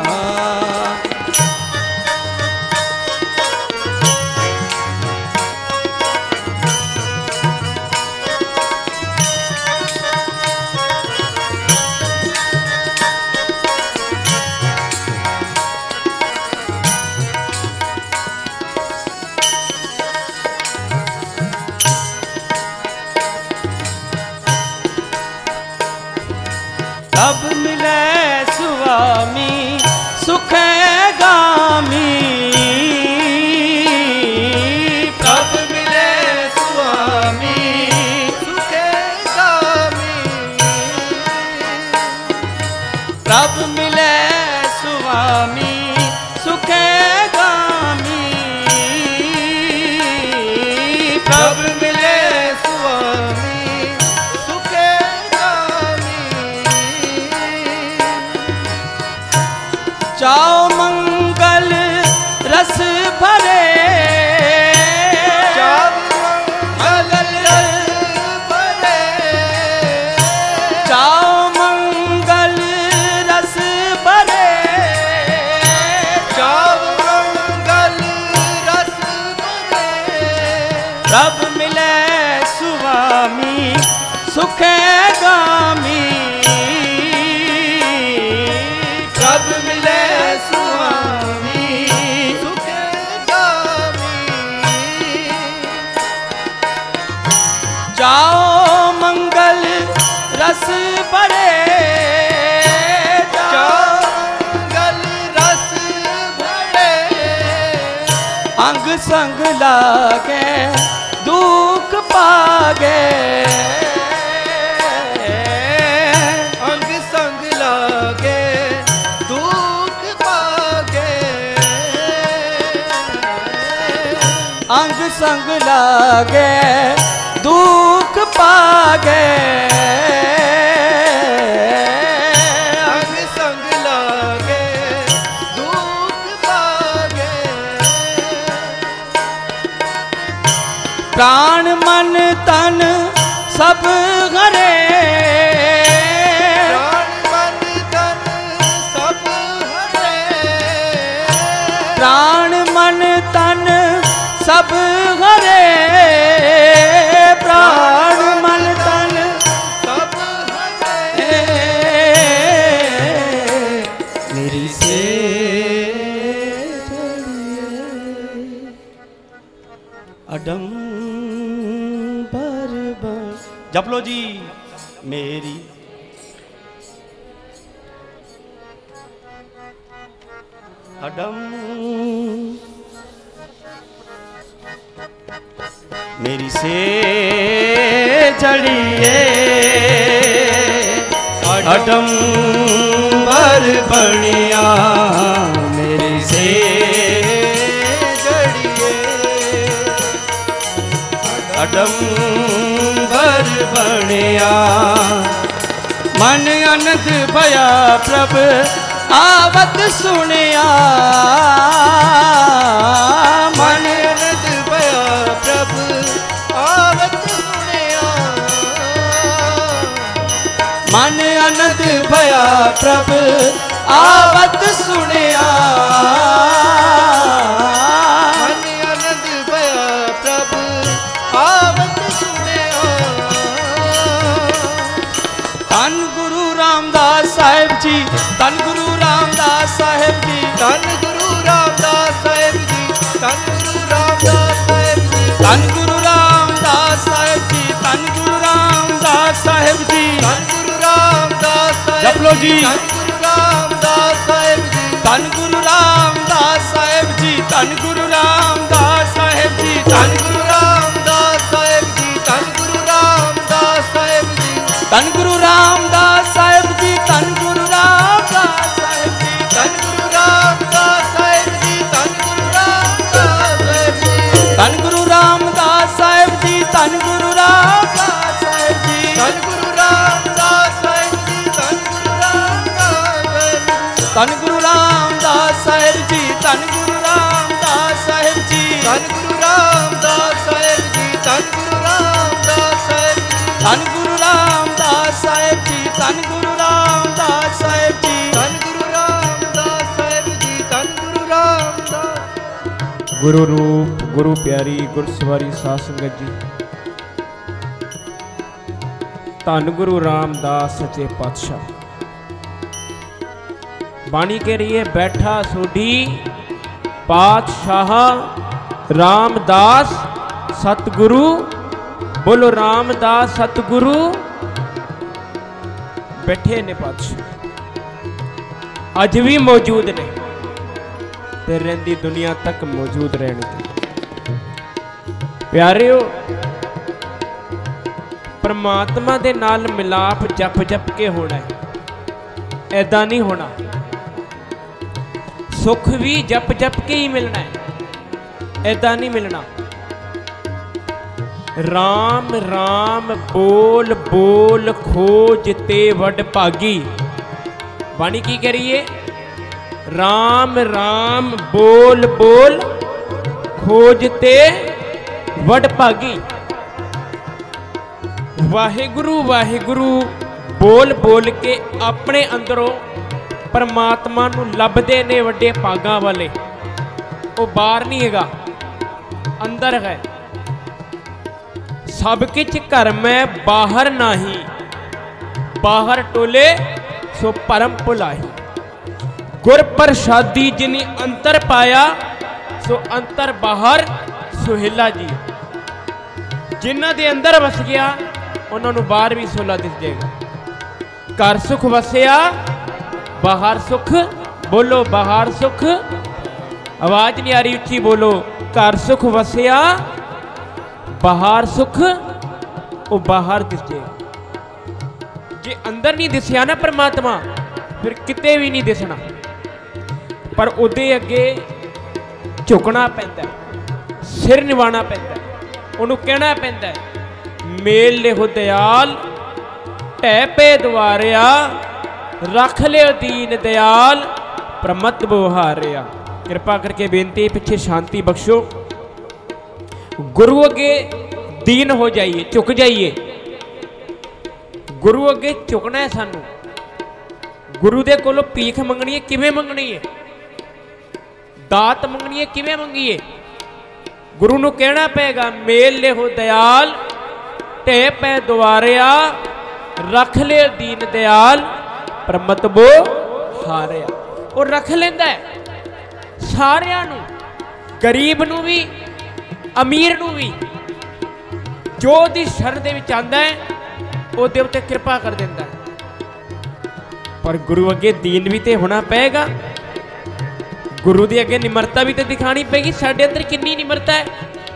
[SPEAKER 5] तब मिले स्वामी सुख गामी तब मिले स्वामी सुख गामी तब मिले स्वामी सुख गामी तब मिले स्वामी जाओ मंगल रस भरे जाओ मंगल रस भरे जाओ मंगल रस भरे जाओ मंगल रस भरे रब मिले स्वामी सुख गामी रब मिले स्वामी सुख गामी जाओ मंगल रस भरे जाओ मंगल रस भरे अंग संग लागे दुख पागे अंग संग लागे अंग संग लागे दुख पागे अंग संग लागे दुख पागे प्राण मन तन सब हरे प्राण मन तन सब हरे प्राण मन तन सब हरे प्राण मन तन सब हरे मेरी से अडंबर बन। जप लो जी। मेरी अडम मेरी से जड़िए अडंबर बनिया मेरी से जड़िए अडंबर बनिया मन अनंत भया प्रभ आवत सुनिया मन अनंत भया प्रभ आवत सुनिया मन अनंत भया प्रभ आवत सुनिया मन अनंत भया प्रभ आवत सुनिया। धन गुरु रामदास साहिब जी धन गुरु रामदास साहिब जी धन गुरु रामदास साहिब जी धन गुरु रामदास साहिब जी धन गुरु रामदास साहिब जी धन गुरु रामदास साहिब जी धन गुरु रामदास साहिब जप लो जी धन गुरु रामदास साहिब जी धन गुरु रामदास साहिब जी धन गुरु रामदास साहिब जी धन गुरु रामदास साहिब जी धन गुरु रामदास साहिब जी धन गुरु रामदास साहिब जी धन गुरु रामदास साहिब जी धन गुरु रामदास साहिब जी धन गुरु रामदास साहिब जी धन गुरु रामदास साहिब जी धन गुरु रामदास साहिब जी धन गुरु रामदास साहिब जी धन गुरु रामदास साहिब जी धन गुरु रामदास साहिब जी धन गुरु रामदास साहिब जी धन गुरु रामदास साहिब जी धन गुरु रामदास साहिब जी धन गुरु रामदास साहिब जी धन गुरु रामदास साहिब जी धन गुरु रामदास।
[SPEAKER 8] गुरु रूप गुरु प्यारी गुरसवारी साध संगत जी धन गुरु रामदास सच्चे पातशाह बाणी कह रही है बैठा सोढ़ी पातशाह रामदास सतगुरु बोलो रामदास सतगुरु बैठे ने पातशाह अज भी मौजूद ने ते रहंदी दुनिया तक मौजूद रहने प्यारिओ परमात्मा दे नाल मिलाप जप जप के होना है ऐदा नहीं होना सुख भी जप जप के ही मिलना है ऐदा नहीं मिलना राम राम बोल बोल खोज ते वड भागी बाणी की कह रही है राम राम बोल बोल खोज ते वड भागी वाहिगुरु वाहिगुरु बोल बोल के अपने अंदरों परमात्मा नूं लभदे ने वड्डे भागां वाले वो बाहर नहीं हैगा अंदर है सब किछ घर में बाहर नाही बाहर टोले सो परम भुलाही गुर प्रसादी जिनी अंतर पाया सो अंतर बाहर सुहेला जी जिन्हां दे अंदर वस गया उन्हां नूं बाहर भी सोला दिस जाएगा घर सुख वसिया बाहर सुख बोलो बाहर सुख आवाज नहीं आ रही उच्ची बोलो घर सुख वसिया बाहर सुख वो बाहर दिस जाएगा जे अंदर नहीं दिसया ना परमात्मा फिर किते भी नहीं दिसना पर उहदे अगे झुकना पैंदा सिर निवाना पैंदा उन्होंने कहना पैंदा मेल लिहो दयाल ढै पे द्वारिया रख लियो दीन दयाल प्रमत बुहारिया कृपा करके बेनती पिछे शांति बख्शो गुरु अगे दीन हो जाइए झुक जाइए गुरु अगे झुकना है सानू गुरु दे कोलों भीख मंगनी है किवें मंगनी है दात मंगनी है किवें मंगी है गुरु नूं कहना पेगा मेल लिहो दयाल ढे पै द्वारिया रख ले दीन दयाल प्रमत बो हारिया वो रख लेंदा है सारियां नूं गरीब नूं भी ਅਮੀਰ ਨੂੰ ਵੀ ਜੋ ਦੀ ਸ਼ਰਨ ਦੇ ਵਿੱਚ ਆਂਦਾ ਹੈ ਉਹਦੇ ਉੱਤੇ ਕਿਰਪਾ ਕਰ ਦਿੰਦਾ ਹੈ। ਪਰ ਗੁਰੂ ਅੱਗੇ ਦੀਨ ਵੀ ਤੇ ਹੋਣਾ ਪਏਗਾ, ਗੁਰੂ ਦੇ ਅੱਗੇ ਨਿਮਰਤਾ ਵੀ ਤੇ ਦਿਖਾਣੀ ਪਏਗੀ। ਸਾਡੇ ਅੰਦਰ ਕਿੰਨੀ ਨਿਮਰਤਾ ਹੈ।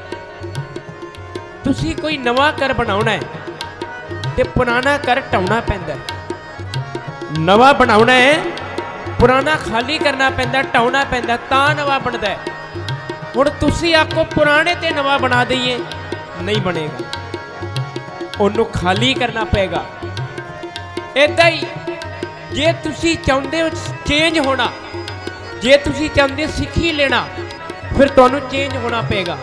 [SPEAKER 8] ਤੁਸੀਂ ਕੋਈ ਨਵਾਂ ਘਰ ਬਣਾਉਣਾ ਹੈ ਤੇ ਪੁਰਾਣਾ ਘਰ ਢਾਉਣਾ ਪੈਂਦਾ। ਨਵਾਂ ਬਣਾਉਣਾ ਹੈ, ਪੁਰਾਣਾ ਖਾਲੀ ਕਰਨਾ ਪੈਂਦਾ, ਢਾਉਣਾ ਪੈਂਦਾ, ਤਾਂ ਨਵਾਂ ਬਣਦਾ ਹੈ। ਹੁਣ ਤੁਸੀਂ ਆਖੋ ਪੁਰਾਣੇ ਤੇ ਨਵਾਂ ਬਣਾ ਦਈਏ, ਨਹੀਂ ਬਣੇਗਾ, ਉਹਨੂੰ ਖਾਲੀ ਕਰਨਾ ਪਏਗਾ। ਏਦਾਂ ਹੀ ਜੇ ਤੁਸੀਂ ਚਾਹੁੰਦੇ ਹੋ ਚੇਂਜ ਹੋਣਾ, ਜੇ ਤੁਸੀਂ ਚਾਹੁੰਦੇ ਸਿੱਖੀ ਲੈਣਾ, ਫਿਰ ਤੁਹਾਨੂੰ ਚੇਂਜ ਹੋਣਾ ਪਏਗਾ।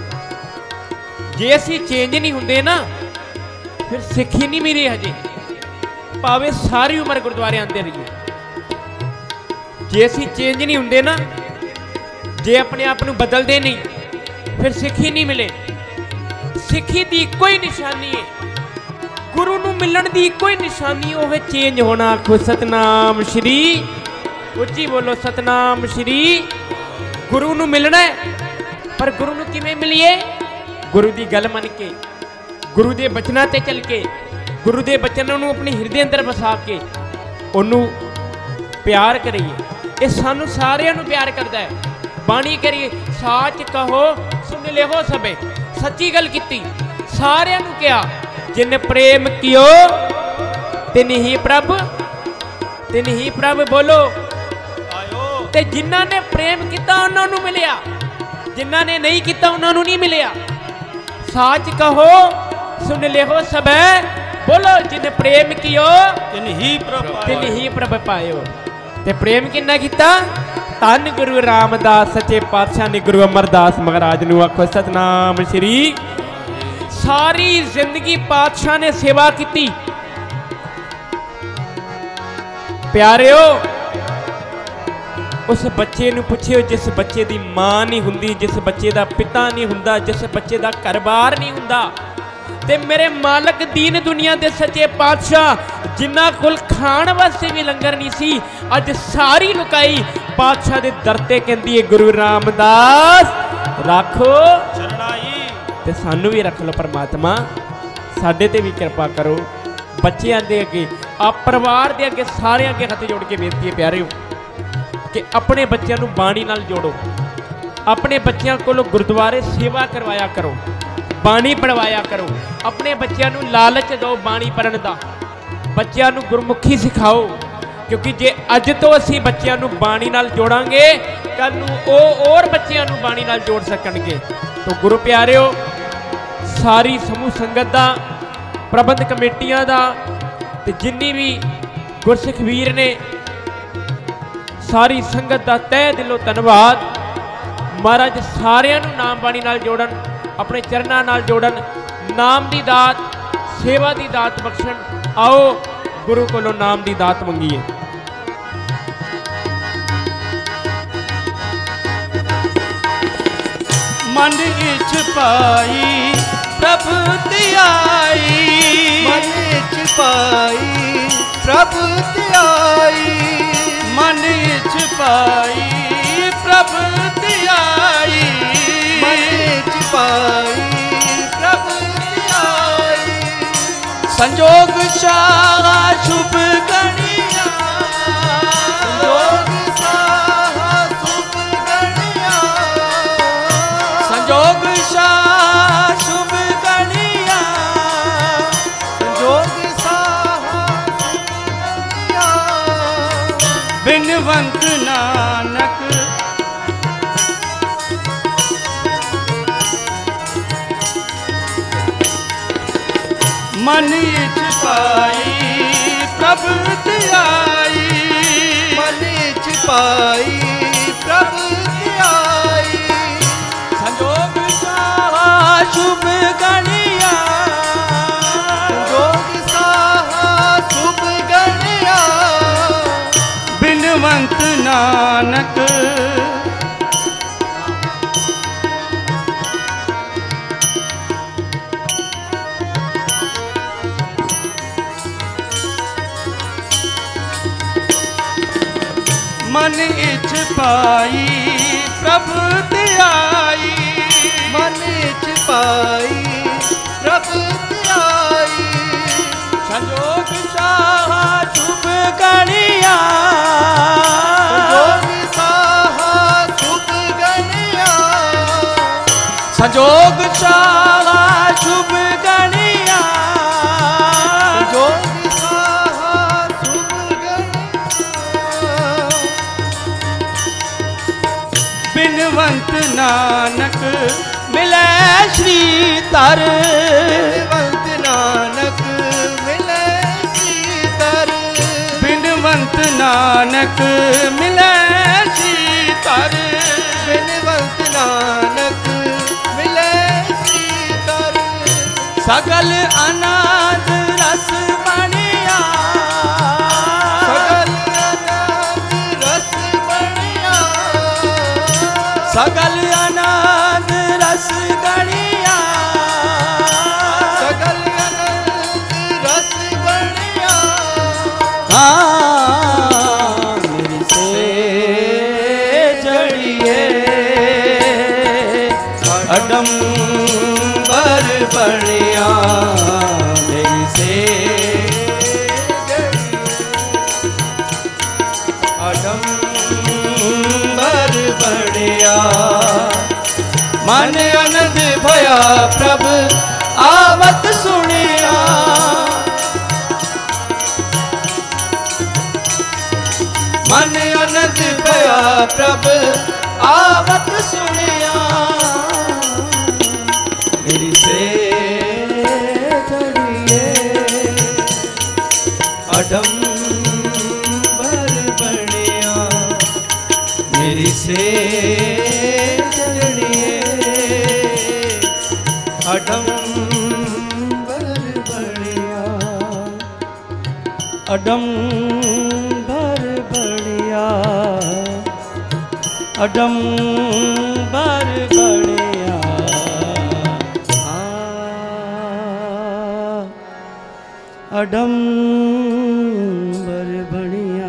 [SPEAKER 8] ਜੇ ਅਸੀਂ ਚੇਂਜ ਨਹੀਂ ਹੁੰਦੇ ਨਾ, ਫਿਰ ਸਿੱਖੀ ਨਹੀਂ ਮਿਲੀ ਹਜੇ, ਭਾਵੇਂ ਸਾਰੀ ਉਮਰ ਗੁਰਦੁਆਰੇ ਆਉਂਦੇ ਰਹੀਏ। ਜੇ ਅਸੀਂ ਚੇਂਜ ਨਹੀਂ ਹੁੰਦੇ ਨਾ, ਜੇ ਆਪਣੇ ਆਪ ਨੂੰ ਬਦਲਦੇ ਨਹੀਂ, ਫਿਰ ਸਿੱਖੀ ਨਹੀਂ ਮਿਲੇ। ਸਿੱਖੀ ਦੀ ਇੱਕੋ ਹੀ ਨਿਸ਼ਾਨੀ ਹੈ, ਗੁਰੂ ਨੂੰ ਮਿਲਣ ਦੀ ਇੱਕੋ ਹੀ ਨਿਸ਼ਾਨੀ, ਉਹ ਹੈ ਚੇਂਜ ਹੋਣਾ। ਆਖੋ ਸਤਨਾਮ ਸ਼੍ਰੀ, ਉੱਚੀ ਬੋਲੋ ਸਤਨਾਮ ਸ਼੍ਰੀ। ਗੁਰੂ ਨੂੰ ਮਿਲਣਾ ਹੈ, ਪਰ ਗੁਰੂ ਨੂੰ ਕਿਵੇਂ ਮਿਲੀਏ? ਗੁਰੂ ਦੀ ਗੱਲ ਮੰਨ ਕੇ, ਗੁਰੂ ਦੇ ਬਚਨਾਂ ਤੇ ਚੱਲ ਕੇ, ਗੁਰੂ ਦੇ ਬਚਨਾਂ ਨੂੰ ਆਪਣੇ ਹਿਰਦੇ ਅੰਦਰ ਵਸਾ ਕੇ ਉਹਨੂੰ ਪਿਆਰ ਕਰੀਏ। ਇਹ ਸਾਨੂੰ ਸਾਰਿਆਂ ਨੂੰ ਪਿਆਰ ਕਰਦਾ ਹੈ। ਬਾਣੀ ਕਰੀਏ ਸਾਚ ਕਹੋ ਸੁਣ ਲਿਓ ਸਭੇ, ਸੱਚੀ ਗੱਲ ਕੀਤੀ, ਸਾਰਿਆਂ ਨੂੰ ਕਿਹਾ ਜਿਨ ਪ੍ਰੇਮ ਕਿਓ ਤਿਨ ਹੀ ਪ੍ਰਭ, ਤਿਨ ਹੀ ਪ੍ਰਭ ਬੋਲੋ ਆਇਓ। ਤੇ ਜਿਨ੍ਹਾਂ ਨੇ ਪ੍ਰੇਮ ਕੀਤਾ ਉਹਨਾਂ ਨੂੰ ਮਿਲਿਆ, ਜਿਨ੍ਹਾਂ ਨੇ ਨਹੀਂ ਕੀਤਾ ਉਹਨਾਂ ਨੂੰ ਨਹੀਂ ਮਿਲਿਆ। ਸਾਚ ਕਹੋ ਸੁਣ ਲਿਓ ਸਭੇ, ਬੋਲੋ ਜਿਨ ਪ੍ਰੇਮ ਕਿਓ
[SPEAKER 1] ਤਿਨ ਹੀ ਪ੍ਰਭ
[SPEAKER 8] ਤਿਨ ਹੀ ਪ੍ਰਭ ਪਾਇਓ। ਤੇ ਪ੍ਰੇਮ ਕਿੰਨਾ ਕੀਤਾ? ਧੰਨ ਗੁਰੂ ਰਾਮਦਾਸ ਸੱਚੇ ਪਾਤਸ਼ਾਹ ਨੇ ਗੁਰੂ ਅਮਰਦਾਸ ਮਹਾਰਾਜ ਨੂੰ। ਆਖੋ ਸਤਨਾਮ ਸ਼੍ਰੀ। ਸਾਰੀ ਜ਼ਿੰਦਗੀ ਪਾਤਸ਼ਾਹ ਨੇ ਸੇਵਾ ਕੀਤੀ। ਪਿਆਰਿਓ, ਉਸ ਬੱਚੇ ਨੂੰ ਪੁੱਛਿਓ ਜਿਸ ਬੱਚੇ ਦੀ ਮਾਂ ਨਹੀਂ ਹੁੰਦੀ, ਜਿਸ ਬੱਚੇ ਦਾ ਪਿਤਾ ਨਹੀਂ ਹੁੰਦਾ, ਜਿਸ ਬੱਚੇ ਦਾ ਘਰ-ਬਾਰ ਨਹੀਂ ਹੁੰਦਾ। ਤੇ ਮੇਰੇ ਮਾਲਕ ਦੀਨ ਦੁਨੀਆ ਦੇ ਸੱਚੇ ਪਾਤਸ਼ਾਹ, ਜਿਨ੍ਹਾਂ ਕੋਲ ਖਾਣ ਵਾਸਤੇ ਵੀ ਲੰਗਰ ਨਹੀਂ ਸੀ, ਅੱਜ ਸਾਰੀ ਲੁਕਾਈ ਪਾਤਸ਼ਾਹ ਦੇ ਦਰ ਤੇ ਕਹਿੰਦੀ ਹੈ ਗੁਰੂ ਰਾਮਦਾਸ ਰੱਖੋ
[SPEAKER 1] ਚਰਨਾਈ।
[SPEAKER 8] ਤੇ ਸਾਨੂੰ ਵੀ ਰੱਖ ਲਓ ਪਰਮਾਤਮਾ, ਸਾਡੇ ਤੇ ਵੀ ਕਿਰਪਾ ਕਰੋ। ਬੱਚਿਆਂ ਦੇ ਅੱਗੇ, ਆ ਪਰਿਵਾਰ ਦੇ ਅੱਗੇ, ਸਾਰਿਆਂ ਅੱਗੇ ਹੱਥ ਜੋੜ ਕੇ ਬੇਨਤੀ ਹੈ ਪਿਆਰਿਓ ਕਿ ਆਪਣੇ ਬੱਚਿਆਂ ਨੂੰ ਬਾਣੀ ਨਾਲ ਜੋੜੋ। ਆਪਣੇ ਬੱਚਿਆਂ ਕੋਲੋਂ ਗੁਰਦੁਆਰੇ ਸੇਵਾ ਕਰਵਾਇਆ ਕਰੋ, ਬਾਣੀ ਪੜਵਾਇਆ ਕਰੋ। ਆਪਣੇ ਬੱਚਿਆਂ ਨੂੰ ਲਾਲਚ ਦਿਓ ਬਾਣੀ ਪੜ੍ਹਨ ਦਾ, ਬੱਚਿਆਂ ਨੂੰ ਗੁਰਮੁਖੀ ਸਿਖਾਓ। ਕਿਉਂਕਿ ਜੇ ਅੱਜ ਤੋਂ ਅਸੀਂ ਬੱਚਿਆਂ ਨੂੰ ਬਾਣੀ ਨਾਲ ਜੋੜਾਂਗੇ, ਕੱਲ ਨੂੰ ਉਹ ਹੋਰ ਬੱਚਿਆਂ ਨੂੰ ਬਾਣੀ ਨਾਲ ਜੋੜ ਸਕਣਗੇ। ਤਾਂ ਗੁਰੂ ਪਿਆਰਿਓ, ਸਾਰੀ ਸਮੂਹ ਸੰਗਤ ਦਾ, ਪ੍ਰਬੰਧ ਕਮੇਟੀਆਂ ਦਾ, ਤੇ ਜਿੰਨੀ ਵੀ ਗੁਰਸਿੱਖ ਵੀਰ ਨੇ, ਸਾਰੀ ਸੰਗਤ ਦਾ ਤਹਿ ਦਿਲੋਂ ਧੰਨਵਾਦ। ਮਹਾਰਾਜ ਸਾਰਿਆਂ ਨੂੰ ਨਾਮ ਬਾਣੀ ਨਾਲ ਜੋੜਨ, ਆਪਣੇ ਚਰਨਾਂ ਨਾਲ ਜੋੜਨ, ਨਾਮ ਦੀ ਦਾਤ, ਸੇਵਾ ਦੀ ਦਾਤ ਬਖਸ਼ਣ। ਆਓ ਗੁਰੂ ਕੋਲੋਂ ਨਾਮ ਦੀ ਦਾਤ ਮੰਗੀਏ।
[SPEAKER 1] ਮਨ ਇਛ ਪਾਈ ਪ੍ਰਭ ਧਿਆਈ,
[SPEAKER 9] ਮਨ ਇਛ ਪਾਈ ਪ੍ਰਭ ਧਿਆਈ,
[SPEAKER 1] ਮਨ ਇਛ ਪਾਈ ਪ੍ਰਭ ਧਿਆਈ,
[SPEAKER 9] ਮਨ ਇਛ ਪਾਈ ਪ੍ਰਭ ਧਿਆਈ।
[SPEAKER 1] ਸੰਜੋਗ ਸ਼ਾਹ ਸ਼ੁਭ ਗਣਿਆ,
[SPEAKER 9] ਸੰਜੋਗ ਸਾਹ ਸੁਭ ਗਣਿਆ,
[SPEAKER 1] ਸੰਜੋਗ ਸ਼ਾਹ ਸ਼ੁਭ ਗਣਿਆ,
[SPEAKER 9] ਸੰਜੋਗ ਸਾਹ ਸੁਭ ਗਣਿਆ।
[SPEAKER 1] ਬਿਨਵੰਤ ਨਾਨਕ ਮਨ ਇਛ ਪਾਈ ਪ੍ਰਭ ਧਿਆਈ,
[SPEAKER 9] ਮਨ ਇਛ ਪਾਈ ਪ੍ਰਭ ਧਿਆਈ।
[SPEAKER 1] ਸੰਜੋਗ ਸ਼ਾਹ ਸ਼ੁਭ ਗਣਿਆ,
[SPEAKER 9] ਸੰਜੋਗ ਸਾਹ ਸੁਭ ਗਣਿਆ।
[SPEAKER 1] ਬਿਨਵੰਤ ਨਾਨਕ ਮਨ ਇਛ ਪਾਈ ਪ੍ਰਭ ਧਿਆਈ,
[SPEAKER 9] ਮਨ
[SPEAKER 10] संजोग चाहा शुभ गणिया,
[SPEAKER 9] संजोग चाहा शुभ गणिया,
[SPEAKER 10] बिनवंत नानक मिले श्री तर,
[SPEAKER 9] बिनवंत नानक मिले श्री तर,
[SPEAKER 10] बिनवंत नानक मिले श्री तर,
[SPEAKER 9] बिनवंत नानक मिले श्री तर,
[SPEAKER 10] सगल अनाद रस बनिया,
[SPEAKER 9] सगल अनाद रस बनिया,
[SPEAKER 10] सगल अनाद रस गणिया,
[SPEAKER 9] सगल अनाद रस बनिया,
[SPEAKER 10] हाँ मेरी से जड़िए अडंबर बनिया, मेरी से अडंबर बनिया, मन आनंद भया प्रभ आवत सुनिया, मन आनंद भया प्रभ आवत सुनिया, मेरी से जड़िए अडंबर बनिया, मेरी से जड़िए अडंबर बनिया, अडंबर बनिया, अडंबर बनिया, अडंबर बनिया।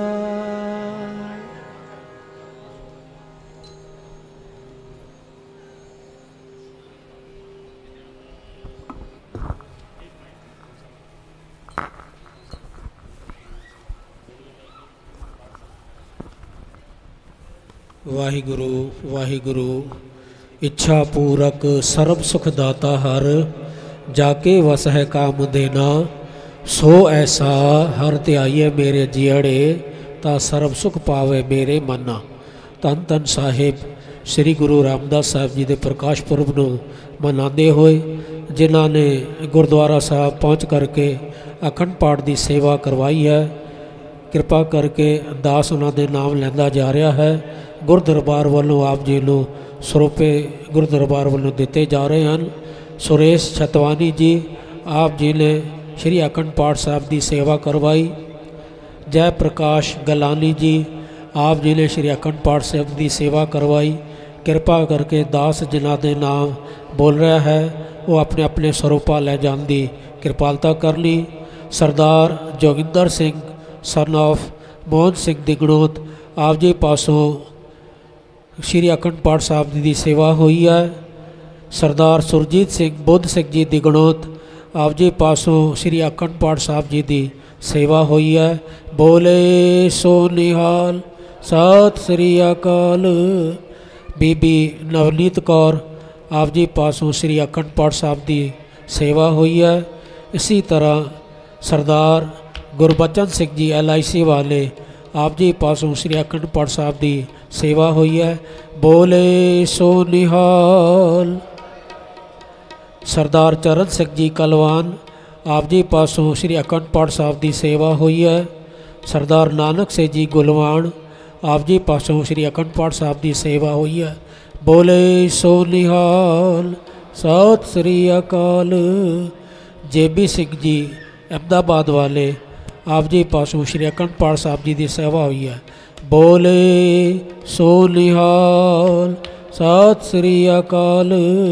[SPEAKER 2] वाहिगुरु वाहिगुरु इच्छा पूरक सर्व सुख दाता हर, जाके वस है काम देना, सो ऐसा हर ध्याइए मेरे जियड़े, ता सर्व सुख पावे मेरे मना। धन धन साहिब श्री गुरु रामदास साहब जी के प्रकाश पुरब ਨੂੰ मनाते हुए जिन्हों ने गुरुद्वारा साहब पहुँच करके अखंड पाठ की सेवा करवाई है, कृपा करके दास उन्होंने नाम लेंदा जा रहा है। गुरु दरबार वालों आप जी को ਸਰੋਪੇ गुरु दरबार वालों दिते जा रहे हैं। सुरेश छतवानी जी आप जी ने श्री अखंड पाठ साहब की सेवा करवाई। जय प्रकाश गलानी जी आप जी ने श्री अखंड पाठ साहब की सेवा करवाई। कृपा करके दास जिन्हों के नाम बोल रहा है वो अपने अपने स्वरूपा ले जाने की कृपालता कर ली। सरदार जोगिंदर सिंह सन ऑफ मोहन सिंह दिगणोत आप जी पासों श्री अखंड पाठ साहब जी की सेवा हुई है। सरदार सुरजीत सिंह बुद्ध सिंह जी दिगणोत आप जी पासों श्री अखंड पाठ साहब जी की सेवा हुई है। बोले सो निहाल सत श्री अकाल। बीबी नवनीत कौर आप जी पासों श्री अखंड पाठ साहब की सेवा हुई है। इसी तरह Sardar Gurbachan Singh ji L I C वाले आप जी पासों श्री अखंड पाठ साहब की सेवा हुई है। बोले सो निहाल। सरदार चरण सिंह जी कलवान आप जी पासों श्री अखंड पाठ साहब की सेवा हुई है। सरदार नानक सिंह जी गुलवान आप जी पासों श्री अखंड पाठ साहब की सेवा हुई है। बोले सो निहाल सत श्री अकाल। जेबी सिंह जी अहमदाबाद वाले आप जी पासों श्री अखंड पाठ साहब जी की सेवा हुई है। बोले सो निहाल सत श्री अकाल।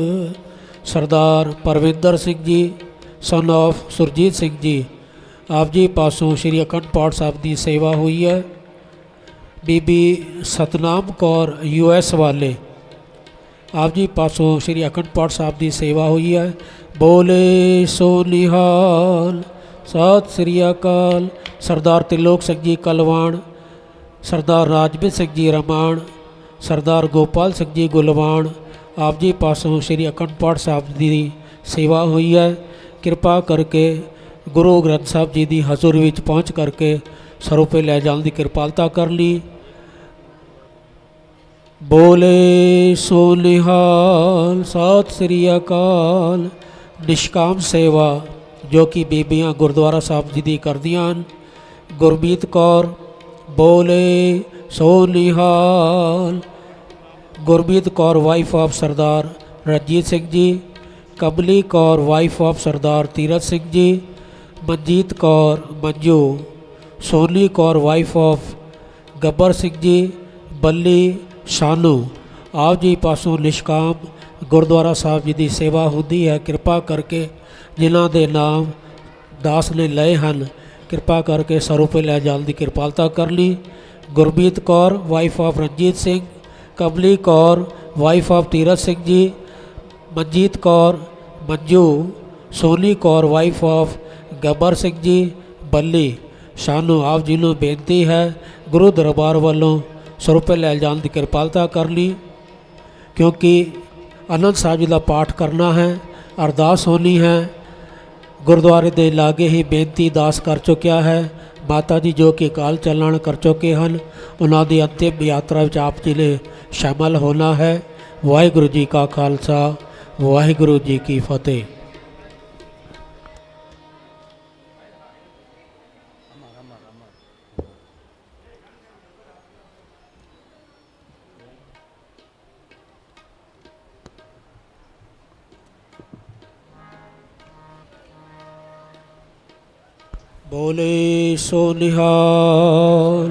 [SPEAKER 2] सरदार परविंदर सिंह जी सन ऑफ सुरजीत सिंह जी आप जी पासों श्री अखंड पाठ साहब की सेवा हुई है। बीबी सतनाम कौर यू एस वाले आप जी पासों श्री अखंड पाठ साहब की सेवा हुई है। बोले सो निहाल सत श्री अकाल। सरदार त्रिलोक सिंह जी कलवान, सरदार राजवीर सिंह जी रमान, सरदार गोपाल सिंह जी गुलवान ਆਪ ਜੀ ਪਾਸੋਂ ਸ਼੍ਰੀ ਅਖੰਡ ਪਾਠ ਸਾਹਿਬ ਦੀ ਸੇਵਾ ਹੋਈ ਹੈ। ਕਿਰਪਾ ਕਰਕੇ ਗੁਰੂ ਗ੍ਰੰਥ ਸਾਹਿਬ ਜੀ ਦੀ ਹਜ਼ੂਰ ਵਿੱਚ ਪਹੁੰਚ ਕਰਕੇ ਸਰੂਪੇ ਲੈ ਜਾਣ ਦੀ ਕਿਰਪਾਲਤਾ ਕਰ ਲਈ। ਬੋਲੇ ਸੋ ਨਿਹਾਲ। ਸਤਿ ਸ੍ਰੀ ਅਕਾਲ। ਨਿਸ਼ਕਾਮ ਸੇਵਾ ਜੋ ਕਿ ਬੀਬੀਆਂ ਗੁਰਦੁਆਰਾ ਸਾਹਿਬ ਜੀ ਦੀ ਕਰਦੀਆਂ ਹਨ। ਗੁਰਮੀਤ ਕੌਰ ਬੋਲੇ ਸੋ ਨਿਹਾਲ। Gurmeet Kaur wife of Sardar Ranjit Singh ji. Kamli Kaur wife of Sardar Tirath Singh ji. Manjeet Kaur Manju. Soni Kaur wife of Gabbar Singh ji. Balli ਸ਼ਾਨੂ। ਆਪ ਜੀ ਪਾਸੋਂ ਨਿਸ਼ਕਾਮ ਗੁਰਦੁਆਰਾ ਸਾਹਿਬ ਜੀ ਦੀ ਸੇਵਾ ਹੁੰਦੀ ਹੈ। ਕਿਰਪਾ ਕਰਕੇ ਜਿਨ੍ਹਾਂ ਦੇ ਨਾਮ ਦਾਸ ਨੇ ਲਏ ਹਨ ਕਿਰਪਾ ਕਰਕੇ ਸਰੂਪੇ ਲੈ ਜਾਣ ਦੀ ਕਿਰਪਾਲਤਾ ਕਰ ਲਈ। Gurmeet Kaur wife of Ranjit Singh. Kamli Kaur wife of Tirath Singh ji. Manjeet Kaur Manju. Soni Kaur wife of Gabbar Singh ji. Balli ਸ਼ਾਨੂ। ਆਪ ਜੀ ਨੂੰ ਬੇਨਤੀ ਹੈ ਗੁਰੂ ਦਰਬਾਰ ਵੱਲੋਂ ਸਰੂਪੇ ਲੈ ਜਾਣ ਦੀ ਕਿਰਪਾਲਤਾ ਕਰ ਲਈ ਕਿਉਂਕਿ ਆਨੰਦ ਸਾਹਿਬ ਜੀ ਦਾ ਪਾਠ ਕਰਨਾ ਹੈ। ਅਰਦਾਸ ਹੋਣੀ ਹੈ। ਗੁਰਦੁਆਰੇ ਦੇ ਲਾਗੇ ਹੀ ਬੇਨਤੀ ਦਾਸ ਕਰ ਚੁੱਕਿਆ ਹੈ। ਮਾਤਾ ਜੀ ਜੋ ਕਿ ਅਕਾਲ ਚਲਾਣ ਕਰ ਚੁੱਕੇ ਹਨ ਉਹਨਾਂ ਦੀ ਅੰਤਿਮ ਯਾਤਰਾ ਵਿੱਚ ਆਪ ਜੀ ਨੇ ਸ਼ਾਮਲ ਹੋਣਾ ਹੈ। ਵਾਹਿਗੁਰੂ ਜੀ ਕਾ ਖਾਲਸਾ ਵਾਹਿਗੁਰੂ ਜੀ ਕੀ ਫਤਿਹ। ਬੋਲੇ ਸੋ ਨਿਹਾਲ।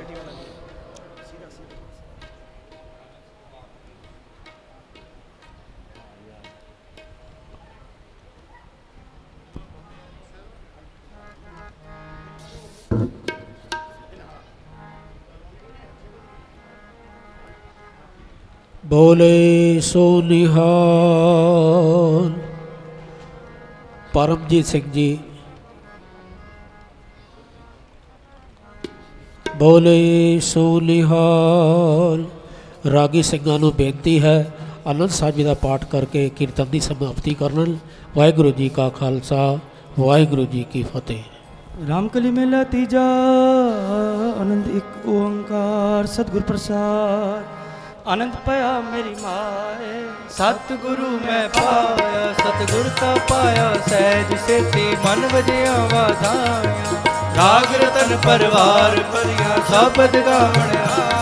[SPEAKER 2] ਬੋਲੇ ਸੋ ਨਿਹਾਲ। ਪਰਮਜੀਤ ਸਿੰਘ ਜੀ। ਬੋਲੇ ਸੋ ਨਿਹਾਲ। ਰਾਗੀ ਸਿੰਘਾਂ ਨੂੰ ਬੇਨਤੀ ਹੈ ਆਨੰਦ ਸਾਹਿਬ ਜੀ ਦਾ ਪਾਠ ਕਰਕੇ ਕੀਰਤਨ ਦੀ ਸਮਾਪਤੀ ਕਰਨ। ਵਾਹਿਗੁਰੂ ਜੀ ਕਾ ਖਾਲਸਾ ਵਾਹਿਗੁਰੂ ਜੀ ਕੀ ਫਤਿਹ।
[SPEAKER 11] ਰਾਮਕਲੀ ਮੇਲਾ ਤੀਜਾ। ਆਨੰਦ ਇੱਕ ਓੰਕਾਰ ਸਤਿਗੁਰ ਪ੍ਰਸਾਦ। ਆਨੰਦ ਪਾਇਆ ਮੇਰੀ ਮਾਏ
[SPEAKER 9] ਸਤਿਗੁਰੂ ਮੈਂ ਪਾਇਆ ਸਤਿਗੁਰ ਤਾ ਪਾਇਆ ਸਹਿਜ ਸੇਤੀ ਮਨ ਵਜਿਆ ਵਾਧਾਇਆ। ਰਾਗ ਰਤਨ ਪਰਵਾਰ ਭਰੀਆਂ ਸ਼ਬਦ ਗਾਵਣ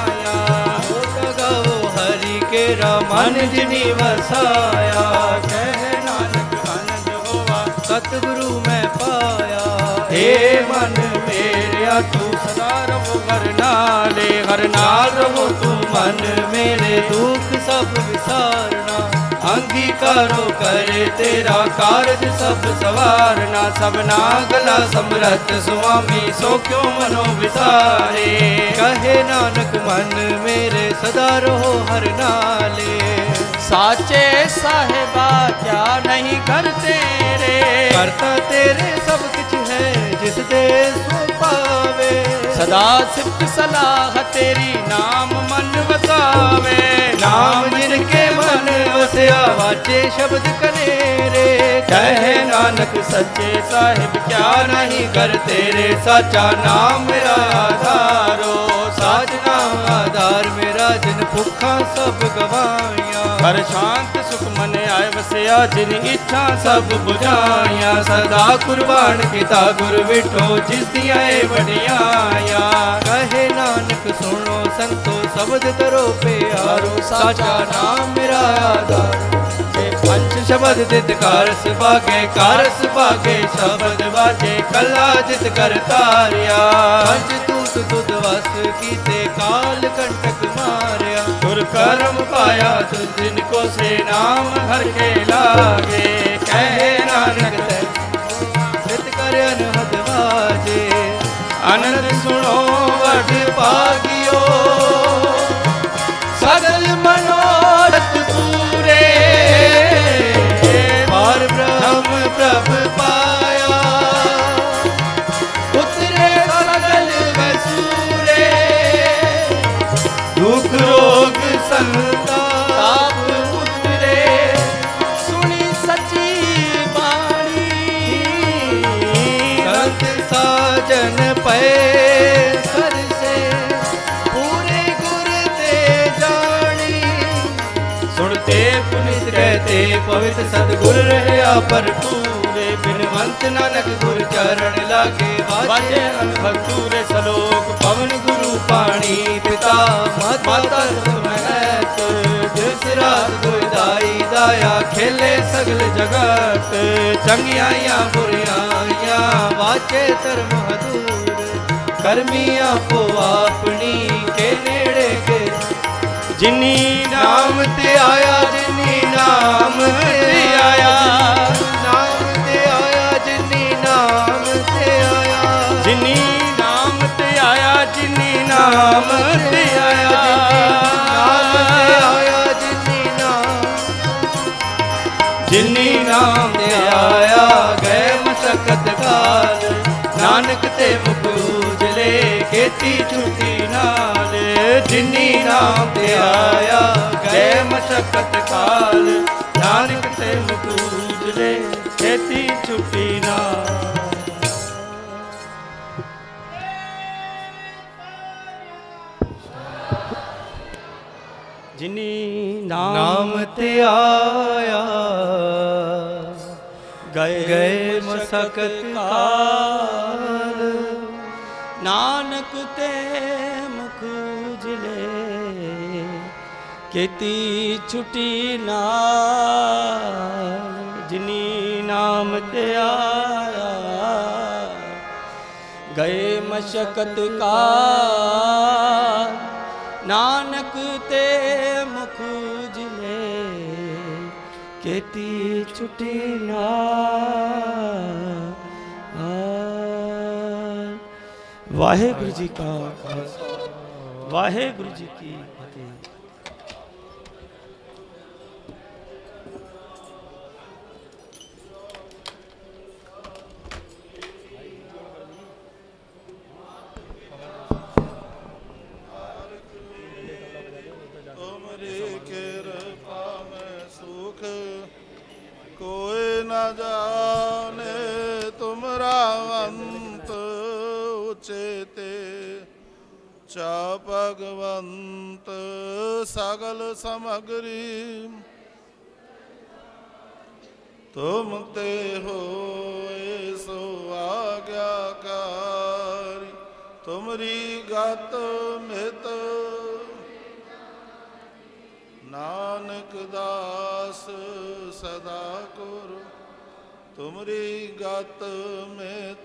[SPEAKER 9] ਆਇਆ। ਓਟਾ ਗਾਵੋ ਹਰੀ ਕੇਰਾ ਮਨ ਜਿਨੀ ਵਸਾਇਆ। ਕਹਿ ਨਾਨਕ ਆਨੰਦ ਹੋਵਾ ਸਤਿਗੁਰੂ ਮੈਂ ਪਾਇਆ। ਏ ਮਨ ਮੇਰਿਆ ਤੂੰ ਸਦਾ ਰਵੋ ਹਰ ਨਾਲੇ ਹਰ ਨਾਲ ਰਵੋ ਤੂੰ ਮਨ ਮੇਰੇ ਦੁੱਖ ਸਭ ਵਿਸਾਰਨਾ। ਅੰਗੀਕਾਰੋ ਕਰੇ ਤੇਰਾ ਕਾਰਜ ਸਭ ਸਵਾਰਨਾ। ਸਭਨਾ ਗਲਾ ਸਮਰੱਥ ਸੁਆਮੀ ਸੋ ਕਿਉ ਮਨੋ ਵਿਸਾਰੇ। ਕਹੇ ਨਾਨਕ ਮਨ ਮੇਰੇ ਸਦਾ ਰਹੋ ਹਰ ਨਾਲੇ।
[SPEAKER 10] ਸਾਚੇ ਸਾਹਿਬਾ ਕਿਆ ਨਹੀਂ ਕਰ ਤੇਰੇ।
[SPEAKER 9] ਕਰਤਾ ਤੇਰੇ ਸਭ ਕੁਛ ਹੈ ਜਿਸ ਦੇ ਸੋ ਪਾਵੇ।
[SPEAKER 10] ਸਦਾ ਸਿਫਤ ਸਲਾਹ ਤੇਰੀ ਨਾਮ ਮਨ ਵਸਾਵੇ।
[SPEAKER 9] ਨਾਮ ਜਿਨ ਕੇ ਮਨ ਵਸਿਆ ਵਾਚੇ ਸ਼ਬਦ ਕਨੇਰੇ।
[SPEAKER 10] ਕਹੇ ਨਾਨਕ ਸੱਚੇ ਸਾਹਿਬ ਕਿਆ ਨਹੀਂ ਕਰ ਤੇਰੇ। ਸਾਚਾ ਨਾਮ ਮੇਰਾ ਆਧਾਰੋ
[SPEAKER 9] ਸਾਚ ਨਾਮ ਆਧਾਰ ਮੇਰਾ ਜਿਨ ਭੁੱਖਾਂ ਸਭ ਗਵਾਈਆਂ।
[SPEAKER 10] ਹਰ ਸ਼ਾਂਤ ਸੁਖ ਮਨ ਆਏ ਵਸਿਆ ਜਿਨ ਇੱਛਾ ਸਭ ਬੁਝਾਈਆਂ।
[SPEAKER 9] ਸਦਾ ਕੁਰਬਾਨ ਕੀਤਾ ਗੁਰ ਵਿਠੋ ਜਿਸ ਦੀਆਂ ਏ ਵਡਿਆਈਆਂ। ਕਹੇ ਨਾਨਕ ਸੁਣੋ ਸੰਤੋ ਸ਼ਬਦ ਤਰੋ ਪਿਆਰੋ। ਸਾਚਾ ਨਾਮ ਮੇਰਾ ਆਧਾਰ। ਜੇ ਪੰਜ ਸ਼ਬਦ ਦਿਤ ਕਾਰਸ ਭਾਗੇ ਕਾਰਸ ਭਾਗੇ ਸ਼ਬਦ ਵਾਜੇ ਕਲਾ ਜਿਤ ਕਰ ਤਾਰਿਆ। ਪੰਜ ਤੂਤ ਦੁੱਧ ਵਸ ਕੀਤੇ ਕਾਲ ਕੰਟਕ ਮਾਰਿਆ। ਗੁਰ ਕਰਮ ਪਾਇਆ ਤੁਝ ਦਿਨ ਕੋ ਸੇ ਨਾਮ ਹਰ ਕੇ ਲਾਗੇ। ਕਹੇ ਨਾਨਕ ਤੈ ਨਿਤ ਕਰ ਅਨਹਦ ਵਾਜੇ।
[SPEAKER 10] ਆਨੰਦ ਸੁਣੋ ਵਡ ਭਾਗਿਓ ਸਗਲ ਮਨੋਰਥ ਪੂਰੇ।
[SPEAKER 9] ਪਾਰ ਬ੍ਰਹਮ ਪ੍ਰਭ ਪਾਇਆ
[SPEAKER 10] ਉਤਰੇ ਸਗਲ ਵਸੂਰੇ।
[SPEAKER 9] ਦੁਖ ਰੋਗ ਸੰਤਾਪ
[SPEAKER 10] ਉਤਰੇ
[SPEAKER 9] गए सर से पूरे गुर ते जानी सुनते पुनित कहते पवित्र सतगुर रहा भरपूरे बिनवंत नानक गुर चरण लागे वाजे अनभतूरे सलोक पवन गुरु पाणी पिता माता महत जिस रात दुदाई दाया खेले सगल जगत चंगियाइया बुरियाइया वाचे धर्म हदूर कर्मिया को अपनी के नेड़े के जिनी नाम ते आया जिनी नाम ते आया नाम ते आया जिनी नाम ते आया जिनी नाम ते आया जिनी नाम ते आया नाम ते आया जिनी नाम जिनी नाम ते आया गए मशक्कत काल नानक ते मुख उजले खेती छुटी नाल जिनी नाम ते आया गए मशक्कत काल नानक ते मुख उजले खेती छुटी नाल जिनी नाम, नाम ते आया गए गए मशक्कत काल नानक ते मुख उजले खेती छुटी नाल जिनी नाम ते आया गए मशक्कत काल नानक ते मुख उजले खेती छुटी नाल वाहेगुरु जी का खालसा वाहेगुरु जी की फतेह।
[SPEAKER 1] कोई न जाने तुमरा अंत उचेते चा भगवंत सगल समग्री तुम ते हो सो आज्ञाकारी तुमरी गत मित नानक दास सदा कुरु तुमरी गत मित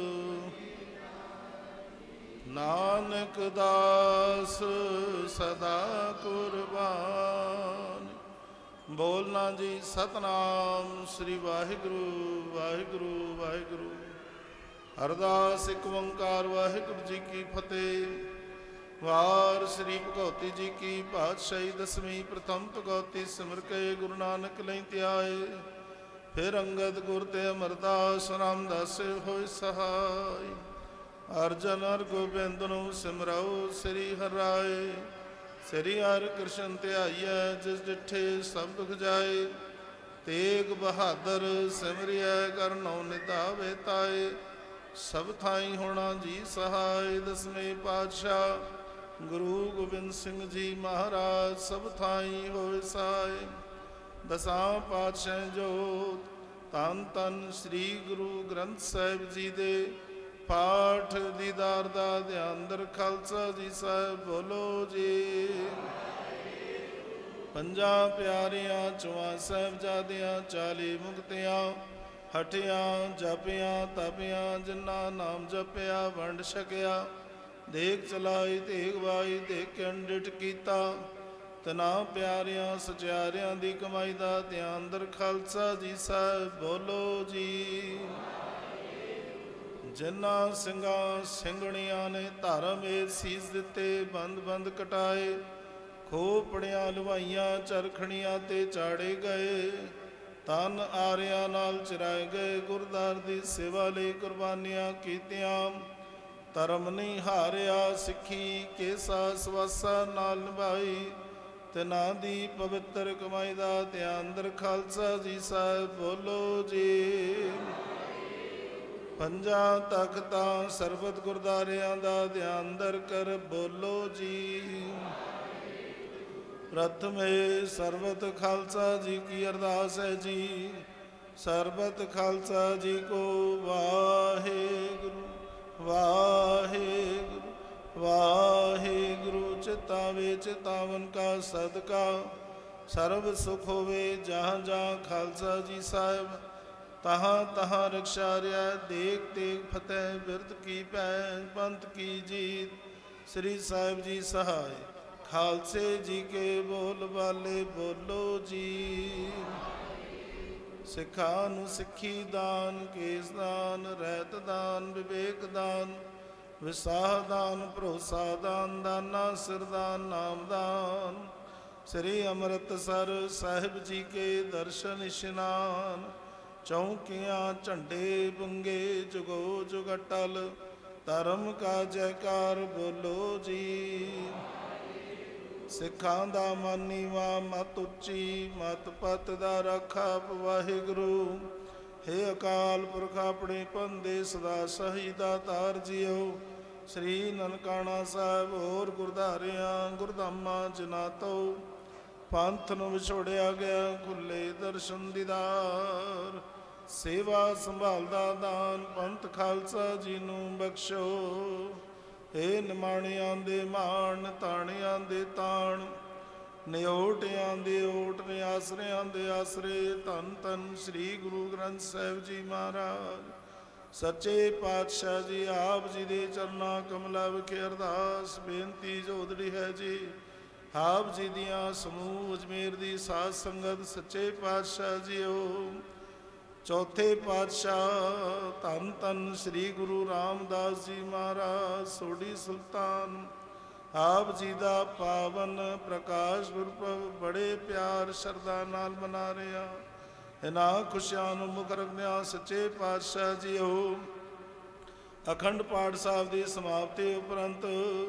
[SPEAKER 1] नानक दास सदा कुर्बान। बोलना जी सतनाम श्री वाहिगुरु वाहिगुरु वाहिगुरु। अरदास एक ओंकार वाहिगुरु जी की फतेह। वार श्री भगवती जी की पातशाही दसवीं प्रथम भगवती सिमर के गुरु नानक लई त्याए। फिर अंगद गुर ते अमरदास रामदास होय सहाय। अर्जन हर गोबिंद नु सिमराओ श्री हराए। श्री हर कृष्ण ध्याइए जिस डिठे सब दुख जाए। तेग बहादुर सिमरिया कर नौ निधावे ताए। सब थाई होना जी सहाय। दसवें पातशाह गुरु गोबिंद सिंह जी महाराज सब थाई होए सहाय। दसां पातशाह जोत तन तन श्री गुरु ग्रंथ साहिब जी दे पाठ दीदार दा ध्यान दर खालसा जी साहिब बोलो जी। पंजा प्यारियां चौहां साहिबजादियां चाली मुक्तियां हटियां जपियां तपियां जिन्ना नाम जपिया वंड छकिया। देख चलाई देख वाई देख के अंडिट कीता। तना प्यारियां सचारियां दी कमाई दा ध्यान दर खालसा जी साहिब बोलो जी। जिन्ना ਸਿੰਘਾਂ ਸਿੰਘਣੀਆਂ ने ਧਰਮ ਇਹ ਸੀਸ ਦਿੱਤੇ ਬੰਦ ਬੰਦ ਕਟਾਏ। ਖੋਪੜੀਆਂ ਲਵਾਈਆਂ ਚਰਖੜੀਆਂ ਤੇ ਚਾੜੇ ਗਏ। ਤਨ ਆਰਿਆਂ ਨਾਲ ਚਰਾਏ ਗਏ। ਗੁਰਦਾਰ ਦੀ ਸੇਵਾ ਲਈ ਕੁਰਬਾਨੀਆਂ ਕੀਤੀਆਂ। ਧਰਮ ਨਹੀਂ ਹਾਰਿਆ ਸਿੱਖੀ ਕੇਸਾ ਸਵਾਸਾ ਨਾਲ ਨਿਭਾਈ। ਤਿਨਾਂ ਦੀ ਪਵਿੱਤਰ ਕਮਾਈ ਦਾ ਧਿਆਨ ਦਰ ਖਾਲਸਾ ਜੀ ਸਾਹਿਬ ਬੋਲੋ ਜੀ। ਪੰਜਾਂ ਤਖਤਾਂ ਸਰਬਤ ਗੁਰਦਾਰਿਆਂ ਦਾ ਧਿਆਨ ਦਰ ਕਰ ਬੋਲੋ ਜੀ। ਪ੍ਰਥਮੇ ਸਰਬਤ ਖਾਲਸਾ ਜੀ ਕੀ ਅਰਦਾਸ ਹੈ ਜੀ। ਸਰਬਤ ਖਾਲਸਾ ਜੀ ਕੋ ਵਾਹਿਗੁਰੂ ਵਾਹਿਗੁਰੂ ਵਾਹਿਗੁਰੂ। ਚਿਤਾਵੇ ਚਿਤਾਵਨ ਕਾ ਸਦਕਾ ਸਰਬ ਸੁਖ ਹੋਵੇ। ਜਹਾਂ ਜਹਾਂ ਖਾਲਸਾ ਜੀ ਸਾਹਿਬ ਤਹਾਂ ਤਹਾਂ ਰਖਸ਼ਾ ਰਿਆ। ਦੇਖ ਤੇਗ ਫਤਿਹ ਬਿਰਦ ਕੀ ਪੈ ਪੰਥ ਕੀ ਜੀਤ। ਸ੍ਰੀ ਸਾਹਿਬ ਜੀ ਸਹਾਇ ਖਾਲਸੇ ਜੀ ਕੇ ਬੋਲ ਬਾਲੇ ਬੋਲੋ ਜੀ। ਸਿੱਖਾਂ ਨੂੰ ਸਿੱਖੀ ਦਾਨ, ਕੇਸ ਦਾਨ, ਰਹਿਤ ਦਾਨ, ਵਿਵੇਕ ਦਾਨ, ਵਿਸਾਹ ਦਾਨ, ਭਰੋਸਾ ਦਾਨ, ਦਾਨਾ ਸਿਰਦਾਨ, ਨਾਮ ਦਾਨ। ਸ੍ਰੀ ਅੰਮ੍ਰਿਤਸਰ ਸਾਹਿਬ ਜੀ ਕੇ ਦਰਸ਼ਨ ਇਸ਼ਨਾਨ। ਚੌਂਕੀਆਂ ਝੰਡੇ ਬੁੰਗੇ ਜੁਗੋ ਜੁਗ ਅਟਲ। ਧਰਮ ਕਾ ਜੈਕਾਰ ਬੋਲੋ ਜੀ। ਸਿੱਖਾਂ ਦਾ ਮਨ ਨੀਵਾਂ ਮਤ ਉੱਚੀ, ਮਤ ਪਤ ਦਾ ਰਾਖਾ ਵਾਹਿਗੁਰੂ। ਹੇ ਅਕਾਲ ਪੁਰਖ ਆਪਣੇ ਪੰਦੇ ਸਦਾ ਸਹੀ ਦਾਤਾਰ ਜੀਓ। ਸ੍ਰੀ ਨਨਕਾਣਾ ਸਾਹਿਬ ਹੋਰ ਗੁਰਦਾਰਿਆਂ ਗੁਰਧਾਮਾਂ ਜਿਨ੍ਹਾਂ ਤੋਂ ਪੰਥ ਨੂੰ ਵਿਛੋੜਿਆ ਗਿਆ, ਖੁੱਲੇ ਦਰਸ਼ਨ ਦੀਦਾਰ। ਸੇਵਾ ਸੰਭਾਲਦਾ ਦਾਨ ਪੰਥ ਖਾਲਸਾ ਜੀ ਨੂੰ ਬਖਸ਼ੋ। ਏ ਨਿਮਾਣਿਆਂ ਦੇ ਮਾਣ, ਤਾਣਿਆਂ ਦੇ ਤਾਣ, ਨਿਓਟਿਆਂ ਦੇ ਓਟ, ਨੇ ਆਸਰਿਆਂ ਦੇ ਆਸਰੇ। ਧੰਨ ਧੰਨ ਸ੍ਰੀ ਗੁਰੂ ਗ੍ਰੰਥ ਸਾਹਿਬ ਜੀ ਮਹਾਰਾਜ ਸੱਚੇ ਪਾਤਸ਼ਾਹ ਜੀ। ਆਪ ਜੀ ਦੇ ਚਰਨਾਂ ਕਮਲਾਂ ਵਿਖੇ ਅਰਦਾਸ ਬੇਨਤੀ ਜੋਦੜੀ ਹੈ ਜੀ। ਆਪ ਜੀ ਦੀਆਂ ਸਮੂਹ ਅਜਮੇਰ ਦੀ ਸਾਧ ਸੰਗਤ ਸੱਚੇ ਪਾਤਸ਼ਾਹ ਜੀਓ। ਚੌਥੇ ਪਾਤਸ਼ਾਹ ਧੰਨ ਧੰਨ ਸ੍ਰੀ ਗੁਰੂ ਰਾਮਦਾਸ ਜੀ ਮਹਾਰਾਜ ਸੋਢੀ ਸੁਲਤਾਨ। ਆਪ ਜੀ ਦਾ ਪਾਵਨ ਪ੍ਰਕਾਸ਼ ਗੁਰਪੁਰਬ ਬੜੇ ਪਿਆਰ ਸ਼ਰਧਾ ਨਾਲ ਮਨਾ ਰਿਹਾ। ਇਹਨਾਂ ਖੁਸ਼ੀਆਂ ਨੂੰ ਮੁੱਖ ਰੱਖਦਿਆਂ ਸੱਚੇ ਪਾਤਸ਼ਾਹ ਜੀਓ ਅਖੰਡ ਪਾਠ ਸਾਹਿਬ ਦੀ ਸਮਾਪਤੀ ਉਪਰੰਤ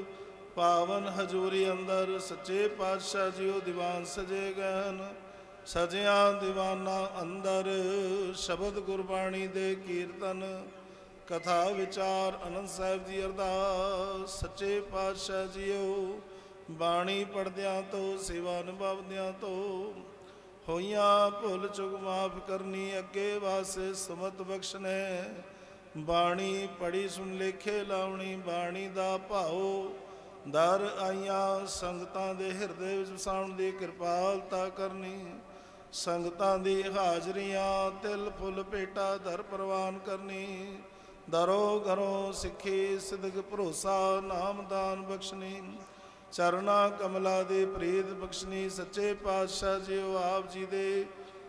[SPEAKER 1] ਪਾਵਨ ਹਜ਼ੂਰੀ ਅੰਦਰ ਸੱਚੇ ਪਾਤਸ਼ਾਹ ਜੀਓ ਦੀਵਾਨ ਸਜੇ ਗਏ ਹਨ। ਸਜਿਆਂ ਦੀਵਾਨਾਂ ਅੰਦਰ ਸ਼ਬਦ ਗੁਰਬਾਣੀ ਦੇ ਕੀਰਤਨ, ਕਥਾ ਵਿਚਾਰ, ਆਨੰਦ ਸਾਹਿਬ ਦੀ ਅਰਦਾਸ। ਸੱਚੇ ਪਾਤਸ਼ਾਹ ਜੀਓ ਬਾਣੀ ਪੜ੍ਹਦਿਆਂ ਤੋਂ, ਸੇਵਾ ਨਿਭਾਉਂਦਿਆਂ ਤੋਂ ਹੋਈਆਂ ਭੁੱਲ ਚੁੱਕ ਮਾਫ ਕਰਨੀ, ਅੱਗੇ ਵਾਸਤੇ ਸੁਮਤ ਬਖਸ਼ਣੇ। ਬਾਣੀ ਪੜ੍ਹੀ ਸੁਣ ਲੇਖੇ ਲਾਉਣੀ, ਬਾਣੀ ਦਾ ਭਾਉ ਦਰ ਆਈਆਂ ਸੰਗਤਾਂ ਦੇ ਹਿਰਦੇ ਵਿੱਚ ਵਸਾਉਣ ਦੀ ਕਿਰਪਾਲਤਾ ਕਰਨੀ। ਸੰਗਤਾਂ ਦੀ ਹਾਜ਼ਰੀਆਂ ਤਿਲ ਫੁੱਲ ਭੇਟਾ ਦਰ ਪ੍ਰਵਾਨ ਕਰਨੀ। ਦਰੋ ਘਰੋਂ ਸਿੱਖੀ ਸਿਦਕ ਭਰੋਸਾ ਨਾਮਦਾਨ ਬਖਸ਼ਣੀ। ਚਰਨਾ ਕਮਲਾ ਦੇ ਪ੍ਰੀਤ ਬਖਸ਼ਣੀ। ਸੱਚੇ ਪਾਤਸ਼ਾਹ ਜੀਓ ਆਪ ਜੀ ਦੇ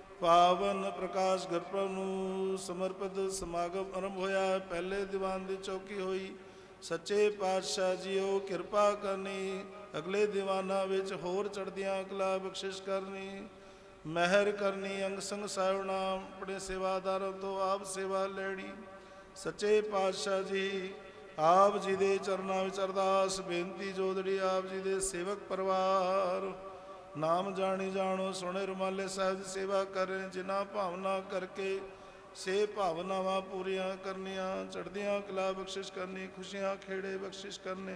[SPEAKER 1] ਪਾਵਨ ਪ੍ਰਕਾਸ਼ ਗੁਰਪੁਰਬ ਨੂੰ ਸਮਰਪਿਤ ਸਮਾਗਮ ਆਰੰਭ ਹੋਇਆ। ਪਹਿਲੇ ਦੀਵਾਨ ਦੀ ਚੌਕੀ ਹੋਈ। ਸੱਚੇ ਪਾਤਸ਼ਾਹ ਜੀਓ ਕਿਰਪਾ ਕਰਨੀ। ਅਗਲੇ ਦੀਵਾਨਾਂ ਵਿੱਚ ਹੋਰ ਚੜ੍ਹਦੀਆਂ ਕਲਾ ਬਖਸ਼ਿਸ਼ ਕਰਨੀ, ਮਹਿਰ ਕਰਨੀ। ਅੰਗ ਸੰਗ ਸਾਹਿਬ ਨਾਮ ਆਪਣੇ ਸੇਵਾਦਾਰਾਂ ਤੋਂ ਆਪ ਸੇਵਾ ਲੈਣੀ। ਸੱਚੇ ਪਾਤਸ਼ਾਹ ਜੀ ਆਪ ਜੀ ਦੇ ਚਰਨਾਂ ਵਿੱਚ ਅਰਦਾਸ ਬੇਨਤੀ ਜੋਦੜੀ। ਆਪ ਜੀ ਦੇ ਸੇਵਕ ਪਰਿਵਾਰ ਨਾਮ ਜਾਣੀ ਜਾਣੋ ਸੋਹਣੇ ਰੁਮਾਲੇ ਸਾਹਿਬ ਦੀ ਸੇਵਾ ਕਰ ਰਹੇ, ਜਿਨ੍ਹਾਂ ਭਾਵਨਾ ਕਰਕੇ ਸੇ ਭਾਵਨਾਵਾਂ ਪੂਰੀਆਂ ਕਰਨੀਆਂ। ਚੜ੍ਹਦੀਆਂ ਕਲਾ ਬਖਸ਼ਿਸ਼ ਕਰਨੀ, ਖੁਸ਼ੀਆਂ ਖੇੜੇ ਬਖਸ਼ਿਸ਼ ਕਰਨੇ।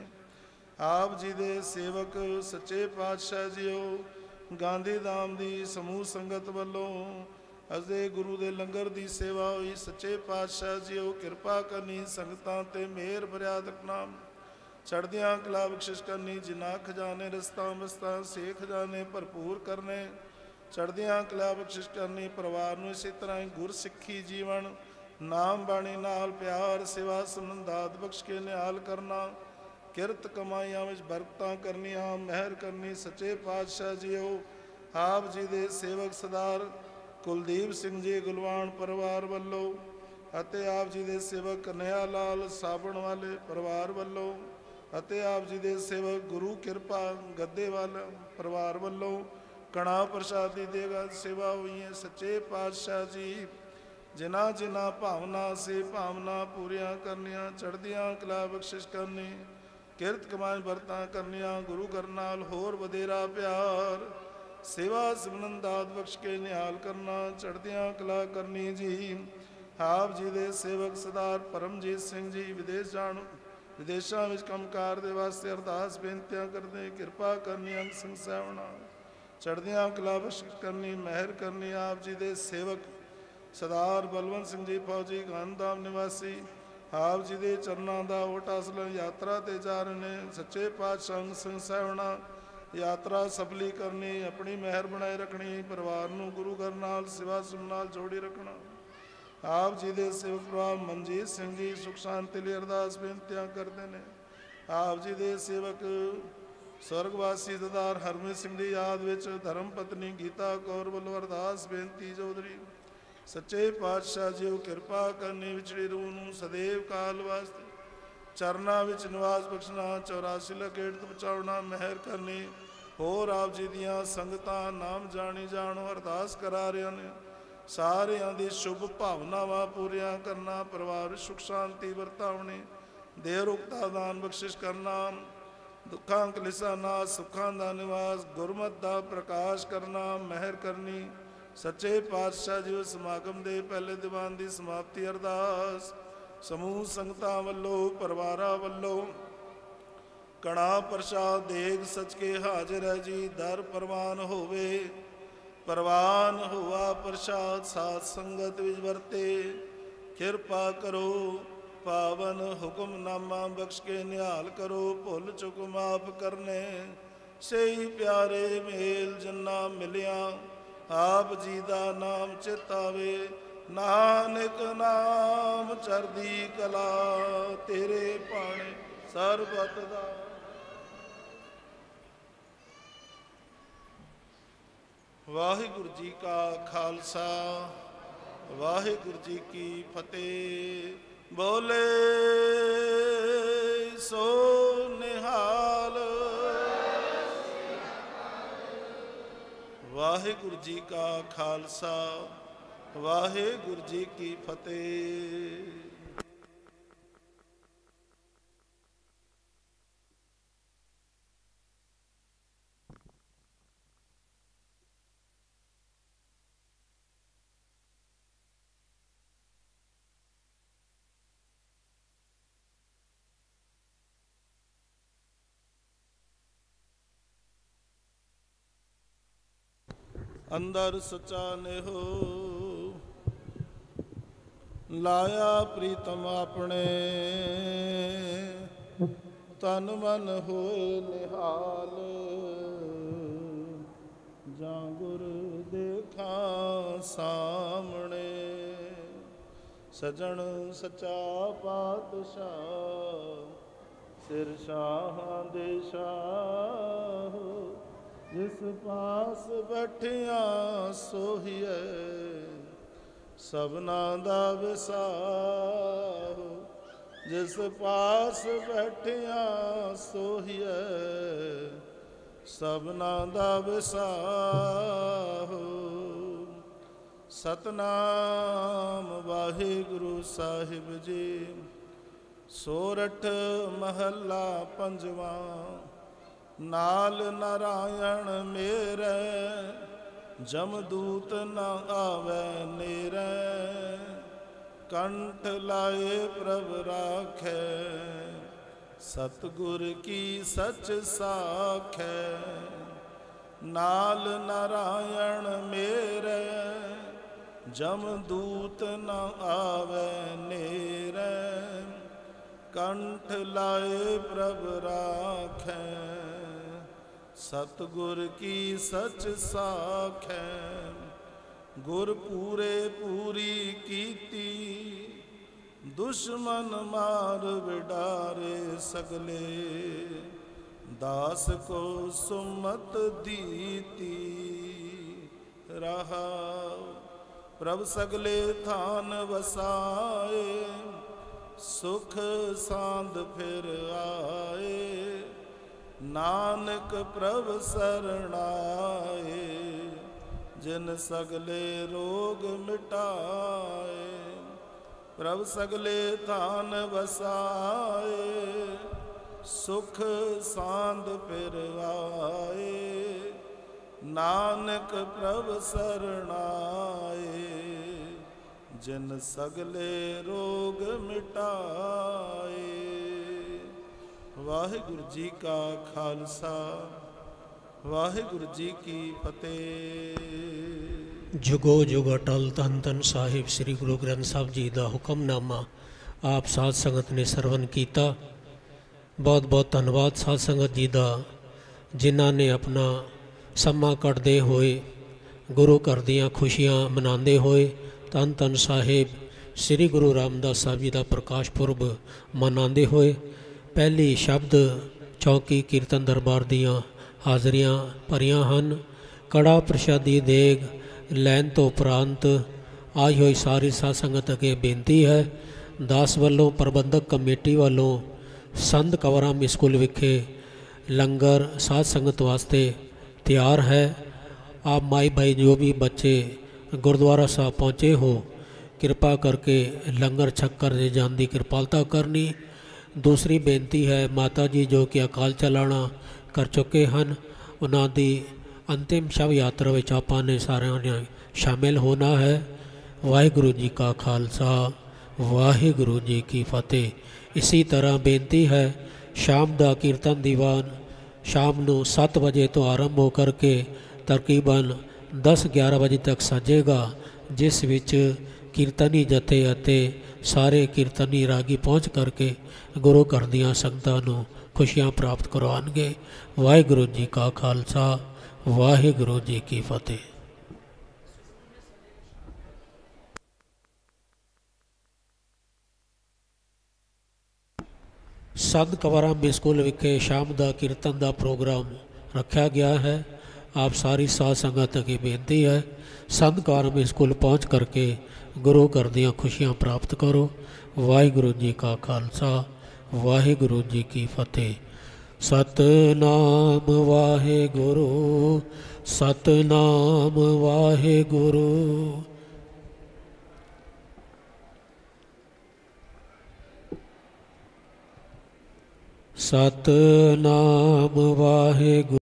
[SPEAKER 1] ਆਪ ਜੀ ਦੇ ਸੇਵਕ ਸੱਚੇ ਪਾਤਸ਼ਾਹ ਜੀਓ ਗਾਂਧੀ ਧਾਮ ਦੀ ਸਮੂਹ ਸੰਗਤ ਵੱਲੋਂ ਅਜੇ ਗੁਰੂ ਦੇ ਲੰਗਰ ਦੀ ਸੇਵਾ ਹੋਈ। ਸੱਚੇ ਪਾਤਸ਼ਾਹ ਜੀਓ ਕਿਰਪਾ ਕਰਨੀ, ਸੰਗਤਾਂ ਤੇ ਮਿਹਰ ਭਰਿਆ ਰੱਖਣਾ। ਚੜ੍ਹਦੀਆਂ ਕਲਾ ਬਖਸ਼ਿਸ਼ ਕਰਨੀ, ਜਿਨ੍ਹਾਂ ਖਜ਼ਾਨੇ ਰਸਤਾਂ ਬਸਤਾਂ ਸੇ ਖਜ਼ਾਨੇ ਭਰਪੂਰ ਕਰਨੇ। ਚੜ੍ਹਦੀਆਂ ਕਲਾ ਬਖਸ਼ਿਸ਼ ਕਰਨੀ। ਪਰਿਵਾਰ ਨੂੰ ਇਸੇ ਤਰ੍ਹਾਂ ਹੀ ਗੁਰਸਿੱਖੀ ਜੀਵਨ ਨਾਮ ਬਾਣੀ ਨਾਲ ਪਿਆਰ ਸੇਵਾ ਸੰਬੰਧਾਤ ਬਖਸ਼ ਕੇ ਨਿਹਾਲ ਕਰਨਾ। ਕਿਰਤ ਕਮਾਈਆਂ ਵਿੱਚ ਬਰਕਤਾਂ ਕਰਨੀਆਂ, ਮਹਿਰ ਕਰਨੀ। ਸੱਚੇ ਪਾਤਸ਼ਾਹ ਜੀਓ ਆਪ ਜੀ ਦੇ ਸੇਵਕ ਸਰਦਾਰ ਕੁਲਦੀਪ ਸਿੰਘ ਜੀ ਗੁਲਵਾਨ ਪਰਿਵਾਰ ਵੱਲੋਂ ਅਤੇ ਆਪ ਜੀ ਦੇ ਸੇਵਕ ਕਨ੍ਹਈਆ ਲਾਲ ਸਾਬਣ ਵਾਲੇ ਪਰਿਵਾਰ ਵੱਲੋਂ ਅਤੇ ਆਪ ਜੀ ਦੇ ਸੇਵਕ ਗੁਰੂ ਕਿਰਪਾ ਗੱਦੇਵਾਲ ਪਰਿਵਾਰ ਵੱਲੋਂ ਕਣਾ ਪ੍ਰਸ਼ਾਦੀ ਦੇਗਾ ਸੇਵਾ ਹੋਈ ਹੈ। ਸੱਚੇ ਪਾਤਸ਼ਾਹ ਜੀ ਜਿਨ੍ਹਾਂ ਜਿਨ੍ਹਾਂ ਭਾਵਨਾ ਸੇ ਭਾਵਨਾ ਪੂਰੀਆਂ ਕਰਨੀਆਂ, ਚੜ੍ਹਦੀਆਂ ਕਲਾ ਬਖਸ਼ਿਸ਼ ਕਰਨੀ, ਕਿਰਤ ਕਮਾਈ ਵਰਤਾਂ ਕਰਨੀਆਂ। ਗੁਰੂ ਘਰ ਨਾਲ ਹੋਰ ਵਧੇਰਾ ਪਿਆਰ ਸੇਵਾ ਸਿਮਰਨ ਦਾਤ ਬਖਸ਼ ਕੇ ਨਿਹਾਲ ਕਰਨਾ। ਚੜ੍ਹਦੀਆਂ ਕਲਾ ਕਰਨੀ ਜੀ। ਆਪ ਜੀ ਦੇ ਸੇਵਕ ਸਰਦਾਰ ਪਰਮਜੀਤ ਸਿੰਘ ਜੀ ਵਿਦੇਸ਼ ਜਾਣ ਵਿਦੇਸ਼ਾਂ ਵਿੱਚ ਕੰਮਕਾਰ ਦੇ ਵਾਸਤੇ ਅਰਦਾਸ ਬੇਨਤੀਆਂ ਕਰਦੇ, ਕਿਰਪਾ ਕਰਨੀ, ਅੰਗ ਸੰਗ ਸਹਿਵਣਾ, ਚੜ੍ਹਦੀਆਂ ਕਲਾ ਬਖਸ਼ ਕਰਨੀ, ਮਿਹਰ ਕਰਨੀ। ਆਪ ਜੀ ਦੇ ਸੇਵਕ ਸਰਦਾਰ ਬਲਵੰਤ ਸਿੰਘ ਜੀ ਫੌਜੀ ਗਾਂਧਾਮ ਨਿਵਾਸੀ, ਆਪ ਜੀ ਦੇ ਚਰਨਾਂ ਦਾ ਓਟ ਅਸਲ ਯਾਤਰਾ ਤੇ ਜਾ ਰਹੇ ਨੇ। ਸੱਚੇ ਪਾਤਸ਼ਾਹ ਅੰਗ ਸੰਗ ਸਹਿਵਣਾ, ਯਾਤਰਾ ਸਫਲੀ ਕਰਨੀ, ਆਪਣੀ ਮਿਹਰ ਬਣਾਏ ਰੱਖਣੀ, ਪਰਿਵਾਰ ਨੂੰ ਗੁਰੂ ਘਰ ਨਾਲ ਸੇਵਾ ਸੁਣ ਨਾਲ ਜੋੜੀ ਰੱਖਣਾ। ਆਪ ਜੀ ਦੇ ਸੇਵਕ ਭਰਾ ਮਨਜੀਤ ਸਿੰਘ ਜੀ ਸੁਖ ਸ਼ਾਂਤੀ ਲਈ ਅਰਦਾਸ ਬੇਨਤੀਆਂ ਕਰਦੇ ਨੇ। ਆਪ ਜੀ ਦੇ ਸੇਵਕ ਸਵਰਗਵਾਸੀ ਸਰਦਾਰ ਹਰਮੀਤ ਸਿੰਘ ਦੀ ਯਾਦ ਵਿੱਚ ਧਰਮ ਪਤਨੀ ਗੀਤਾ ਕੌਰ ਵੱਲੋਂ ਅਰਦਾਸ ਬੇਨਤੀ ਚੌਧਰੀ। ਸੱਚੇ ਪਾਤਸ਼ਾਹ ਜੀ ਉਹ ਕਿਰਪਾ ਕਰਨੀ, ਵਿਛੜੀ ਰੂਹ ਨੂੰ ਸदैव ਕਾਲ ਵਾਸਤੇ ਚਰਨਾਂ ਵਿੱਚ ਨਿਵਾਸ ਬਖਸ਼ਣਾ, ਚੌਰਾਸੀ ਲੱਖ ਏਟ ਤੋਂ ਬਚਾਉਣਾ, ਮਿਹਰ ਕਰਨੀ। ਹੋਰ ਆਪ ਜੀ ਦੀਆਂ ਸੰਗਤਾਂ ਨਾਮ ਜਾਣੀ ਜਾਣੋ ਅਰਦਾਸ ਕਰਾ ਰਹੇ ਨੇ। ਸਾਰਿਆਂ ਦੀ ਸ਼ੁਭ ਭਾਵਨਾਵਾਂ ਪੂਰੀਆਂ ਕਰਨਾ, ਪਰਿਵਾਰ ਸੁਖ ਸ਼ਾਂਤੀ ਵਰਤਾਉਣੀ, ਦੇਹ ਰੁਕਤਾ ਦਾਨ ਬਖਸ਼ਿਸ਼ ਕਰਨਾ, ਦੁੱਖਾਂ ਕਲੇਸ਼ਾਂ ਨਾਲ ਸੁੱਖਾਂ ਦਾ ਨਿਵਾਸ, ਗੁਰਮਤਿ ਦਾ ਪ੍ਰਕਾਸ਼ ਕਰਨਾ, ਮਿਹਰ ਕਰਨੀ। ਸੱਚੇ ਪਾਤਸ਼ਾਹ ਜੀ ਸਮਾਗਮ ਦੇ ਪਹਿਲੇ ਦੀਵਾਨ ਦੀ ਸਮਾਪਤੀ ਅਰਦਾਸ ਸਮੂਹ ਸੰਗਤਾਂ ਵੱਲੋਂ, ਪਰਿਵਾਰਾਂ ਵੱਲੋਂ ਕੜਾ ਪ੍ਰਸ਼ਾਦ ਦੇਗ ਸੱਚ ਕੇ ਹਾਜ਼ਰ ਹੈ ਜੀ। ਦਰ ਪ੍ਰਵਾਨ ਹੋਵੇ, ਪ੍ਰਵਾਨ ਹੋਆ ਪ੍ਰਸ਼ਾਦ ਸਾਧ ਸੰਗਤ ਵਿੱਚ ਵਰਤੇ। ਕਿਰਪਾ ਕਰੋ, ਪਾਵਨ ਹੁਕਮਨਾਮਾ ਬਖਸ਼ ਕੇ ਨਿਹਾਲ ਕਰੋ। ਭੁੱਲ ਚੁੱਕ ਮਾਫ ਕਰਨੇ, ਸਹੀ ਪਿਆਰੇ ਮੇਲ ਜਿੰਨਾ ਮਿਲਿਆ। ਆਪ ਜੀ ਦਾ ਨਾਮ ਚਿਤਾਵੇ, ਨਾਨਕ ਨਾਮ ਚੜ੍ਹਦੀ ਕਲਾ, ਤੇਰੇ ਭਾਣੇ ਸਰਬਤ ਦਾ। ਵਾਹਿਗੁਰੂ ਜੀ ਕਾ ਖਾਲਸਾ, ਵਾਹਿਗੁਰੂ ਜੀ ਕੀ ਫਤਿਹ। ਬੋਲੇ ਸੋ ਨਿਹਾਲ। ਵਾਹਿਗੁਰੂ ਜੀ ਕਾ ਖਾਲਸਾ, ਵਾਹਿਗੁਰੂ ਜੀ ਕੀ ਫਤਿਹ। ਅੰਦਰ ਸਚਾ ਨਿਹੋ ਲਾਇਆ ਪ੍ਰੀਤਮ ਆਪਣੇ, ਤਨ ਮਨ ਹੋਏ ਨਿਹਾਲ। ਜਾਂ ਗੁਰ ਦੇਖਾਂ ਸਾਹਮਣੇ, ਸਜਣ ਸਚਾ ਪਾਤਸ਼ਾਹ, ਸਿਰ ਸ਼ਾਹਾਂ ਦੇ ਸ਼ਾਹ। ਜਿਸ ਪਾਸ ਬੈਠਿਆ ਸੋਹੀਐ, ਸਭਨਾ ਦਾ ਵਿਸਾਹ। ਜਿਸ ਪਾਸ ਬੈਠਿਆ ਸੋਹੀਐ, ਸਭਨਾ ਦਾ ਵਿਸਾਹ। ਸਤਨਾਮ ਵਾਹਿਗੁਰੂ ਸਾਹਿਬ ਜੀ। ਸੋਰਠ ਮਹੱਲਾ ਪੰਜਵਾਂ। ਨਾਲ ਨਾਰਾਇਣ ਮੇਰੇ, ਜਮਦੂਤ ਨ ਆਵੈ ਨੇਰੇ। ਕੰਠ ਲਾਏ ਪ੍ਰਭ ਰਾਖੈ, ਸਤਿਗੁਰ ਕੀ ਸਚ ਸਾਖੈ। ਨਾਲ ਨਾਰਾਇਣ ਮੇਰੇ, ਜਮਦੂਤ ਨ ਆਵੈ ਨੇਰੇ। ਕੰਠ ਲਾਏ ਪ੍ਰਭ ਰਾਖੈ, ਸਤਿਗੁਰ ਕੀ ਸਚ ਸਾਖੈ। ਗੁਰ ਪੂਰੇ ਪੂਰੀ ਕੀਤੀ, ਦੁਸ਼ਮਨ ਮਾਰ ਵਿਡਾਰੇ ਸਗਲੇ। ਦਾਸ ਕੋ ਸੁਮਤ ਦੀਤੀ ਰਹਾਉ। ਪ੍ਰਭ ਸਗਲੇ ਥਾਨ ਵਸਾਏ, ਸੁਖ ਸਾਂਦ ਫਿਰ ਆਏ। ਨਾਨਕ ਪ੍ਰਭ ਸਰਣਾਏ, ਜਿਨ ਸਗਲੇ ਰੋਗ ਮਿਟਾਏ। ਪ੍ਰਭ ਸਗਲੇ ਥਾਨ ਵਸਾਏ, ਸੁਖ ਸਾਂਦ ਫਿਰ ਆਏ। ਨਾਨਕ ਪ੍ਰਭ ਸਰਣਾਏ, जिन सगले रोग मिटाए। वाहिगुरु जी का खालसा वाहिगुरु जी की फतेह।
[SPEAKER 2] जुगो जुग अटल धन धन साहिब श्री गुरु ग्रंथ साहब जी का हुक्मनामा आप साध संगत ने सरवण किया। बहुत बहुत धन्यवाद साध संगत जी का, जिन्हों ने अपना समा कटते हुए गुरु घर दियाँ खुशियाँ मनाते हुए धन धन साहिब श्री गुरु रामदास साहब जी का प्रकाश पुरब मनाते हुए पहली शब्द चौकी कीर्तन दरबार दियाँ हाज़रियाँ भरियां हैं। कड़ा प्रशादी देग लैन तो उपरांत आई हुई सारी साध संगत अगे बेनती है, दास वालों प्रबंधक कमेटी वालों संत कंवराम स्कूल विखे लंगर साध संगत वास्ते तैयार है। आप माई भाई जो भी बच्चे गुरुद्वारा साहब पहुँचे हो, कृपा करके लंगर छक कर ले जाने की कृपालता करनी। दूसरी बेनती है, माता जी जो कि अकाल चलाना कर चुके हैं, उन्हों की अंतिम शव यात्रा में आपां ने सारिਆਂ ने शामिल होना है। वाहिगुरु जी का खालसा वाहिगुरु जी की फतेह। इसी तरह बेनती है, शाम का कीर्तन दीवान शाम नू सत्त बजे तो आरंभ हो करके तकरीबन दस ग्यारह बजे तक सजेगा, जिस विच कीर्तनी जथे अते सारे कीर्तनी रागी पहुँच करके गुरु घर दियाँ संगतां नू खुशियाँ प्राप्त करवाएंगे। वाहिगुरु जी का खालसा वाहिगुरु जी की फतेह। संत कंवराम स्कूल विखे शाम का कीर्तन का प्रोग्राम रखा गया है। आप सारी साध संगत की बेनती है, संत कंवराम स्कूल पहुँच करके गुरु घर दियाँ खुशियाँ प्राप्त करो। वाहिगुरु जी का खालसा वाहिगुरु जी की फतेह। सतनाम वाहिगुरु सतनाम वाहिगुरु। सतनाम वाहिगुरु।